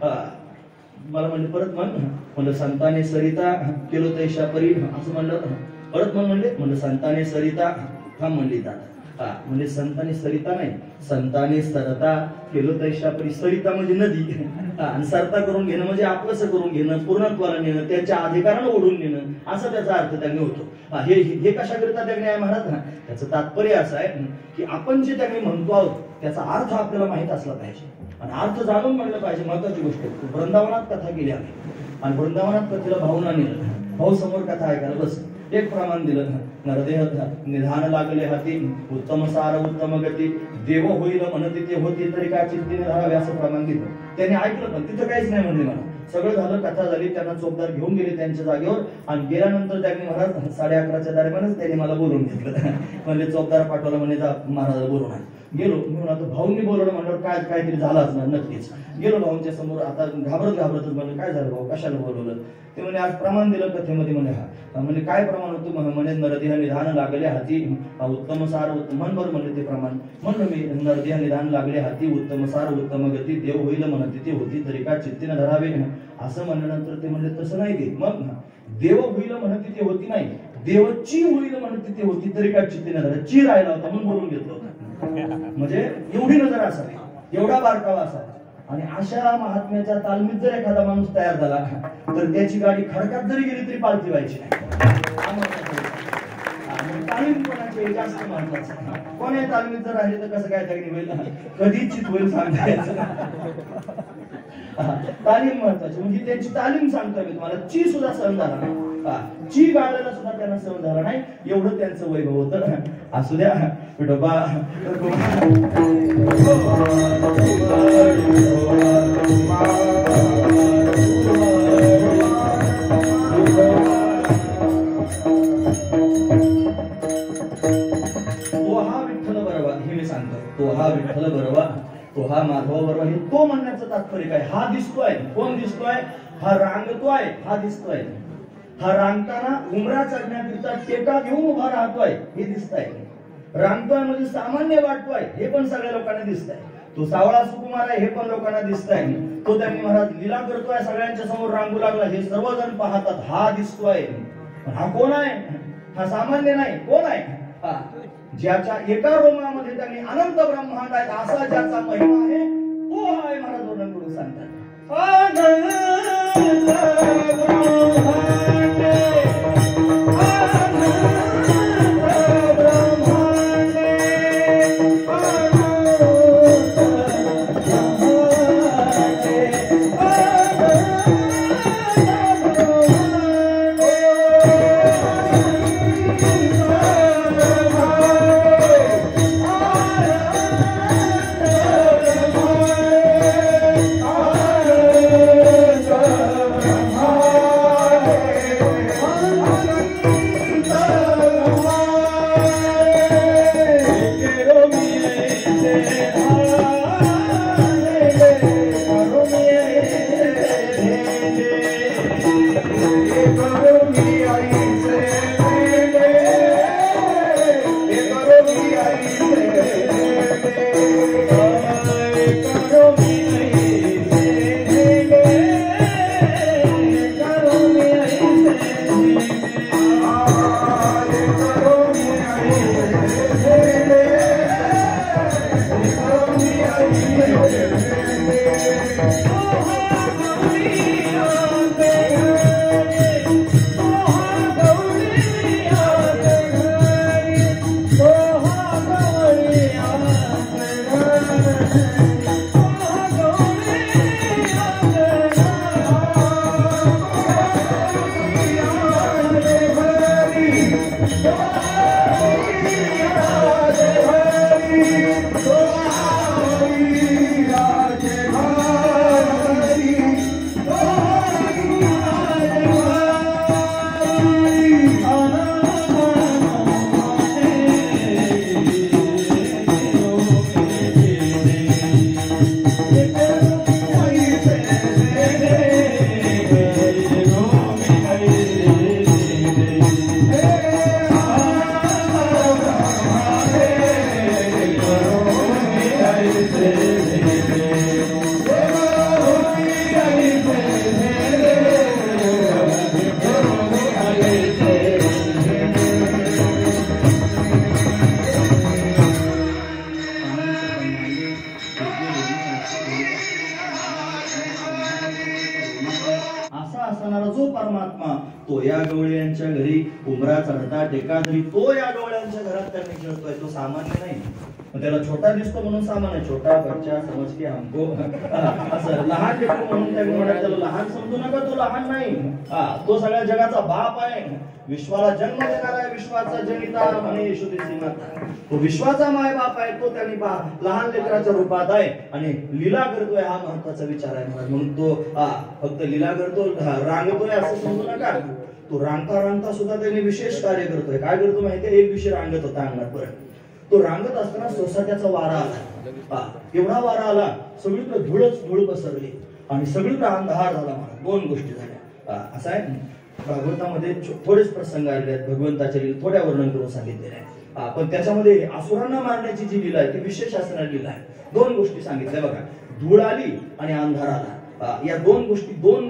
A: मला म्हणले परत म्हण म्हणलं संताने सरिता केलो तैशा परी असं म्हणलं परत म्हण म्हणले म्हणलं संताने सरिता थांब म्हणली दादा म्हणजे संतांनी सरिता नाही संतांनी सरता केलो तैशा परी सरिता म्हणजे नदी आणि सरता करून घेणं म्हणजे आपलंसं करून घेणं पूर्णत्वाला नेणं त्यांच्या अधिकाराला ओढून नेणं असा त्याचा अर्थ त्यांनी होतो हे हे कशाकरिता त्यांनी आहे महाराज त्याचं तात्पर्य असं आहे की आपण जे त्यांनी म्हणतो आहोत त्याचा अर्थ आपल्याला माहित असला पाहिजे आणि अर्थ जाणून म्हणलं पाहिजे महत्वाची गोष्ट वृंदावनात कथा केली आम्ही आणि वृंदावनात कथेला भावना नेलं भाऊ समोर कथा ऐकायला बस एक प्रमाण दिलं, नरदेह निधान लागले हाती, उत्तम सार उत्तम गती, देव होईल म्हणती ते होती तरी काय चित्तीने धरावे असं प्रमाण दिलं. त्यांनी ऐकलं पण तिथं काहीच नाही म्हणले मला. सगळं झालं, कथा झाली, त्यांना चोपदार घेऊन गेले त्यांच्या जागेवर आणि गेल्यानंतर त्यांनी महाराज साडे अकराच्या दरम्यानच त्यांनी मला बोलवून घेतलं. म्हणजे चोपदार पाठवला म्हणे जा महाराज बोलवून आहे. गेलो म्हणून आता भाऊंनी बोलवलं म्हणल्यावर काय काहीतरी झालं असणार नक्कीच. गेलो भाऊंच्या समोर, आता घाबरत घाबरतच म्हणजे काय झालं भाऊ कशाला बोलवलं. ते म्हणे आज प्रमाण दिलं कथेमध्ये. म्हणे हा म्हणजे काय प्रमाण होतं म्हणे नरदेह निधान लागले हाती उत्तम सार उत्तम मन बरं म्हणले ते प्रमाण. म्हणलं मी नरदेह निधान लागले हाती उत्तम सार उत्तम गती, देव होईल म्हणते ते होती तरी का चित्तीनं धरावे असं म्हणल्यानंतर ते म्हणले तसं नाही ते. मग देव होईल म्हणते ते होती नाही, देवची होईल म्हणते ते होती तरी काय चित्तीनं धरा, ची राहिला होता म्हणून बोलून घेतलं होतं. म्हणजे एवढी नजर असावी, एवढा बारकावा असावा. आणि अशा महात्म्याच्या तालमीत जर एखादा माणूस तयार झाला तर त्याची गाडी खडकात जरी गेली तरी पालती व्हायची नाही. तालीम कोणाची जास्त महत्वाचं. कोण्या तालमीत जर राहिले तर कसं काय तरी होईल, कधी चित होईल सांगता यायचं. तालीम महत्वाची म्हणजे त्यांची तालीम सांगतोय मी तुम्हाला. ची सुद्धा सहन झाला नाही, ची गाळायला सुद्धा त्यांना सहन झाला नाही, एवढं त्यांचं वैभव होतं. असू द्या विठोबा. तो हा विठ्ठल बरोबर हे मी सांगतो, तो हा विठ्ठल बरोबर, तो हा माधव बरोबर, हे तो म्हणण्याचं तात्पर्य काय. हा दिसतोय, कोण दिसतोय, हा रांगतोय, हा दिसतोय. हा रांगताना उमरा चढण्याकरिता टेका घेऊन उभा राहतोय हे दिसतंय. रांगतोय म्हणजे सामान्य वाटतोय हे पण सगळ्या लोकांना दिसतंय. तो सावळा सुकुमार आहे हे पण लोकांना दिसतंय. तो त्यांनी महाराज लीला करतोय, सगळ्यांच्या समोर रांगू लागला हे सर्वजण पाहतात. हा दिसतोय. हा कोण आहे, हा सामान्य नाही. कोण आहे, हा ज्याच्या एका रोमामध्ये त्यांनी अनंत ब्रह्मांड आहे असा ज्याचा महिमा आहे तो आहे महाराज वर्णन करून सांगतात. गवळी यांच्या घरी उमरा चढता टेका तरी तो या गवळ्यांच्या घरात त्यांनी खेळतोय. तो सामान्य नाही. त्याला छोटा दिसतो म्हणून सामान्य, छोटा बच्चा समज की हमको असं लहान लेकरू म्हणून त्यांनी म्हणाले त्याला लहान समजू नका, तो लहान नाही. हा तो सगळ्या जगाचा बाप आहे, विश्वाला जन्म देणारा आहे, विश्वाचा जनिता म्हणे येशू ख्रिस्ती माता. तो विश्वाचा माय बाप आहे, तो त्यांनी लहान लेकराच्या रूपात आहे आणि लीला करतोय. हा महत्वाचा विचार आहे महाराज. म्हणून तो फक्त लीला करतो, रांगतोय असं समजू नका. तो रांगता रांगता सुद्धा त्यांनी विशेष कार्य करतोय. काय करतो माहितीये, एक दिवशी रांगत होता अंगणात. बरं तो रांगत असताना सोसाट्याचा वारा आला. एवढा वारा आला, सगळीकडे धूळच धूळ पसरली आणि सगळीकडे अंधार झाला. मला दोन गोष्टी झाल्या. असं आहे भागवतामध्ये थोडेच प्रसंग आलेले आहेत, भगवंताच्या लीला थोड्या वर्णन करून सांगितलेले आहे. पण त्याच्यामध्ये असुरांना मारण्याची जी लीला आहे ती विशेष असणारी लीला आहे. दोन गोष्टी सांगितल्या बघा, धूळ आली आणि अंधार आला. या दोन गोष्टी, दोन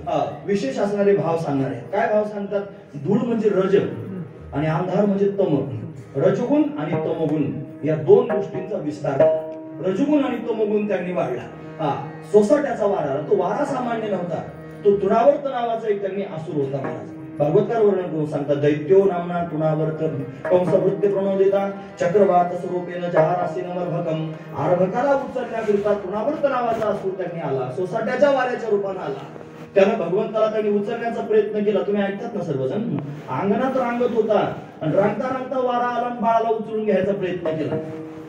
A: विशेष असणारे भाव सांगणार आहेत. काय भाव सांगतात? धूळ म्हणजे रज आणि अंधार म्हणजे तम. रजगुण आणि तमगुण या दोन गोष्टींचा विस्तार. रजगुण आणि तमगुण त्यांनी वाढला. हा सोसाट्याचा वारा आला. तो वारा सामान्य नव्हता, तो तुणावर्त नावाचा एक त्यांनी असुर होता. महाराज भागवतकार वर्णन करून सांगतात, दैत्यो नामना तुणावर्त कंसवृत्ती प्रणोदिता चक्रवात स्वरूपेन जहारासीन अर्भकम. अर्भकाला उचलण्याकरिता तुणावर्त नावाचा असुर त्यांनी आला, सोसाट्याच्या वाऱ्याच्या रूपाने आला. त्यानं भगवंताला त्यांनी उचलण्याचा प्रयत्न केला. तुम्ही ऐकतात ना सर्वजण, अंगणात रांगत होता आणि रांगता रांगता वारा आला आणि बाळाला उचलून घ्यायचा प्रयत्न केला.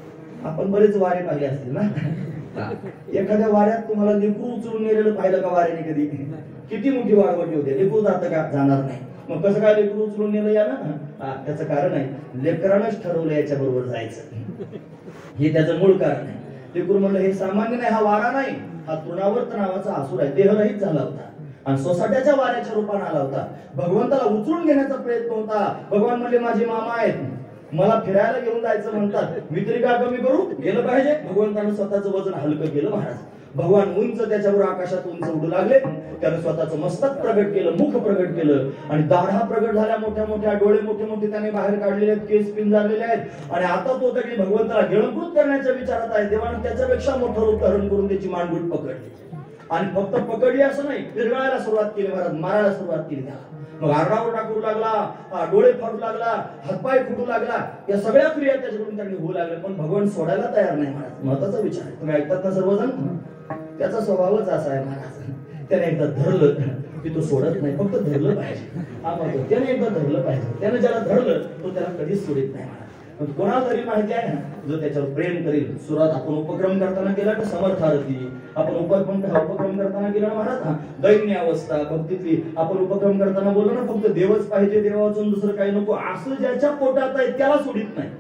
A: आपण बरेच वारे पाहिले असतील ना. एखाद्या वाऱ्यात तुम्हाला लेकरू उचलून नेलेलं पाहिलं का वाऱ्याने कधी? किती मोठी वाळवटी होते, लेकरू जातं का? जाणार नाही. मग कसं काय लेकरू उचलून नेलं या ना? त्याचं कारण आहे, लेकरानंच ठरवलं याच्या बरोबर जायचं. हे त्याचं मूळ कारण आहे. लेकरू म्हणलं हे सामान्य नाही, हा वारा नाही, हा तृणावर्त नावाचा असुर आहे. देहरहित झाला होता आणि सोसाट्याच्या वाऱ्याच्या रूपाने आला होता. भगवंताला उचलून घेण्याचा प्रयत्न होता. भगवान म्हणले माझे मामा आहेत, मला फिरायला घेऊन जायचं म्हणतात, मी तरी काय कमी करू? गेलं पाहिजे. भगवंतानं स्वतःचं वजन हलकं केलं. महाराज भगवान उंच त्याच्यावर आकाशात उंच उडू लागले. त्यानं स्वतःचं मस्तक प्रगट केलं, मुख प्रगट केलं आणि दाढा प्रगट झाल्या, मोठ्या मोठ्या डोळे मोठे मोठे त्याने बाहेर काढलेले आहेत, केस पिंजारलेले आहेत आणि आता तो तरी भगवंताला गिळंकृत करण्याच्या विचारात आहे. देवाने त्याच्यापेक्षा मोठं रूप धारण करून त्याची मांडगूट पकडली आणि फक्त पकडली असं नाही, विरघळायला सुरुवात केली. महाराज मारायला सुरुवात केली त्याला. मग आरडाओरडा करू लागला, डोळे फाडू लागला, हातपाय फुटू लागला. या सगळ्या क्रिया त्याच्याकडून त्यांनी होऊ लागल्या, पण भगवान सोडायला तयार नाही. महाराज महत्वाचा विचार आहे, तुम्ही ऐकतात ना सर्वजण. त्याचा स्वभावच असा आहे महाराज, त्याने एकदा धरलं की तो सोडत नाही, फक्त धरलं पाहिजे. हा म्हणतो त्याने एकदा धरलं पाहिजे. त्याने ज्याला धरलं तो त्याला कधीच सोडित नाही. महाराज कोणाला तरी माहिती आहे ना, जो त्याच्यावर प्रेम करेल. सुरात आपण उपक्रम करताना केला तर समर्थारती, आपण उपक्रम उपक्रम करताना केला महाराज दैन्य अवस्था भक्तीतली. आपण उपक्रम करताना बोललो ना, फक्त देवच पाहिजे, देवाचं दुसरं काही नको, असं ज्याच्या पोटात आहे त्याला सोडित नाही.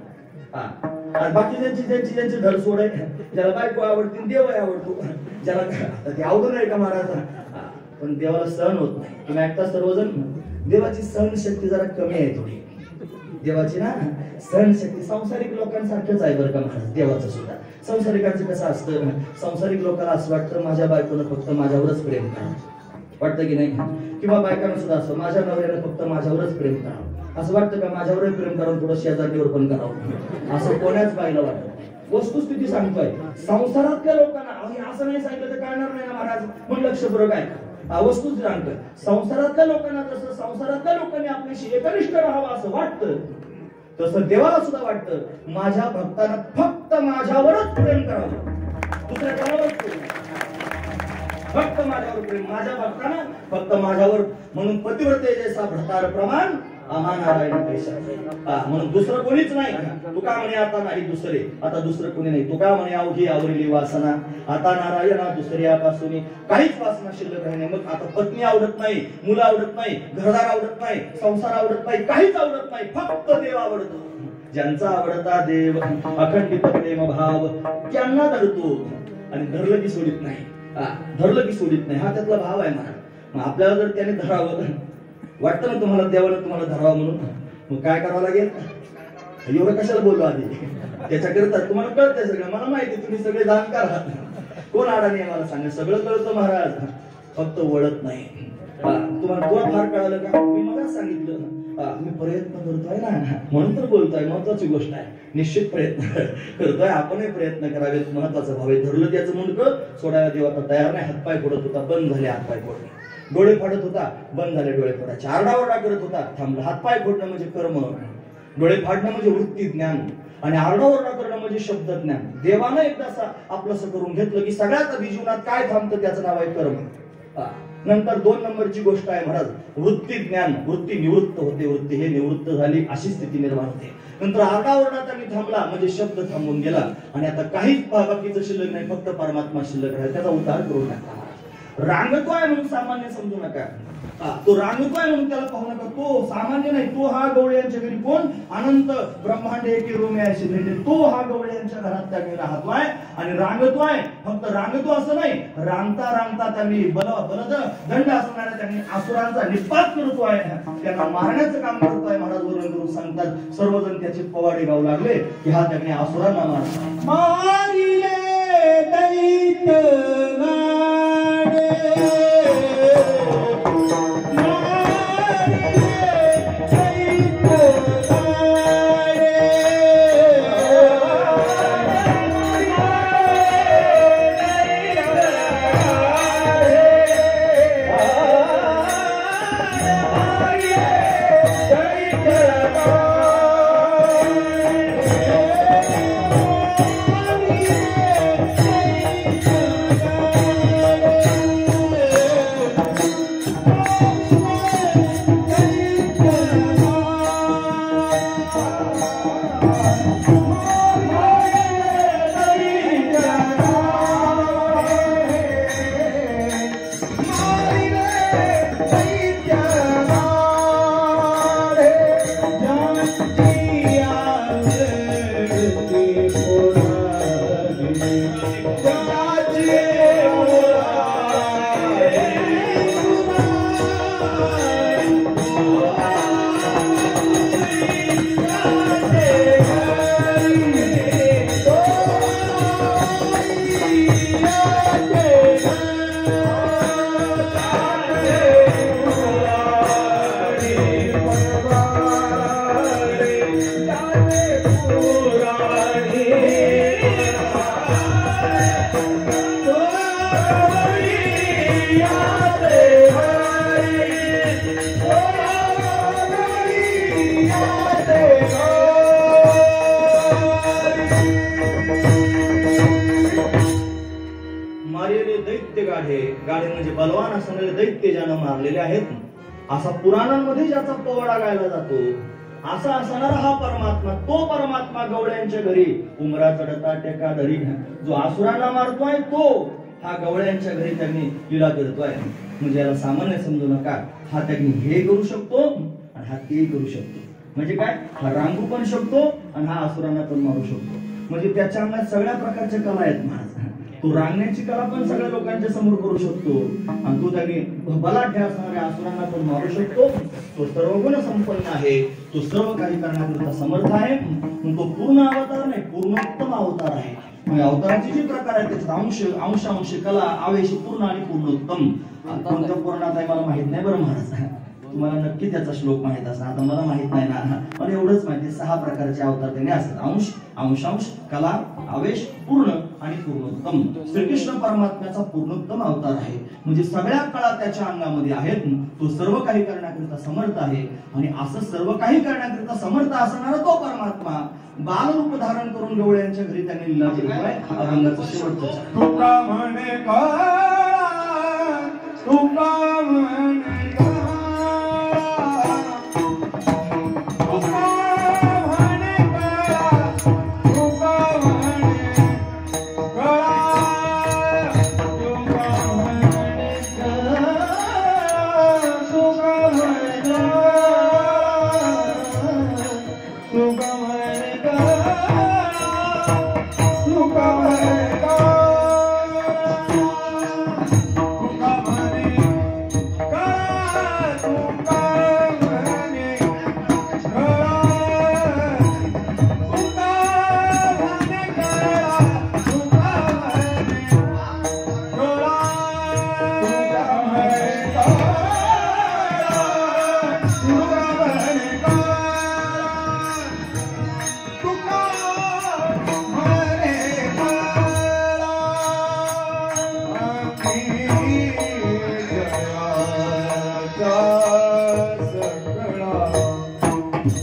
A: हा बाकी ज्यांची ज्यांची ज्यांची धड सोड आहे, ज्याला बायको आवडते देव आवडतो, ज्याला ते अवघड आहे का महाराज? पण देवाला सहन होत नाही. तुम्ही ऐकता सर्वजण, देवाची सहनशक्ती जरा कमी आहे थोडी. देवाची ना सहनशक्ती सांसारिक लोकांसारखंच आहे बरं का महाराज. देवाचं सुद्धा संसारिकांचं कसं असतं, संसारिक लोकांना असं वाटतं माझ्या बायकोनं फक्त माझ्यावरच प्रेम करावं, वाटतं की नाही? किंवा बायकांना सुद्धा असं माझ्या नवऱ्यानं फक्त माझ्यावरच प्रेम करावं असं वाटतं का? माझ्यावरच प्रेम करावं, थोडं शेजारीवर पण करावं असं कोणाच बाईला वाटत. वस्तुस्थिती सांगतोय संसारातल्या लोकांना. असं नाही सांगितलं तर कळणार नाही ना महाराज, मग लक्षपूर्वक आहे. वस्तूच सांगतोय संसारातल्या लोकांना जसं संसारातल्या लोकांनी आपल्याशी एकनिष्ठ राहावं असं वाटतं, तसं देवाला सुद्धा वाटतं माझ्या भक्तांना फक्त माझ्यावरच प्रेम करावं, दुसऱ्या कोणावरच प्रेम, फक्त माझ्यावर प्रेम, माझ्या भक्तांना फक्त माझ्यावर. म्हणून पतिव्रते जैसा भ्रतार प्रमाण आम्हा नारायण पैसा. म्हणून दुसरं कोणीच नाही. तुका म्हणे आता नाही दुसरे, आता दुसरं कोणी नाही. तुका म्हणे अवघी आवरलेली वासना, आता नारायणा दुसऱ्यापासून काहीच वासना शिल्लक राहिली. मग आता पत्नी आवडत नाही, मुलं आवडत नाही, घरदार आवडत नाही, संसार आवडत नाही, काहीच आवडत नाही, फक्त देव आवडतो. ज्यांचा आवडता देव अखंडित प्रेम भाव त्यांना धरतो आणि धरलं की सोडित नाही. धरलं की सोडित नाही, हा त्यातला भाव आहे मला. मग आपल्याला जर त्याने धरावं वाटतं ना, तुम्हाला देवाला तुम्हाला धरावं म्हणून, मग काय करावं लागेल? एवढं कशाला बोललो आधी? त्याच्याकरता तुम्हाला कळतंय सगळं, मला माहिती तुम्ही सगळे जाणकार आहात. कोण अडाणी आहे मला सांगा? सगळं कळतं महाराज, फक्त वळत नाही. तुम्हाला तुला फार कळालं का? मी मला सांगितलं मी प्रयत्न करतोय ना म्हणून तर बोलतोय. महत्वाची गोष्ट आहे, निश्चित प्रयत्न करतोय आपणही प्रयत्न करावेत. महत्वाचा भाव आहे. धरलं त्याचं मुंडकं सोडायला देव आता तयार नाही. हातपाय फोडत होता, बंद झाले हातपाय फोडणे. डोळे फाडत होता, बंद झाले डोळे फाडायचे. आरडाओरडा करत होता, थांबला. हातपाय फोडणं म्हणजे कर्म, डोळे फाडणं म्हणजे वृत्ती ज्ञान, आणि आरडाओरडा करणं म्हणजे शब्द ज्ञान. देवानं एकदा आपलंसं करून घेतलं की सगळ्यात आधी जीवनात काय थांबतं त्याचं नाव आहे कर्म. नंतर दोन नंबरची गोष्ट आहे महाराज वृत्ती ज्ञान. वृत्ती निवृत्त होते, वृत्ती हे निवृत्त झाली अशी स्थिती निर्माण होते. नंतर आरडाओरडा त्यांनी थांबला म्हणजे शब्द थांबून गेला, आणि आता काहीच बाकीचं शिल्लक नाही, फक्त परमात्मा शिल्लक राहील. त्याचा उद्धार करून टाकला. रांगतोय म्हणून सामान्य समजू नका. तो रांगतोय म्हणून त्याला पाहू नका. तो सामान्य नाही, तो हा गवळ्यांच्या घरी कोण अनंत ब्रह्मांड एक रोमे असे भेटे, तो हा गवळ्यांच्या घरात त्यांनी राहतोय आणि रांगतोय. फक्त रांगतो असं नाही, रांगता रांगता त्यांनी बल बलद दंड असणाऱ्या त्यांनी असुरांचा निपात करतोय, त्यांना मारण्याचं काम करतोय. महाराज वर्णन करून सांगतात सर्वजण त्याचे पवाडे गाऊ लागले की हा त्यांनी असुरांना मारला.
B: मारिले दैत्य
A: गाढे म्हणजे बलवान असणारे दैत्य ज्यानं मारलेले आहेत, असा पुराणांमध्ये ज्याचा पोवाडा गायला जातो, असा असणारा हा परमात्मा, तो परमात्मा गवळ्यांच्या घरी उमरा चढता टेका धरी जो असुरांना मारतोय, तो हा गवळ्यांच्या घरी त्यांनी लीला करतोय. म्हणजे याला सामान्य समजू नका. हा त्यांनी हे करू शकतो आणि हा ते करू शकतो. म्हणजे काय, हा रांगू पण शकतो आणि हा असुरांना पण मारू शकतो. म्हणजे त्याच्या अंगात सगळ्या प्रकारच्या कला आहेत महाराज. तो रांगण्याची कला पण सगळ्या लोकांच्या समोर करू शकतो, आणि तो त्यांनी बलाढ्य असणाऱ्या असुरांना पण मारू शकतो. तो सर्वगुण संपन्न आहे, तो सर्व काही करण्याकरिता समर्थ आहे. तो पूर्ण अवतार नाही, पूर्णोत्तम अवतार आहे. म्हणजे अवताराचे जे प्रकार आहेत त्याच्यात अंश अंश अंश कला आवेश पूर्ण आणि पूर्णोत्तम. कोणत्या पूर्णात आहे मला माहित नाही बरं महाराज, तुम्हाला नक्की त्याचा श्लोक माहित असणार. आता मला माहित नाही ना, मला एवढंच माहिती सहा प्रकारचे अवतार त्यांनी असतात. अंश अंशांश कला आवेश पूर्ण आणि पूर्णोत्तम. श्रीकृष्ण परमात्म्याचा पूर्णोत्तम अवतार आहे. म्हणजे सगळ्या कला त्याच्या अंगामध्ये आहेत. तो सर्व काही करण्याकरिता समर्थ आहे, आणि असं सर्व काही करण्याकरिता समर्थ असणारा तो परमात्मा बालरूप धारण करून गवळ्यांच्या घरी त्यांनी लीला केली आहे. अभंगाचं शेवटचं
B: तुका म्हणे का तुका म्हणे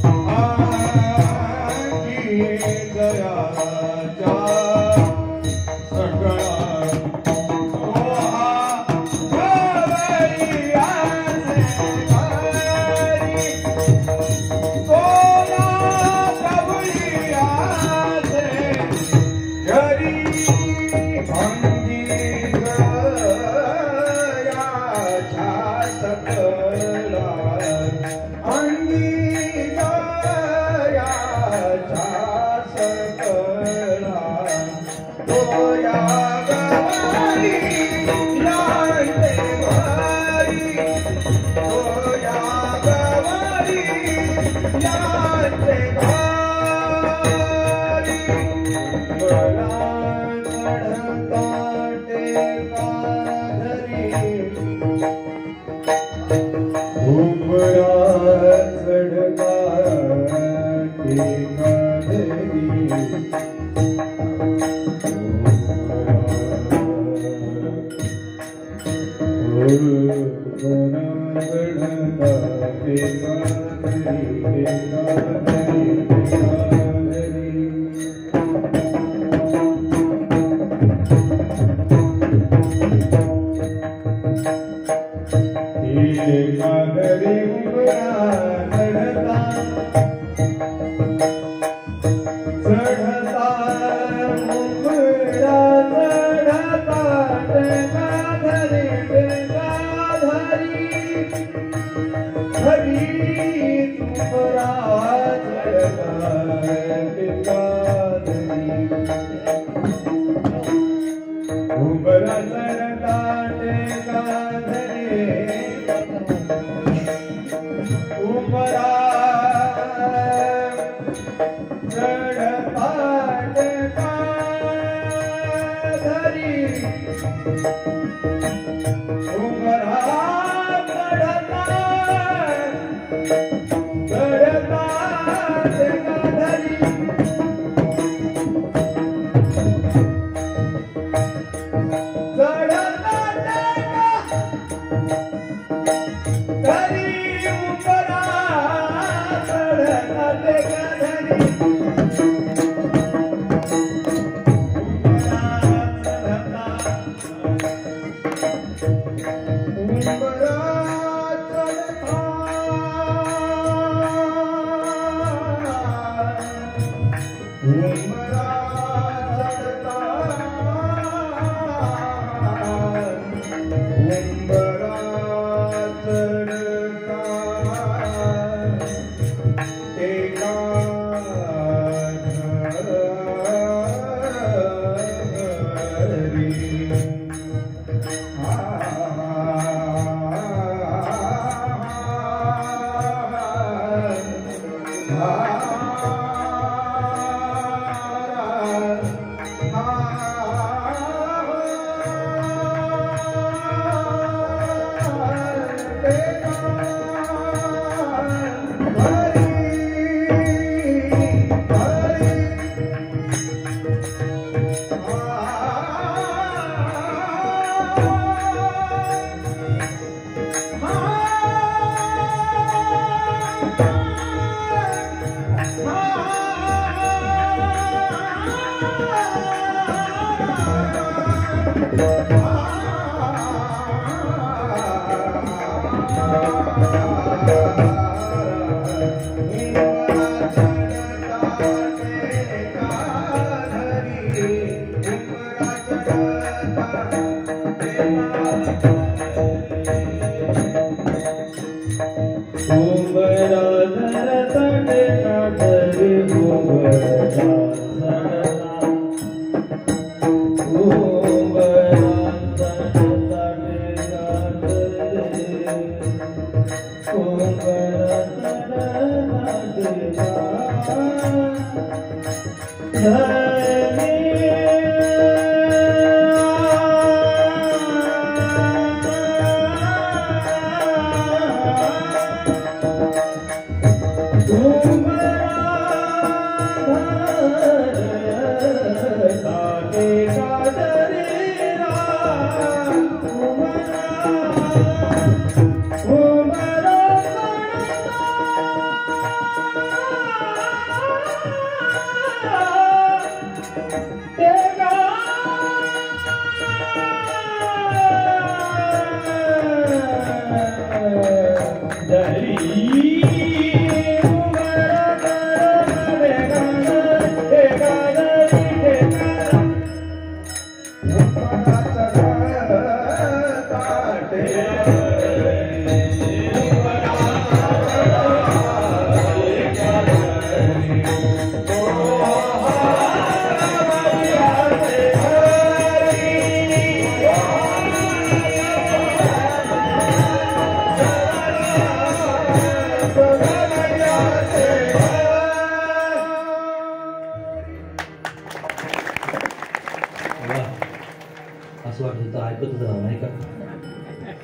C: Oh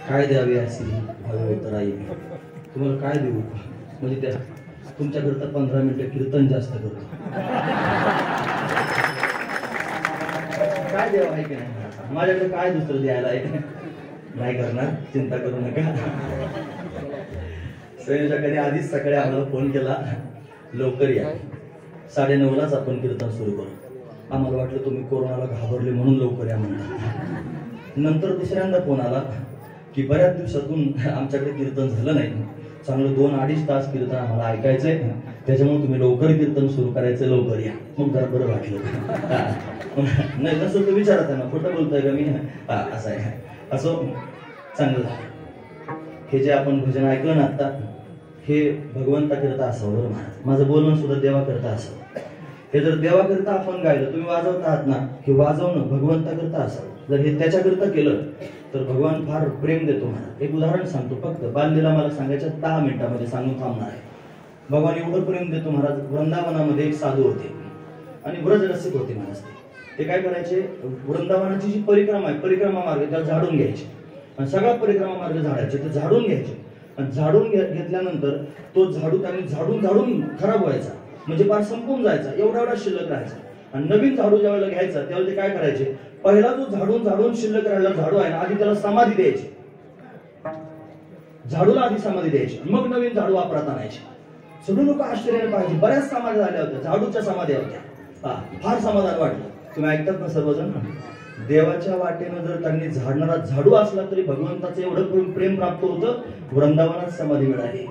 A: काय द्यावे असे हवे तर आई, तुम्हाला काय देऊ म्हणजे त्या तुमच्याकरता पंधरा मिनिटं कीर्तन जास्त करतो. काय द्यावं आहे की नाही, माझ्याकडे काय दुसरं द्यायला आहे. नाही करणार, चिंता करू नका. स्वयंसेवकाने आधीच सकाळी आम्हाला फोन केला, लवकर या, साडे नऊलाच आपण कीर्तन सुरू करू. आम्हाला वाटलं तुम्ही कोरोनाला घाबरले म्हणून लवकर या म्हणता. नंतर दुसऱ्यांदा फोन आला की बऱ्याच दिवसातून आमच्याकडे कीर्तन झालं नाही, चांगलं दोन अडीच तास कीर्तन आम्हाला ऐकायचंय, त्याच्यामुळे तुम्ही लवकर कीर्तन सुरू करायचं, लवकर या. मग जरा बरं वाटलं. नाही नसं तर विचारा त्यांना, खोटं बोलतोय का मी, असं आहे. असं चांगलं हे जे आपण भजन ऐकलं ना आता, हे भगवंता करता असावं बरं महाराज. माझं बोलणं सुद्धा देवा करता असावं. हे जर देवा करता आपण गायलं, तुम्ही वाजवत आहात ना, हे वाजवणं भगवंता करता असावं. जर हे त्याच्याकरता केलं तर भगवान फार प्रेम देतो महाराज. एक उदाहरण सांगतो, फक्त बाललीला मला सांगायच्या दहा मिनिटांमध्ये सांगून थांबणार आहे. भगवान एवढं प्रेम देतो महाराज. वृंदावनामध्ये एक साधू होते आणि व्रज रसिक होते महाराज. ते काय करायचे, वृंदावनाची जी परिक्रमा आहे, परिक्रमा मार्ग त्याला झाडून घ्यायचे आणि सगळा परिक्रमा मार्ग झाडायचे, ते झाडून घ्यायचे आणि झाडून घेतल्यानंतर तो झाडू त्यांनी झाडून झाडून खराब व्हायचा, म्हणजे फार संपून जायचा, एवढा एवढा शिल्लक राहायचा. आणि नवीन झाडू ज्यावेळेला घ्यायचा त्यावेळेला ते काय करायचे, पहिला जो झाडून झाडून शिल्लक राहिला झाडू आहे ना, आधी त्याला समाधी द्यायची, झाडूला आधी समाधी द्यायची, मग नवीन झाडू वापरात आणायचे. सगळे लोक आश्चर्याने पाहिजे, बऱ्याच समाधी झाल्या होत्या, झाडूच्या समाध्या होत्या. फार समाधान वाटलं. तुम्ही ऐकतात ना सर्वजण, देवाच्या वाटेनं जर त्यांनी झाडणारा झाडू असला तरी भगवंताचं एवढं प्रेम प्राप्त होतं, वृंदावनात समाधी मिळाली.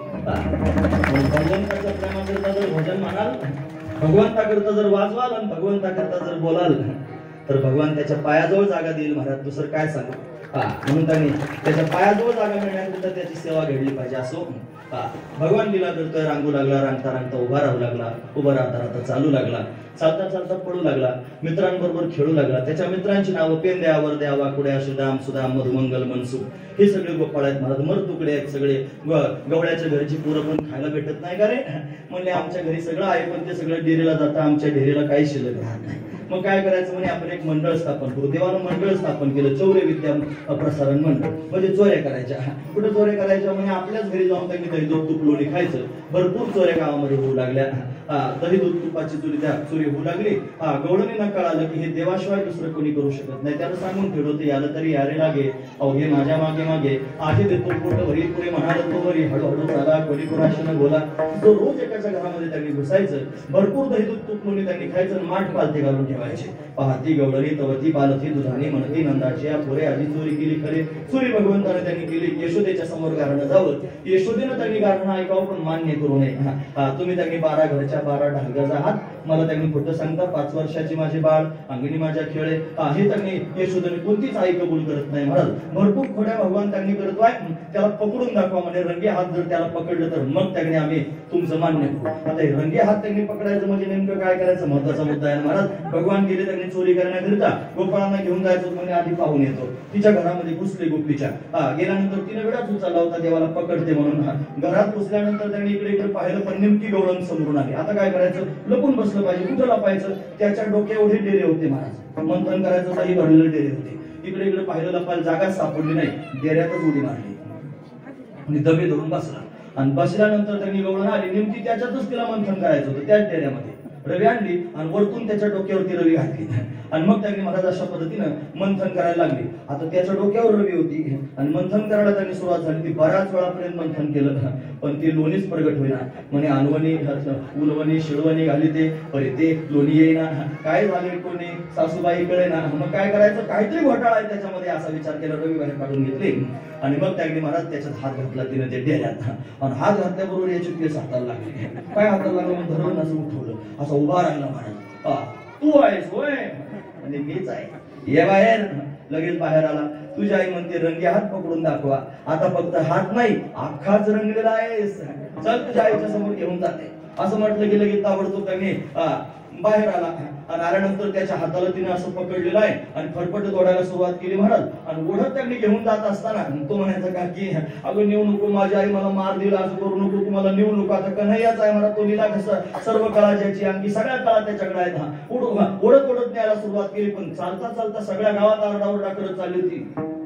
A: भगवंताच्या प्रेमाकरता जर भजन म्हणाल, भगवंताकरता जर वाजवाल आणि भगवंताकरता जर बोलाल तर भगवान त्याच्या पायाजवळ जागा देईल महाराज. दुसरं काय सांगू. हा म्हणून त्यांनी त्याच्या पायाजवळ जागा मिळण्याकरिता त्याची सेवा घडली पाहिजे. असो हा भगवान लीला करतोय, रांगू लागला, रांगता रांगता उभा राहू लागला, उभा राहता राहता चालू लागला, चालता चालता पडू लागला, मित्रांबरोबर खेळू लागला. त्याच्या मित्रांची नावं पेंद्या, वरद्या, वाकुड्या, सुदाम, सुदाम, मधुमंगल, मनसुख, हे सगळे गोपाळ आहेत महाराज. मर तुकडे आहेत सगळे. गवळ्याच्या घरची पोरं पण खायला भेटत नाही का रे, म्हणले आमच्या घरी सगळं आहे पण ते सगळं डेरीला जातं, आमच्या डेरीला काही शिल्लक राहत नाही. मग काय करायचं म्हणे, आपण एक मंडळ स्थापन करू. देवानं मंडळ स्थापन केलं, चौरे विद्या प्रसारण मंडळ, म्हणजे चोऱ्या करायच्या. कुठे चोऱ्या करायच्या म्हणे, आपल्याच घरी जाऊन त्यांनी दही दूध तूप लोणी खायचं. भरपूर चोऱ्या गावामध्ये होऊ लागल्या. दही दूध तुपाची चोरी त्या चोरी होऊ लागली. हा गवळणींना कळालं की हे देवाशिवाय दुसरं कोणी करू शकत नाही. त्यानं सांगून ठेवलं, याला तरी यारे लागे, अहो हे माझ्या मागे मागे आहे देतो पोट भरी, पुढे म्हणाल तो वरी, हळूहळू चाला, कोणी कोणाशी बोला. तो रोज एकाच्या घरामध्ये त्यांनी घुसायचं, भरपूर दही दूध तूप लोणी त्यांनी खायचं, माठ पालते घालून ठेवायचे. पाहती गवळणी तवती पालथी दुधानी म्हणती नंदाची, या पुरे आधी चोरी केली खरे, चोरी भगवंताने त्यांनी केली. यशोदेच्या समोर गारणं जावं, यशोदेनं त्यांनी गारणं ऐकावं पण मान्य करू नये. तुम्ही त्यांनी बारा घरच्या बारा ढालगाचा आहात, मला त्यांनी खोटं सांगता, पाच वर्षाची माझे बाळ, अंगणी माझ्या खेळे, हे त्यांनी यशोदेने कोणतीच आई कबूल करत नाही महाराज. भरपूर खोड्या भगवान त्यांनी करतोय. त्याला पकडून दाखवा म्हणजे रंगे हात जर त्याला पकडलं तर मग त्यांनी आम्ही तुमचं मान्य करू. आता हे रंगे हात त्यांनी पकडायचं म्हणजे नेमकं काय करायचं, महत्वाचा मुद्दा आहे महाराज. भगवान गेले त्यांनी चोरी करण्याकरिता, गोपाळांना घेऊन जायचं म्हणजे आधी पाहून येतो. तिच्या घरामध्ये घुसले गोपीच्या, हा गेल्यानंतर तिने वेळाच उचलला होता देवाला पकडते म्हणून. घरात घुसल्यानंतर त्यांनी इकडे इकडे पाहिलं पण नेमकी गवळण समोरून आली. आता काय करायचं, लपून बसलं पाहिजे, कुठं लपायचं. त्याच्या डोक्या एवढे डेरे होते महाराज, मंथन करायचं दही भरलेले डेरे होते. इकडे इकडे पाहिलं लपायला जागा सापडली नाही, डेऱ्यातच उडी मारली आणि दबे धरून बसला. आणि बसल्यानंतर त्यांनी गवळण आली, नेमकी त्याच्यातच तिला मंथन करायचं होतं, त्याच डेऱ्यामध्ये रवी आणली आणि वरतून त्याच्या डोक्यावरती रवी घातली. आणि मग त्यांनी महाराज अशा पद्धतीनं मंथन करायला लागले. आता त्याच्या डोक्यावर रवी होती आणि मंथन करायला त्यांनी सुरुवात झाली. ती बऱ्याच वेळापर्यंत मंथन केलं पण ती लोणीच प्रगट होईना. म्हणे अनवणी उलवणी शिळवणी घाली ते परे ते लोणी येईना. काय झाले कोणी सासूबाई कळे ना. मग काय करायचं, काहीतरी घोटाळा आहे त्याच्यामध्ये असा विचार केला. रवी बाहेर काढून घेतले आणि मग त्यांनी महाराज त्याच्यात हात घातला तिने ते डेऱ्यात. आणि हात घातल्याबरोबर याची केस हाताला लागले. काय हाताला लागलं, मग धरून असं उठवलं, असं उभा राहिला महाराज. तू आहेस होय, म्हणजे मीच आहे, ये बाहेर. लगेच बाहेर आला. तुझी आई म्हणते रंगे हात पकडून दाखवा. आता फक्त हात नाही, अख्खाच रंगलेला आहेस, चल तुझ्या आईच्या समोर घेऊन जाते. असं म्हटलं की लगेच ताबडतोब त्यांनी बाहेर आला. आणि आल्यानंतर त्याच्या हाताला तिने असं पकडलेलं आहे आणि फटफट तोडायला सुरुवात केली महाराज. आणि ओढत त्यांनी घेऊन जात असताना तो म्हणायचा का की अगं नेऊ नको, माझी आई मला मार देईल, असं करू नको, तुम्हाला नेऊ नको. आता कन्हैयाच आहे मला, तो लीला कसं सर्व कळा ज्याची अंगी सगळ्या कळा त्याच्याकडे आहेत. हा ओढत ओढत न्यायला सुरुवात केली. पण चालता चालता सगळ्या गावात आरडाओरडा करत चालली होती.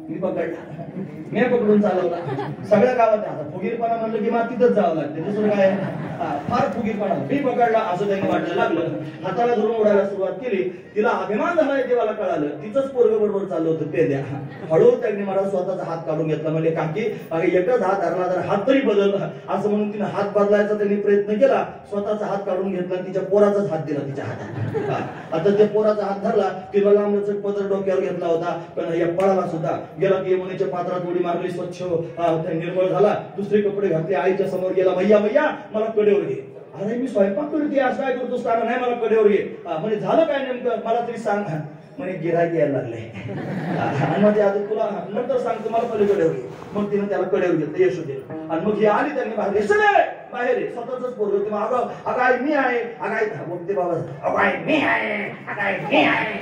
A: मी पकडला, मी पकडून चालवला. सगळ्या गावात आता फुगीरपणा म्हणलं की मातीतच जावं लागतं, दुसरं काय. फार फुगीरपणा, मी पकडला असं त्यांनी वाटायला लागलं. हाताला धरून उडायला सुरुवात केली. तिला अभिमान झालाय देवाला कळालं, तिचंच पोरग बरोबर चाललं होतं पेद्या. हळू त्यांनी मला स्वतःचा हात काढून घेतला. म्हणजे काकी अरे एकच हात धरला तर हात तरी बदल असं म्हणून तिने हात बदलायचा त्यांनी प्रयत्न केला. स्वतःचा हात काढून घेतला, तिच्या पोराचाच हात दिला तिच्या हातात. आता त्या पोराचा हात धरला, तिला लांबच पदर डोक्यावर घेतला होता. पण या पळाला सुद्धा गेला की यमुनेच्या पात्रात उडी मारली, स्वच्छ निर्मळ झाला. दुसरे कपडे घातले, आईच्या समोर गेला. मैया मैया मला कडेवर घे. अरे मी स्वयंपाक करते, असं काय करतोस? कारण नाही, मला कडेवर घे. म्हणजे झालं काय नेमकं मला तरी सांग. म्हणे गिरायक यायला लागले. आणि मग आता तुला नंतर सांगतो, मला पहिले कडेवर घे. मग तिने त्याला कडेवर घेतलं यशोदे. आणि मग ही आली त्यांनी बाहेर, यशोदे बाहेर स्वतःच पोरग. तेव्हा अगं अगं आई मी आहे, अगं आई बघते बाबा, अगं आई मी आहे, अगं आई मी आहे.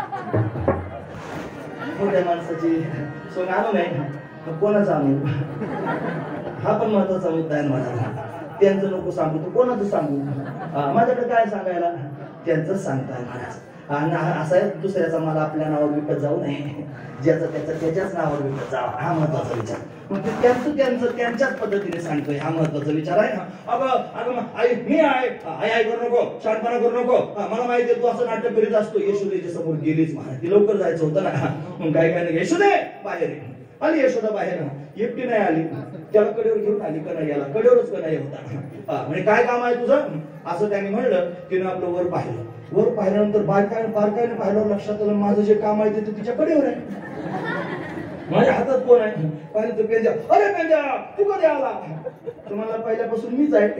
A: मोठ्या माणसाची सोंग आणू नाही, कोणाचा आणू? हा पण महत्वाचा मुद्दा आहे माझा. त्यांचं नको सांगू, तू कोणाचं सांगू? माझ्याकडे काय सांगायला? त्यांचंच सांगताय महाराज. आणि असं आहे, दुसऱ्याचा मला आपल्या नावावर विकत जाऊ नये, ज्याचं त्याचं त्याच्याच नावावर विकत जावं, हा महत्वाचा विचार. मग ते त्यांचं त्यांचं त्यांच्याच पद्धतीने सांगतोय, हा महत्वाचा विचार आहे. अगं अगं आई मी आहे, आई आई करू नको, शांतपणा करू नको, मला माहिती आहे तू असं नाटक करीत असतो. यशोदेच्या समोर गेलीच महाराज, ती लवकर जायचं होतं ना. मग काय काय नाही, यशोदे बाहेर आली. यशोदा बाहेर एकटी नाही आली, त्याला कडेवर घेऊन आली. कन्हैयाला कडेवरच कन्हैया होता. म्हणजे काय काम आहे तुझं असं त्यांनी म्हणलं. तिने आपलं वर पाहिलं. वर पाहिल्यानंतर बारकाईने बारकाईने पाहिल्यावर लक्षात आलं माझं जे काम आहे ते तिच्या कडेवर आहे. माझ्या हातात कोण आहे? पाहिलं तर पेंजा. अरे पेंजा तू कधी आला? तुम्हाला पहिल्यापासून मीच आहे.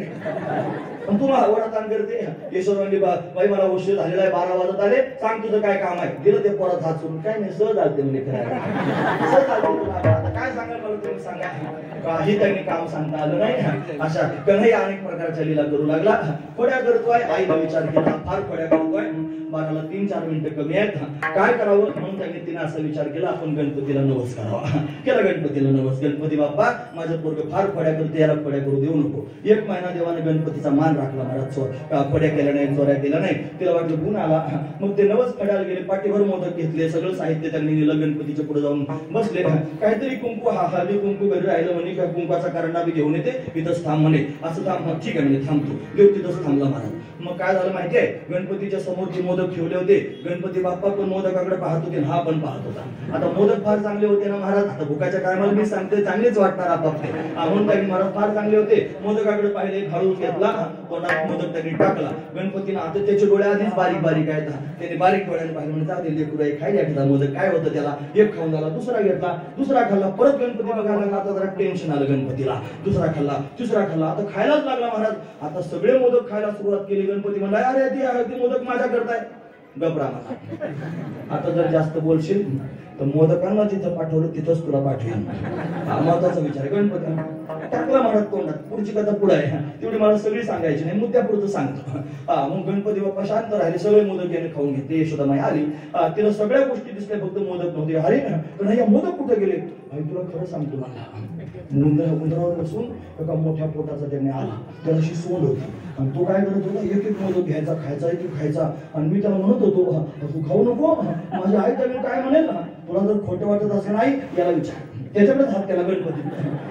A: पण तुम्हाला वडाताण करते. यशोदांनी बाई मला उशीर झालेला आहे, बारा वाजत आले, सांग तुझं काय काम आहे. दिलं ते परत हात सोडून. काय नाही, सहज आलते म्हणजे करायला, सहज आलते तुला. आता काय सांगाल मला तुम्ही सांगा. काही त्यांनी काम सांगता आलं नाही. अशा कन्हैया अनेक प्रकारच्या लीला करू लागला. खोड्या करतोय, आईला विचार केला, फार खोड्या करतोय. बाराला तीन चार मिनिटं कमी आहेत, काय करावं म्हणून त्यांनी तिने असा विचार केला, आपण गणपतीला नवस करावा. केला गणपतीला नवस. गणपती बाप्पा माझं पोरग फार खोड्या करते, याला खोड्या करू देऊ नको. एक महिना देवाने गणपतीचा मान राखला. मला खोड्या केल्या नाही, चोऱ्या केल्या नाही. तिला वाटलं गुण आला. मग ते नवस खड्याला गेले, पाठीभर मोदक घेतले, सगळं साहित्य त्यांनी नेलं. गणपतीच्या पुढे जाऊन बसले. काहीतरी कुंकू हा हळदी कुंकू घरी राहिलं म्हणे, का कुंकवाचा कारणा बी घेऊन येते, इथंच थांब म्हणे. असं थांब, ठीक आहे म्हणजे थांबतो. देव तिथंच थांबला महाराज. मग काय झालं माहितीये, गणपतीच्या समोर जे मोदक ठेवले होते, गणपती बाप्पा पण मोदकाकडे पाहत होते, हा पण पाहत होता. आता मोदक फार चांगले होते ना महाराज. आता भुकाच्या टायमाला मी सांगते चांगलेच वाटणार आपापले, म्हणून त्यांनी महाराज फार चांगले होते. मोदकाकडे पाहिले, हळूच घेतला, तोंडात मोदक त्यांनी टाकला. गणपतीनं आता त्याचे डोळे आधीच बारीक बारीक आहेत, त्याने बारीक डोळ्याने पाहिलं म्हणजे जाऊ दे लेकरू आहे, खायला घेतला मोदक. काय होतं त्याला, एक खाऊन झाला, दुसरा घेतला, दुसरा खाल्ला, परत गणपती बघायला लागला. आता जरा टेन्शन आलं गणपतीला. दुसरा खाल्ला, तिसरा खाल्ला, आता खायलाच लागला महाराज. आता सगळे मोदक खायला सुरुवात केली. गणपती म्हणला, अरे ते मोदक माझ्या करताय. गबरा मला, आता जर जास्त बोलशील तर मोदकांना जिथं पाठवलं तिथंच तुला पाठवेल. हा महत्वाचा विचार आहे. गणपती टाकला महाराज तोंडात. पुढची कथा पुढे आहे, तेवढी मला सगळी सांगायची नाही, मुद्द्यापुरतं सांगतो. हा मग गणपती बाप्पा शांत राहिले, सगळे मोदक याने खाऊन घेतले. यशोदामाई आली, तिला सगळ्या गोष्टी दिसल्या, फक्त मोदक नव्हते. अरे पण या मोदक कुठे गेले? आई तुला खरं सांगतो, मला उंदरा उंदरावर बसून एका मोठ्या पोटाचा त्याने आला, त्याला अशी सोंड होती. आणि तो काय करत होता, एक एक मोदक घ्यायचा, खायचा, एक एक खायचा. आणि मी त्याला म्हणत होतो, तू खाऊ नको, माझी आई त्यावेळी काय म्हणेल ना, तुला जर खोटं वाटत असेल नाही याला विचार. त्याच्याकडेच हात केला गणपती.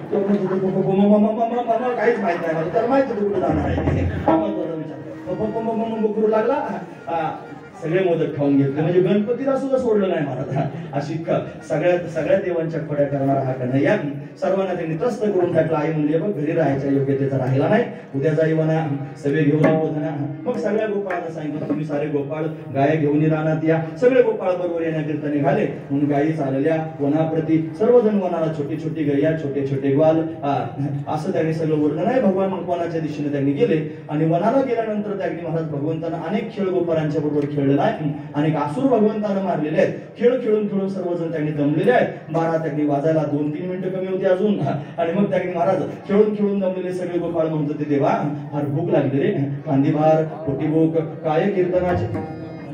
A: काहीच माहित नाही मला, त्याला माहित होतं कुठे जाणार आहे. विचार करू लागला. सगळे मोदक खाऊन घेतले, म्हणजे गणपतीला सुद्धा सोडलं नाही महाराज. अशी सगळ्या सगळ्या देवांच्या खोड्या करणारा हा कन्हैया सर्वांना त्यांनी त्रस्त करून टाकला. आई म्हणली, बघ घरी राहायच्या योग्यतेचा राहिला नाही, उद्या जाई म्हणा, सगळे घेऊन येऊ. मग सगळ्या गोपाळांना सांगितलं, तुम्ही सारे गोपाळ गाय घेऊन राहणार या. सगळे गोपाळ बरोबर येण्याकरिता निघाले. म्हणून गायी चालल्या वनाप्रती. सर्वजण वनाला छोटी छोटी गैया, छोटे छोटे ग्वाल, असं त्यांनी सगळं वर्णन आहे. भगवान वनाच्या दिशेने त्यांनी गेले. आणि वनाला गेल्यानंतर त्यांनी महाराज भगवंतांना अनेक खेळ गोपाळांच्या बरोबर खेळले नाही. अनेक आसूर भगवंतानं मारलेले आहेत. खेळ खेळून खेळून सर्वजण त्यांनी दमलेले आहेत. बारा त्यांनी वाजायला दोन तीन मिनिटं कमी होती अजून. आणि मग त्यांनी महाराज खेळून खेळून दमलेले सगळे गोपाळ म्हणत होते, देवा फार भूक लागली रे, कांदी भार, पोटी भूक, काय कीर्तनाचे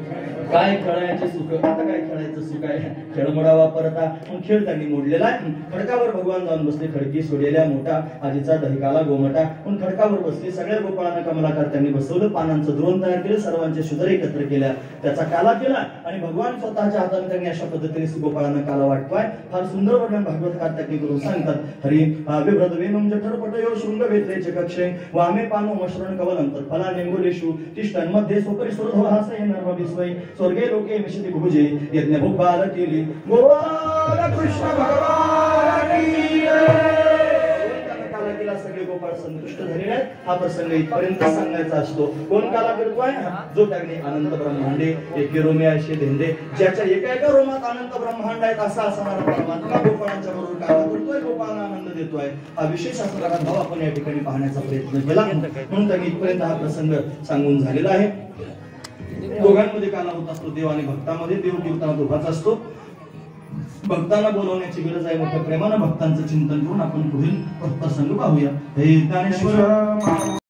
A: काय खेळायचे सुख, आता काय खेळायचं सुख आहे, खेळमोडा वापरता मग खेळ त्यांनी मोडलेला आहे. खडकावर भगवान जाऊन बसले, खडकी सोडलेल्या मोठा आजीचा दहिकाला गोमटा. पण खडकावर बसले, सगळ्या गोपाळांना कमलाकार त्यांनी बसवलं, पानांचं द्रोण तयार केलं, सर्वांचे शुद्र एकत्र केल्या, त्याचा काला केला आणि भगवान स्वतःच्या हाताने त्यांनी अशा पद्धतीने गोपाळांना काला वाटवाय. फार सुंदर वर्णन भागवतकार त्यांनी करून सांगतात. हरी विभ्रदवेनम जठरपटयो शृंगवेत्रेचे कक्षे वामे पानो मशरण कवलंत फला नेंगुलेषु तिष्ठन् मध्ये सोपरि सुरधोहासये नर्मविस्वै स्वर्गे लोके विशति भुजे यज्ञ भुक्बाल केली. गोपाल कृष्ण भगवान की जय. काला केला, सगळे गोपाळ संतुष्ट झालेले आहेत. हा प्रसंग इथपर्यंत सांगायचा असतो. कोण काला करतोय? जो त्याने अनंत ब्रह्मांडे एके रोमे असे धेंदे, ज्याच्या एका एका रोमात अनंत ब्रह्मांड आहेत असा असणारा परमात्मा गोपाळांच्या बरोबर काला करतोय, गोपाळांना आनंद देतोय. हा विशेष असा भाव आपण या ठिकाणी पाहण्याचा प्रयत्न केला. म्हणून त्यांनी इथपर्यंत हा प्रसंग सांगून झालेला आहे. दोघांमध्ये काला होत असतो, देव आणि भक्तामध्ये. देव कीर्तनात दोघाच असतो. भक्तांना बोलवण्याची गरज आहे. मोठ्या प्रेमानं भक्तांचं चिंतन करून आपण पुढील प्रसंग पाहूया. हे ज्ञानेश्वर